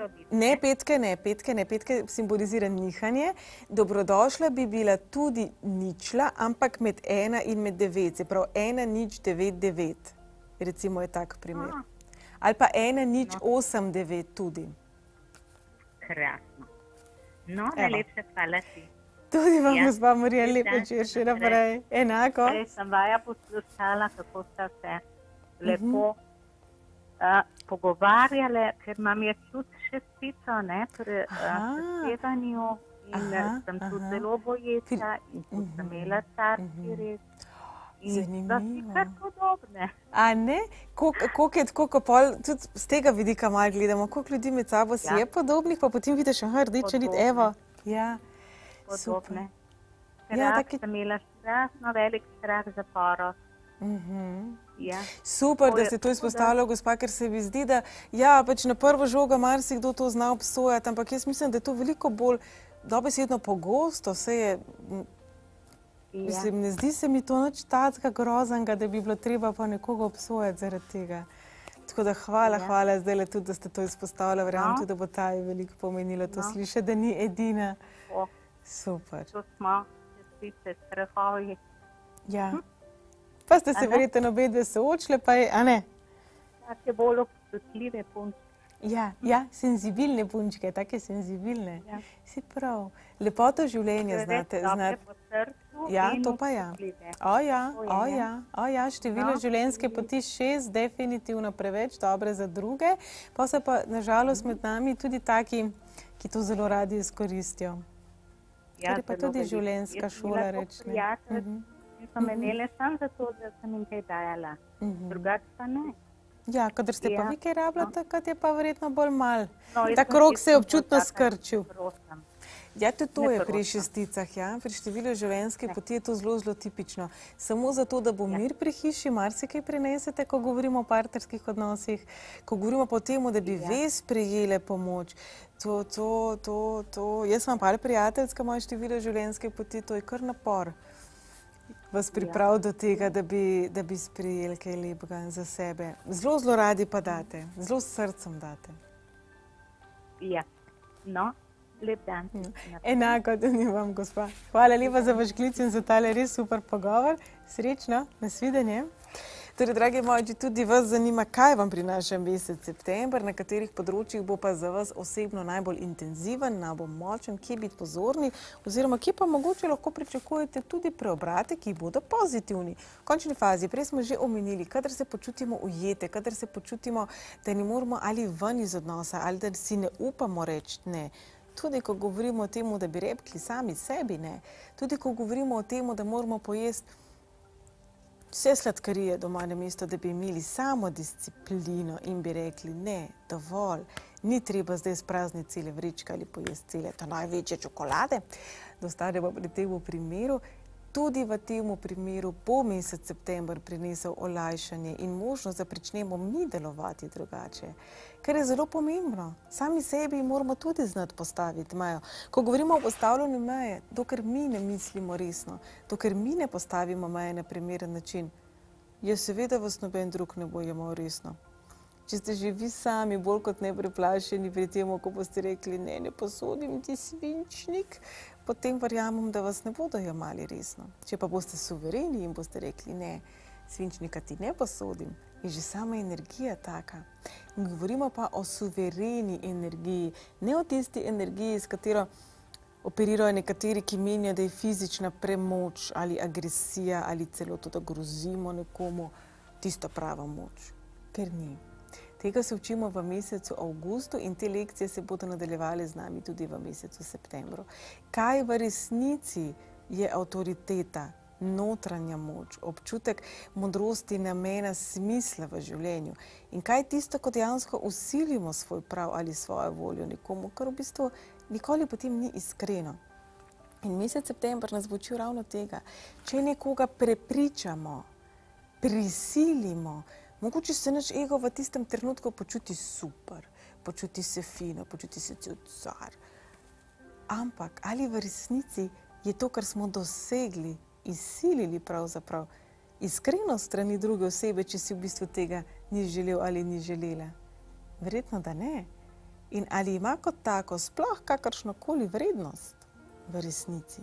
petke simbolizira nihanje, dobrodošla bi bila tudi ničla, ampak med 1 in med 9, se pravi 1, nič, 9, 9, recimo je tak primer. Ali pa 1, nič, 8, 9 tudi. Krasno. No, najlepša hvala ti. Tudi vam, gospa Marija, lep večer še naprej. Enako. Prej sem vaja poslušala, kako sta se lepo pogovarjale, ker imam jaz tudi šestico, pri sedanju in sem tudi zelo boječa in tudi sem imela carski res. In da si kar podobne. A ne? Koliko je tako, ko pol, tudi z tega vidika malo gledamo, koliko ljudi med sabo si je podobnih, pa potem vidiš, rdeča nit, evo. Ja. Podobne. Ker sem imela strašno velik strah za porost. Super, da ste to izpostavili, gospa, ker se mi zdi, da pač na prvo žogo marsikdo to zna obsojati, ampak jaz mislim, da je to veliko bolj dobesedno pogosto. Mislim, ne zdi se mi to nič takega groznega, da bi bilo treba pa nekoga obsojati zaradi tega. Tako da hvala zdajle tudi, da ste to izpostavili. Verjamem tudi, da bo ta veliko pomenilo to slišati, da ni edina. Super. To smo tiste strahovi. Ja. Pa ste se verjetno obe dve soočile, pa je, a ne? Take bolj občutljive punčke. Ja, senzibilne punčke, take senzibilne. Ja. Si prav. Lepoto življenja znate. Po srcu ja, in to pa ja. Število življenjske poti 6, definitivno preveč dobre za druge. Pa so pa nažalost med nami tudi taki, ki to zelo radi izkoristijo. Kar je pa tudi življenjska šola, rečne. Sem imela samo zato, da sem jim kaj dajala. Drugače pa ne. Ja, kadar ste pa vi kaj rabila, takrat je pa verjetno bolj mal. Ta krog se je občutno skrčil. Ja, tudi to je pri šesticah, ja. Pri številu življenjske poti je to zelo, zelo tipično. Samo zato, da bo mir pri hiši, marsikaj prinesete, ko govorimo o partnerskih odnosih, ko govorimo pa o tem, da bi ves prejele pomoč. Jaz imam par prijateljska, moje število življenjske poti, to je kar napor. Vas priprav do tega, da bi sprejeli kaj lepega za sebe. Zelo, zelo radi pa date. Zelo s srcem date. Ja. No, lep dan. Enako, da ni vam, gospa. Hvala lepa za vaš klic in za tale res super pogovor. Srečno, nasvidenje. Torej, dragi moji, tudi vas zanima, kaj vam prinaša mesec september, na katerih področjih bo pa za vas osebno najbolj intenziven, najbolj močen, kje biti pozorni, oziroma kje pa mogoče lahko pričakujete tudi preobrate, ki bodo pozitivni. V končni fazi, prej smo že omenili, kadar se počutimo ujete, kadar se počutimo, da ne moramo ali ven iz odnosa, ali da si ne upamo reči ne. Tudi ko govorimo o tem, da bi repkli sami sebi, ne. Tudi ko govorimo o tem, da moramo pojesti vse sladkarije doma, namesto da bi imeli samo disciplino in bi rekli ne, dovolj, ni treba zdaj sprazniti cele vrečke ali pojesti cele to največje čokolade. Da ostanemo pri tem primeru. Tudi v tem primeru bo mesec september prinesel olajšanje in možnost, da pričnemo mi delovati drugače. Ker je zelo pomembno. Sami sebi moramo tudi znati postaviti mejo. Ko govorimo o postavljanju meje, dokler mi ne mislimo resno, dokler mi ne postavimo meje na primeren način, je seveda vas noben drug ne bo jemal resno. Če ste že vi sami bolj kot ne preplašeni pri tem, ko boste rekli ne posodim ti svinčnik, potem verjamem, da vas ne bodo jemali resno. Če pa boste suvereni in boste rekli ne, svinčnika ti ne posodim, je že sama energija taka. In govorimo pa o suvereni energiji, ne o tisti energiji, s katero operirajo nekateri, ki menijo, da je fizična premoč ali agresija ali celo to, da grozimo nekomu, tisto prava moč. Ker ni. Tega se učimo v mesecu avgustu in te lekcije se bodo nadaljevale z nami tudi v mesecu septembru. Kaj v resnici je avtoriteta, notranja moč, občutek modrosti, namena, smisla v življenju? In kaj je tisto, ko dejansko vsilimo svoj prav ali svojo voljo nekomu, kar v bistvu nikoli potem ni iskreno? In mesec september nas bo učil ravno tega. Če nekoga prepričamo, prisilimo, mogoče se naš ego v tistem trenutku počuti super, počuti se fino, počuti se cel car. Ampak ali v resnici je to, kar smo dosegli, izsilili pravzaprav iskreno strani druge osebe, če si v bistvu tega ni želel ali ni želela? Verjetno, da ne. In ali ima kot tako sploh kakršnokoli vrednost v resnici?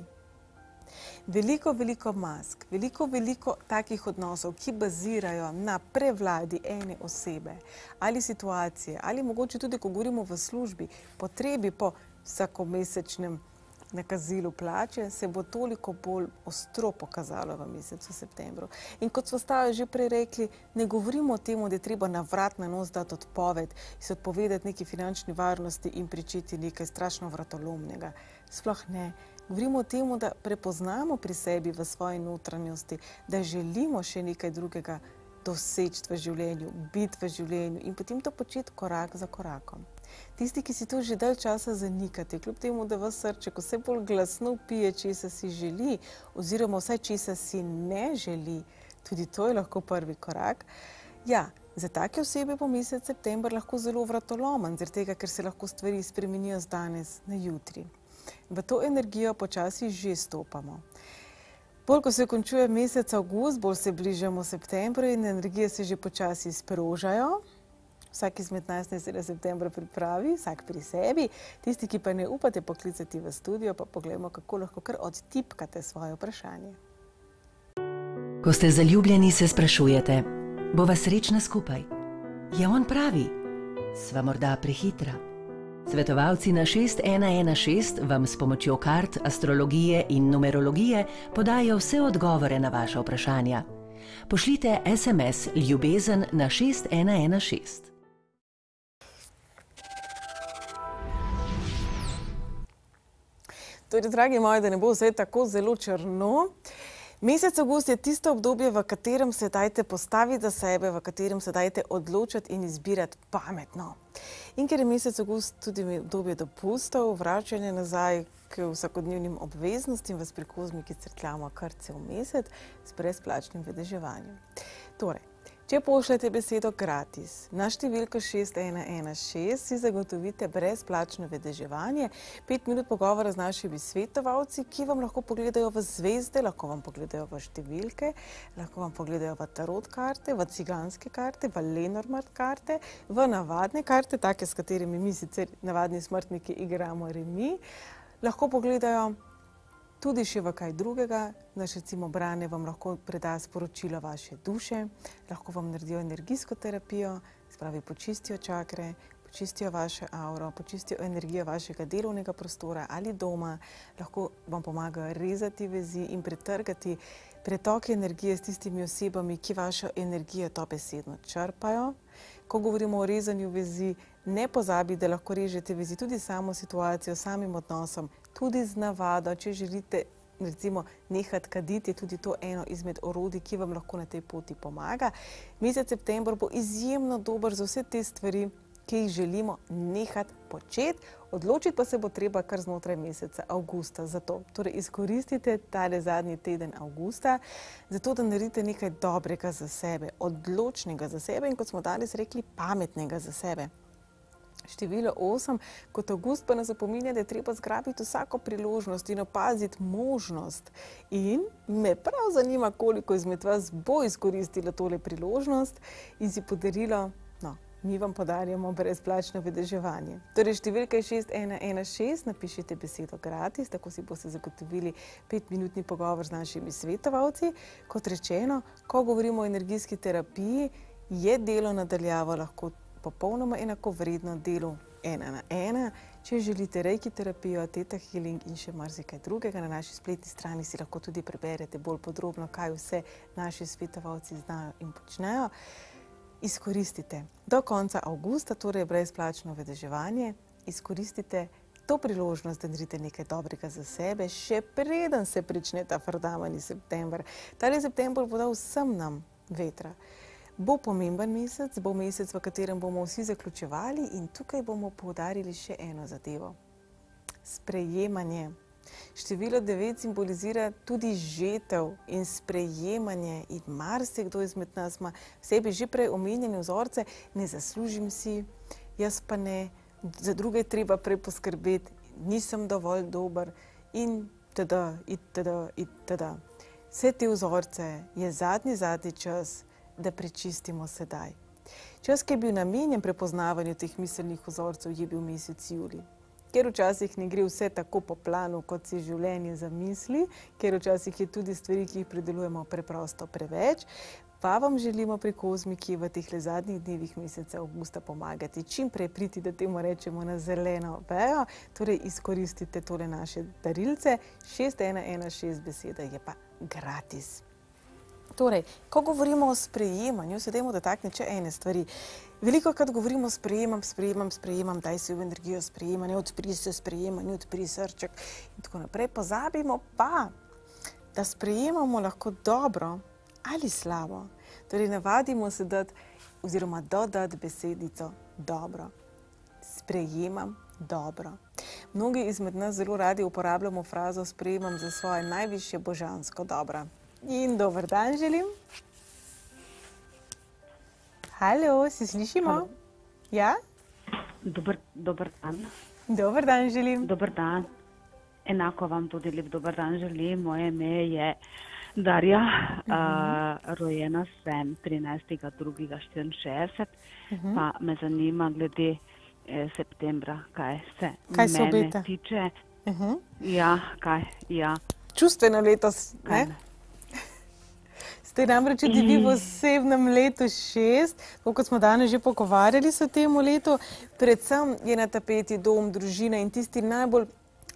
Veliko mask, veliko takih odnosov, ki bazirajo na prevladi ene osebe ali situacije, ali mogoče tudi, ko govorimo v službi, potrebi po vsakomesečnem nakazilu plače, se bo toliko bolj ostro pokazalo v mesecu septembru. In kot smo že prej rekli, ne govorimo o tem, da je treba na vrat na nos dati odpoved, se odpovedati neki finančni varnosti in pričeti nekaj strašno vratolomnega. Sploh ne. Govorimo o tem, da prepoznamo pri sebi v svoji notranjosti, da želimo še nekaj drugega doseči v življenju, biti v življenju in potem to početi korak za korakom. Tisti, ki si to že dalj časa zanikate, kljub temu, da vas srček vse bolj glasno pije, česa si želi, oziroma vsaj česa si ne želi, tudi to je lahko prvi korak. Ja, za take osebe bo mesec september lahko zelo vratolomen, zaradi tega, ker se lahko stvari spremenijo z danes na jutri. V to energijo počasi že stopamo. Bolj, ko se končuje mesec avgust, bolj se bližamo septembru in energije se že počasi sprožajo. vsak izmed nas naj se na septembra pripravi, vsak pri sebi. Tisti, ki pa ne upate poklicati v studio, pa pogledamo, kako lahko kar odtipkate svoje vprašanje. Ko ste zaljubljeni, se sprašujete, bova srečna skupaj? Je on pravi? Sva morda prehitra? Svetovalci na 6116 vam s pomočjo kart, astrologije in numerologije podajo vse odgovore na vaša vprašanja. Pošljite SMS ljubezen na 6116. Torej, dragi moji, da ne bo vse tako zelo črno. Mesec avgust je tisto obdobje, v katerem se dajte postaviti za sebe, v katerem se dajte odločati in izbirati pametno. In ker je mesec avgust tudi obdobje dopustov, vračanje nazaj k vsakodnevnim obveznostim, vas pri kozmiki crkljamo kar cel mesec s brezplačnim vedeževanjem. Torej, če pošljete besedo gratis na številko 6116, si zagotovite brezplačno vedeževanje, 5 minut pogovora z našimi svetovalci, ki vam lahko pogledajo v zvezde, lahko vam pogledajo v številke, lahko vam pogledajo v tarot karte, v ciganske karte, v Lenormand karte, v navadne karte, take, s katerimi mi sicer navadni smrtniki igramo remi, lahko pogledajo tudi še v kaj drugega. Naš recimo branje vam lahko preda sporočilo vaše duše, lahko vam naredijo energijsko terapijo, se pravi počistijo čakre, počistijo vaše auro, počistijo energijo vašega delovnega prostora ali doma, lahko vam pomagajo rezati vezi in pretrgati pretoke energije s tistimi osebami, ki vašo energijo dobesedno črpajo. Ko govorimo o rezanju vezi, ne pozabi, da lahko režete vezi tudi samo situacijo, samim odnosom, tudi z navado. Če želite recimo nehati kaditi, je tudi to eno izmed orodij, ki vam lahko na tej poti pomaga. Mesec september bo izjemno dober za vse te stvari, ki jih želimo nehati početi, odločiti pa se bo treba kar znotraj meseca avgusta za to. Torej, izkoristite tale zadnji teden avgusta, zato da naredite nekaj dobrega za sebe, odločnega za sebe in, kot smo danes rekli, pametnega za sebe. Število 8, kot avgust pa nas opominja, da je treba zgrabiti vsako priložnost in opaziti možnost. In me prav zanima, koliko izmed vas bo izkoristilo tole priložnost in si podarilo, mi vam podarjamo brezplačno vedeževanje. Torej, številka je 6116, napišite besedo gratis, tako si boste zagotovili 5-minutni pogovor z našimi svetovalci. Kot rečeno, ko govorimo o energijski terapiji, je delo nadaljavo lahko popolnoma enakovredno delu 1 na 1. Če želite reiki terapijo, teta healing in še marsikaj drugega, na naši spletni strani si lahko tudi preberete bolj podrobno, kaj vse naši svetovalci znajo in počnejo. Izkoristite do konca avgusta, torej brezplačno vedeževanje, izkoristite to priložnost, da naredite nekaj dobrega za sebe, še preden se prične ta fardamani september. Tale september bo dal vsem nam vetra. Bo pomemben mesec, bo mesec, v katerem bomo vsi zaključevali in tukaj bomo poudarili še eno zadevo. Sprejemanje. Število 9 simbolizira tudi žetev in sprejemanje in marsikdo izmed nas ima v sebi že prej omenjene vzorce, ne zaslužim si, jaz pa ne, za druge je treba prej poskrbeti, nisem dovolj dober in tada, itd. Vse te vzorce je zadnji čas, da prečistimo sedaj. Čas, ki je bil namenjen prepoznavanju teh miselnih vzorcev, je bil mesec julij. Ker včasih ne gre vse tako po planu, kot si življenje zamisli, ker včasih je tudi stvari, ki jih predelujemo, preprosto preveč, pa vam želimo pri kozmiki v teh zadnjih dnevih meseca avgusta pomagati. Čim prej priti, da temu rečemo na zeleno vejo, torej izkoristite tole naše darilce. 6116 beseda je pa gratis. Torej, ko govorimo o sprejemanju, se dajmo dotakniti še ene stvari. Veliko krat govorimo sprejemam, daj si v energijo sprejemanja, odpri se sprejemanju, odpri srček in tako naprej. Pozabimo pa, da sprejemamo lahko dobro ali slabo. Torej, navadimo se dati oziroma dodati besedico dobro. Sprejemam dobro. Mnogi izmed nas zelo radi uporabljamo frazo sprejemam za svoje najvišje božansko dobro. In dober dan želim. Halo, se slišimo? Halo. Ja? Dober dan. Dober dan želim. Dober dan. Enako vam tudi lep dober dan želim. Moje ime je Darja, rojena sem 13.2.64, pa me zanima glede septembra, kaj se mene tiče. Ja, kaj, ja. Čustveno letos, ne? Ste namreč tudi vi v osebnem letu 6, kot smo danes že pogovarjali se o tem letu, predvsem je na tapeti dom, družina in tisti najbolj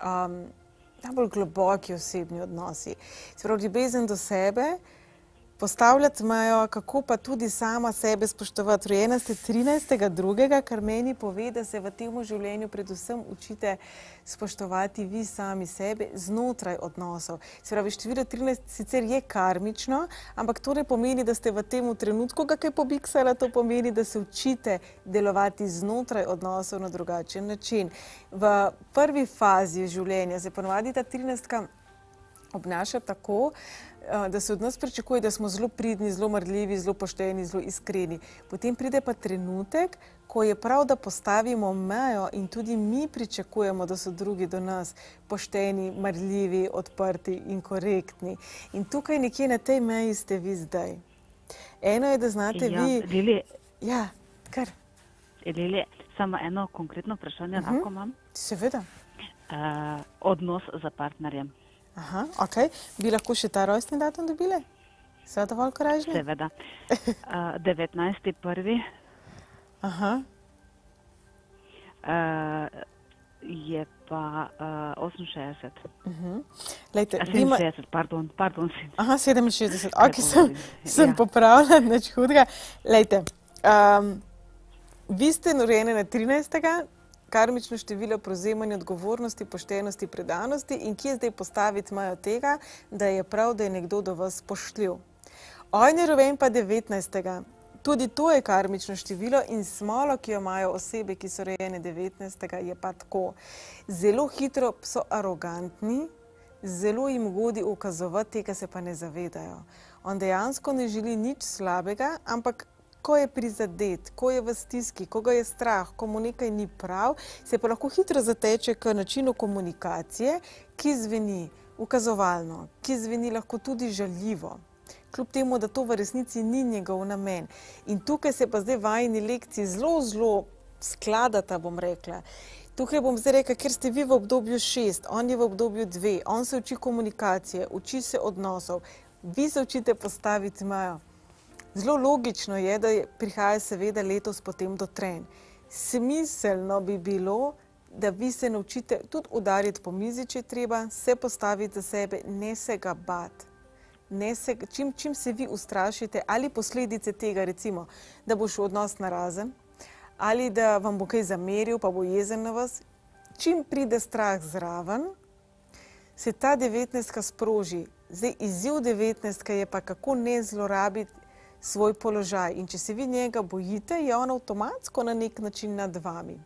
globoki osebni odnosi. Se pravi, ljubezen do sebe, postavljati mejo, kako pa tudi sama sebe spoštovati. Rojena ste 13.2., kar meni pove, da se v tem življenju predvsem učite spoštovati vi sami sebe znotraj odnosov. Se pravi, število 13 sicer je karmično, ampak to ne pomeni, da ste v tem trenutku kaj pobiksala, to pomeni, da se učite delovati znotraj odnosov na drugačen način. V prvi fazi življenja se ponavadi ta 13. obnaša tako, da se od nas pričakuje, da smo zelo pridni, zelo marljivi, zelo pošteni, zelo iskreni. Potem pride pa trenutek, ko je prav, da postavimo mejo in tudi mi pričakujemo, da so drugi do nas pošteni, marljivi, odprti in korektni. In tukaj nekje na tej meji ste vi zdaj. Eno je, da znate vi... Lili. Ja, kar? Lili, samo eno konkretno vprašanje lahko imam? Seveda. Odnos za partnerjem. Aha, ok. Bi lahko še ta rojstni datum dobile? Vse dovolj koražni? Seveda. 19.1. Aha. Je pa 68. Lejte, 67, pardon. Aha, 67. Ok, sem popravila, nič hudega. Lejte, vi ste rojeni na 13. karmično število prevzemanja odgovornosti, poštenosti, predanosti in kje zdaj postaviti mejo tega, da je prav, da je nekdo do vas spoštljiv. On je rojen pa 19. Tudi to je karmično število in smolo, ki jo imajo osebe, ki so rojene 19. je pa tako. Zelo hitro so arogantni, zelo jim godi ukazovati, tega se pa ne zavedajo. On dejansko ne želi nič slabega, ampak ko je prizadet, ko je v stiski, ko ga je strah, ko mu nekaj ni prav, se pa lahko hitro zateče k načinu komunikacije, ki zveni ukazovalno, ki zveni lahko tudi žaljivo. Kljub temu, da to v resnici ni njegov namen. In tukaj se pa zdaj vajini lekciji zelo skladata, bom rekla. Tukaj bom zdaj rekla, ker ste vi v obdobju 6, on je v obdobju 2, on se uči komunikacije, uči se odnosov, vi se učite postaviti mejo. Zelo logično je, da prihaja seveda letos potem do trenj. Smiselno bi bilo, da vi se naučite tudi udariti po mizi, če treba, se postaviti za sebe, ne se ga bati. Čim se vi ustrašite ali posledice tega, recimo, da bo šel odnos narazen, ali da vam bo kaj zameril, pa bo jezen na vas, čim pride strah zraven, se ta 19. sproži. Zdaj, izziv 19. je pa, kako ne zlorabiti svoj položaj. In če se vi njega bojite, je on avtomatsko na nek način nad vami.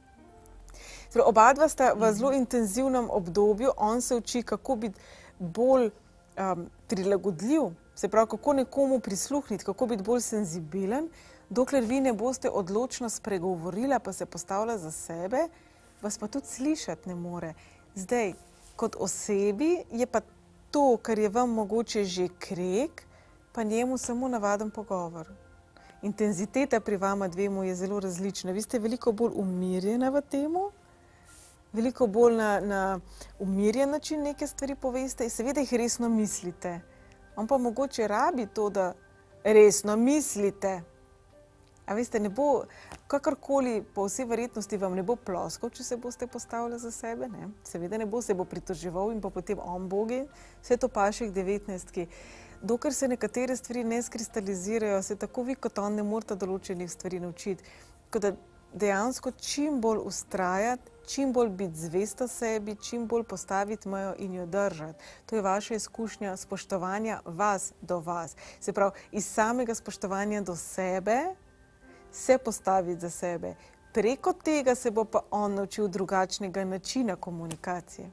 Oba dva sta v zelo intenzivnem obdobju, on se uči, kako biti bolj prilagodljiv, se pravi, kako nekomu prisluhniti, kako biti bolj senzibilen, dokler vi ne boste odločno spregovorila, pa se postavila za sebe, vas pa tudi slišati ne more. Zdaj, kot osebi je pa to, kar je vam mogoče že kreg, pa njemu samo navaden pogovor. Intenziteta pri vama dvemu je zelo različna. Vi ste veliko bolj umirjena v temu, veliko bolj na umirjen način neke stvari poveste in seveda jih resno mislite. On pa mogoče rabi to, da resno mislite. A veste, ne bo, kakorkoli po vsej verjetnosti vam ne bo ploskal, če se boste postavili za sebe, ne? Seveda ne bo, se bo pritoževal in pa potem on bogi, vse to paše k 19. Dokler se nekatere stvari ne skristalizirajo, se tako vi kot on ne morate določenih stvari naučiti. Tako da dejansko čim bolj ustrajati, čim bolj biti zvesta sebi, čim bolj postaviti mejo in jo držati. To je vaša izkušnja spoštovanja vas do vas. Se pravi, iz samega spoštovanja do sebe se postaviti za sebe. Preko tega se bo pa on naučil drugačnega načina komunikacije.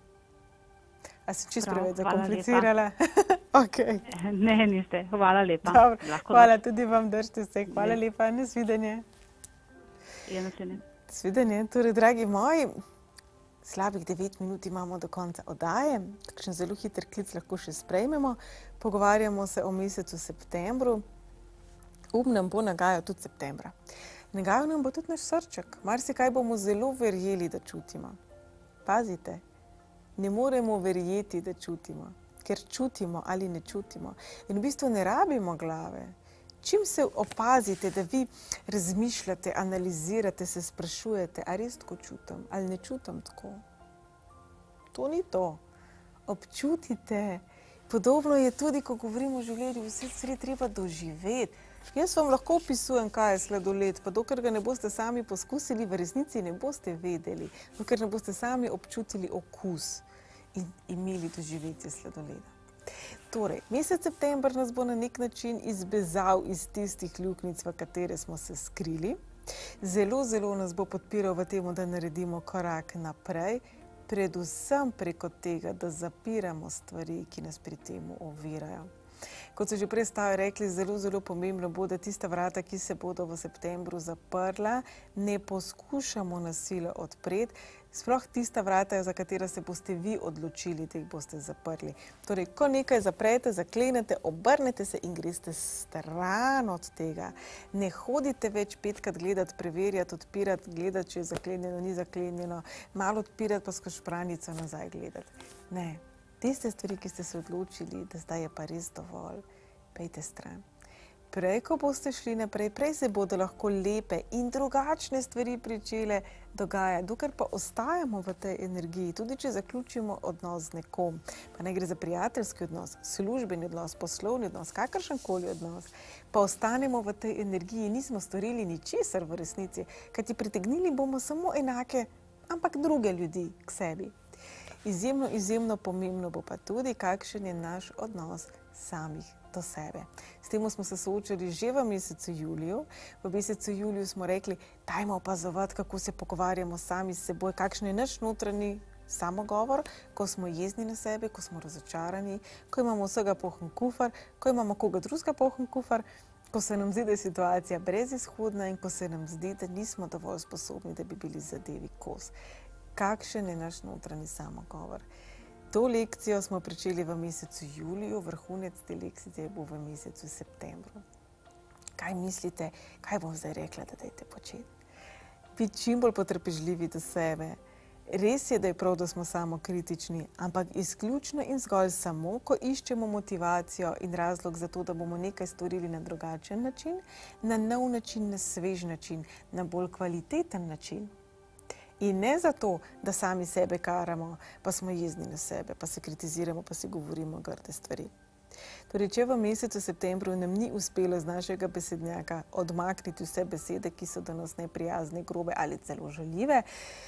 A sem čisto preveč zakomplicirala? Okay. Ne, niste. Hvala lepa. Hvala tudi vam, držite se. Hvala lepa. Nasvidenje. Nasvidenje. Nasvidenje. Torej, dragi moji, slabih 9 minut imamo do konca oddaje, takšen zelo hiter klic lahko še sprejmemo. Pogovarjamo se o mesecu septembru. Nam bo nagajal tudi septembra. Nagajal nam bo tudi naš srček. Marsikaj bomo zelo verjeli, da čutimo. Pazite, ne moremo verjeti, da čutimo, ker čutimo ali ne čutimo. In v bistvu ne rabimo glave. Čim se opazite, da vi razmišljate, analizirate, se sprašujete, a res tako čutim ali ne čutim tako. To ni to. Občutite. Podobno je tudi, ko govorimo o življenju, vse stvari treba doživeti. Jaz vam lahko opisujem, kaj je sladoled, pa dokler ga ne boste sami poskusili, v resnici ne boste vedeli, dokler ne boste sami občutili okus in imeli doživetje sladoleda. Torej, mesec september nas bo na nek način izbezal iz tistih luknjic, v katere smo se skrili. Zelo, zelo nas bo podpiral v tem, da naredimo korak naprej, predvsem preko tega, da zapiramo stvari, ki nas pri tem ovirajo. Kot so že prej rekli, zelo, zelo pomembno bo, da tista vrata, ki se bodo v septembru zaprla, ne poskušamo na silo odpreti, sploh tista vrata, za katera se boste vi odločili, da jih boste zaprli. Torej, ko nekaj zaprete, zaklenete, obrnete se in greste stran od tega. Ne hodite več 5krat gledati, preverjati, odpirati, gledati, če je zaklenjeno, ni zaklenjeno, malo odpirati, pa skozi špranico nazaj gledati. Ne. Tiste stvari, ki ste se odločili, da zdaj je pa res dovolj, pejte stran. Prej, ko boste šli naprej, prej se bodo lahko lepe in drugačne stvari pričele dogajati, dokler pa ostajamo v tej energiji, tudi če zaključimo odnos z nekom, pa ne gre za prijateljski odnos, službeni odnos, poslovni odnos, kakršenkoli odnos, pa ostanemo v tej energiji, nismo storili ničesar v resnici, kajti pritegnili bomo samo enake, ampak druge ljudi k sebi. Izjemno, izjemno pomembno bo pa tudi, kakšen je naš odnos samih do sebe. S tem smo se soočali že v mesecu juliju. V mesecu juliju smo rekli, dajmo opazovati, kako se pogovarjamo sami s seboj, kakšen je naš notranji samogovor, ko smo jezni na sebe, ko smo razočarani, ko imamo vsega poln kufar, ko imamo koga drugega poln kufar, ko se nam zdi, da je situacija brezizhodna in ko se nam zdi, da nismo dovolj sposobni, da bi bili zadevi kos. Kakšen je naš notranji samogovor. To lekcijo smo pričeli v mesecu juliju, vrhunec te lekcije bo v mesecu septembru. Kaj mislite, kaj bom zdaj rekla, da dajte početi? Biti čim bolj potrpežljivi do sebe. Res je, da je prav, da smo samokritični, ampak izključno in zgolj samo, ko iščemo motivacijo in razlog za to, da bomo nekaj storili na drugačen način, na nov način, na svež način, na bolj kvaliteten način. In ne zato, da sami sebe karamo, pa smo jezni na sebe, pa se kritiziramo, pa si govorimo grde stvari. Torej, če v mesecu septembru nam ni uspelo z našega besednjaka odmakniti vse besede, ki so do nas neprijazne, grobe ali celo žaljive,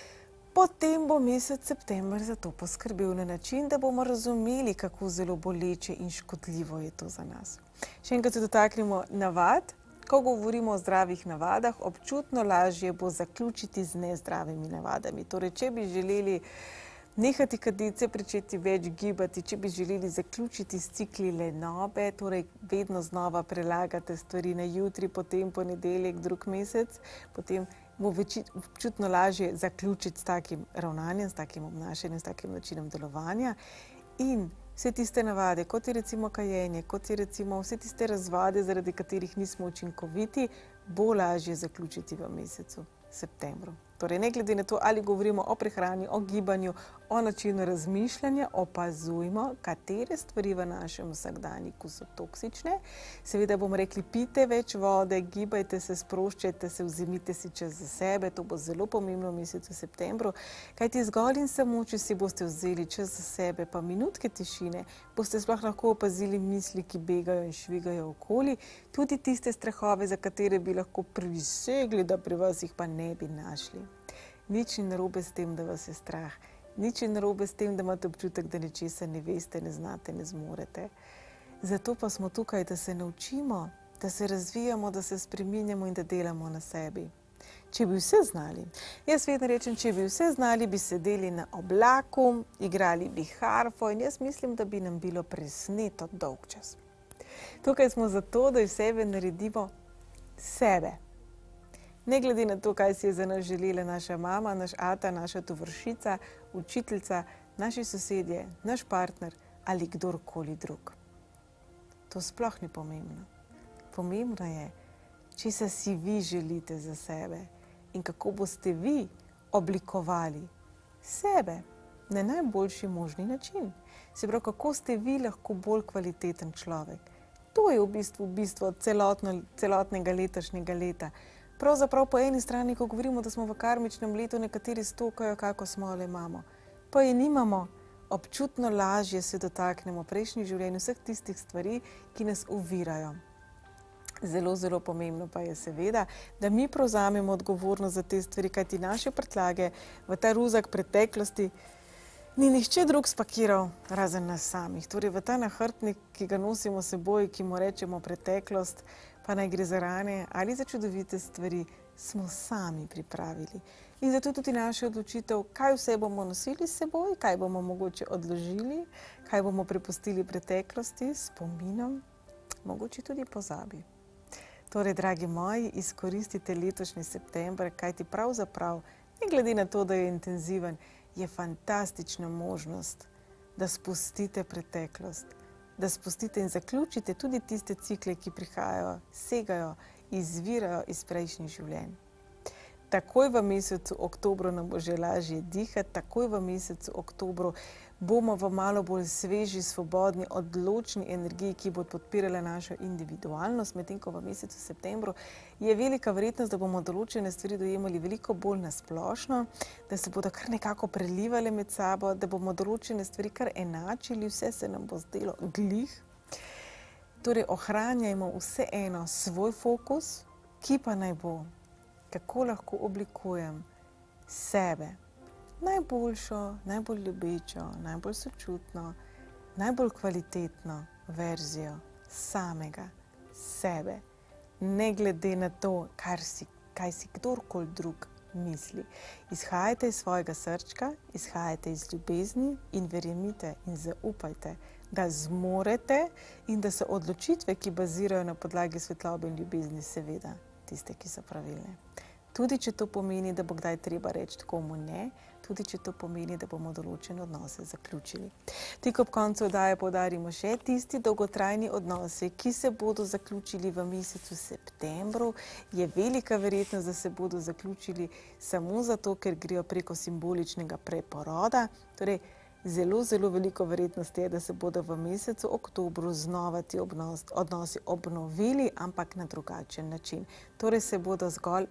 potem bo mesec september za to poskrbel na način, da bomo razumeli, kako zelo boleče in škodljivo je to za nas. Še enkrat se dotaknemo navad. Ko govorimo o zdravih navadah, občutno lažje bo zaključiti z nezdravimi navadami. Torej, če bi želeli nehati kaditi, pričeti več gibati, če bi želeli zaključiti s cikli lenobe, torej vedno znova prelagate stvari na jutri, potem ponedeljek, drug mesec, potem bo občutno lažje zaključiti s takim ravnanjem, s takim obnašanjem, s takim načinom delovanja. In vse tiste navade, kot je recimo kajenje, kot je recimo vse tiste razvade, zaradi katerih nismo učinkoviti, bo lažje zaključiti v mesecu septembru. Torej, ne glede na to, ali govorimo o prehrani, o gibanju, o načinu razmišljanja, opazujmo, katere stvari v našem vsakdanjiku so toksične. Seveda bomo rekli, pijte več vode, gibajte se, sproščajte se, vzemite si čas za sebe, to bo zelo pomembno v mesecu septembru, kajti zgolj in samo, če si boste vzeli čas za sebe, pa minutke tišine, boste sploh lahko opazili misli, ki begajo in švigajo okoli, tudi tiste strahove, za katere bi lahko prisegli, da pri vas jih pa ne bi našli. Nič ni narobe s tem, da vas je strah. Nič ni narobe s tem, da imate občutek, da nečesa ne veste, ne znate, ne zmorete. Zato pa smo tukaj, da se naučimo, da se razvijamo, da se spreminjamo in da delamo na sebi. Če bi vse znali, jaz vedno rečem, če bi vse znali, bi sedeli na oblaku, igrali bi harfo in jaz mislim, da bi nam bilo presneto dolg čas. Tukaj smo zato, da iz sebe naredimo sebe. Ne glede na to, kaj si je za nas želela naša mama, naš ata, naša tovarišica, učiteljica, naši sosedje, naš partner ali kdorkoli drug. To sploh ni pomembno. Pomembno je, česa si vi želite za sebe in kako boste vi oblikovali sebe na najboljši možni način. Se pravi, kako ste vi lahko bolj kvaliteten človek. To je v bistvu bistvo celotnega letošnjega leta. Pravzaprav po eni strani, ko govorimo, da smo v karmičnem letu, nekateri stokajo, kako smo ali imamo. Pa je nimamo, občutno lažje se dotaknemo prejšnjih življenj, vseh tistih stvari, ki nas ovirajo. Zelo, zelo pomembno pa je seveda, da mi prevzamemo odgovornost za te stvari, kajti naše prtljage v ta ruzak preteklosti ni nihče drug spakiral, razen nas samih. Torej v ta nahrbtnik, ki ga nosimo seboj, ki mu rečemo preteklost, pa naj gre za rane ali za čudovite stvari, smo sami pripravili. In zato tudi naša odločitev, kaj vse bomo nosili s seboj, kaj bomo mogoče odložili, kaj bomo prepustili preteklosti, spominom, mogoče tudi pozabi. Torej, dragi moji, izkoristite letošnji september, kajti pravzaprav, ne glede na to, da je intenziven, je fantastična možnost, da spustite preteklost, da spustite in zaključite tudi tiste cikle, ki prihajajo, segajo, izvirajo iz prejšnjih življenj. Takoj v mesecu oktobru nam bo že lažje dihati, takoj v mesecu oktobru bomo v malo bolj sveži, svobodni, odločni energiji, ki bo podpirala našo individualnost, medtem ko v mesecu septembru je velika verjetnost, da bomo določene stvari dojemali veliko bolj nasplošno, da se bodo kar nekako prelivale med sabo, da bomo določene stvari kar enačili, vse se nam bo zdelo glih. Torej, ohranjajmo vseeno svoj fokus, ki pa naj bo, kako lahko oblikujem sebe, najboljšo, najbolj ljubečo, najbolj sočutno, najbolj kvalitetno verzijo samega sebe, ne glede na to, kaj si kdorkoli drug misli. Izhajajte iz svojega srčka, izhajajte iz ljubezni in verjemite in zaupajte, da zmorete in da so odločitve, ki bazirajo na podlagi svetlobe in ljubezni, seveda tiste, ki so pravilne. Tudi, če to pomeni, da bo kdaj treba reči komu ne, tudi, če to pomeni, da bomo določene odnose zaključili. Tik ob koncu oddaje poudarimo še tisti dolgotrajni odnosi, ki se bodo zaključili v mesecu septembru. Je velika verjetnost, da se bodo zaključili samo zato, ker grejo preko simboličnega preporoda. Torej, zelo, zelo veliko verjetnost je, da se bodo v mesecu oktobru znova ti odnosi obnovili, ampak na drugačen način. Torej se bodo zgolj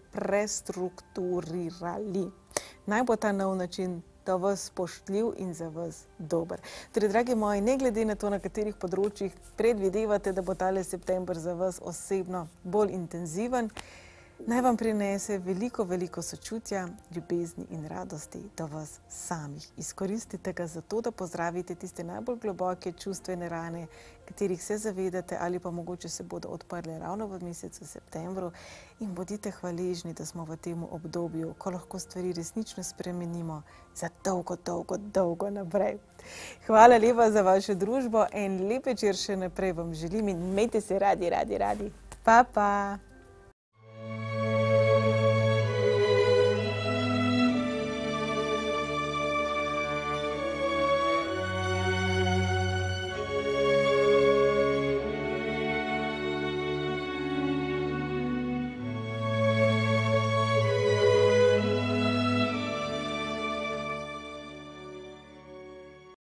prestrukturirali. Naj bo ta nov način za vas spoštljiv in za vas dober. Torej, dragi moji, ne glede na to, na katerih področjih predvidevate, da bo tale september za vas osebno bolj intenziven, naj vam prinese veliko, veliko sočutja, ljubezni in radosti do vas samih. Izkoristite ga zato, da pozdravite tiste najbolj globoke čustvene rane, katerih se zavedate ali pa mogoče se bodo odprle ravno v mesecu septembru, in bodite hvaležni, da smo v tem obdobju, ko lahko stvari resnično spremenimo za dolgo, dolgo, dolgo naprej. Hvala lepa za vašo družbo, en lep večer še naprej vam želim in imejte se radi, radi, radi. Pa, pa!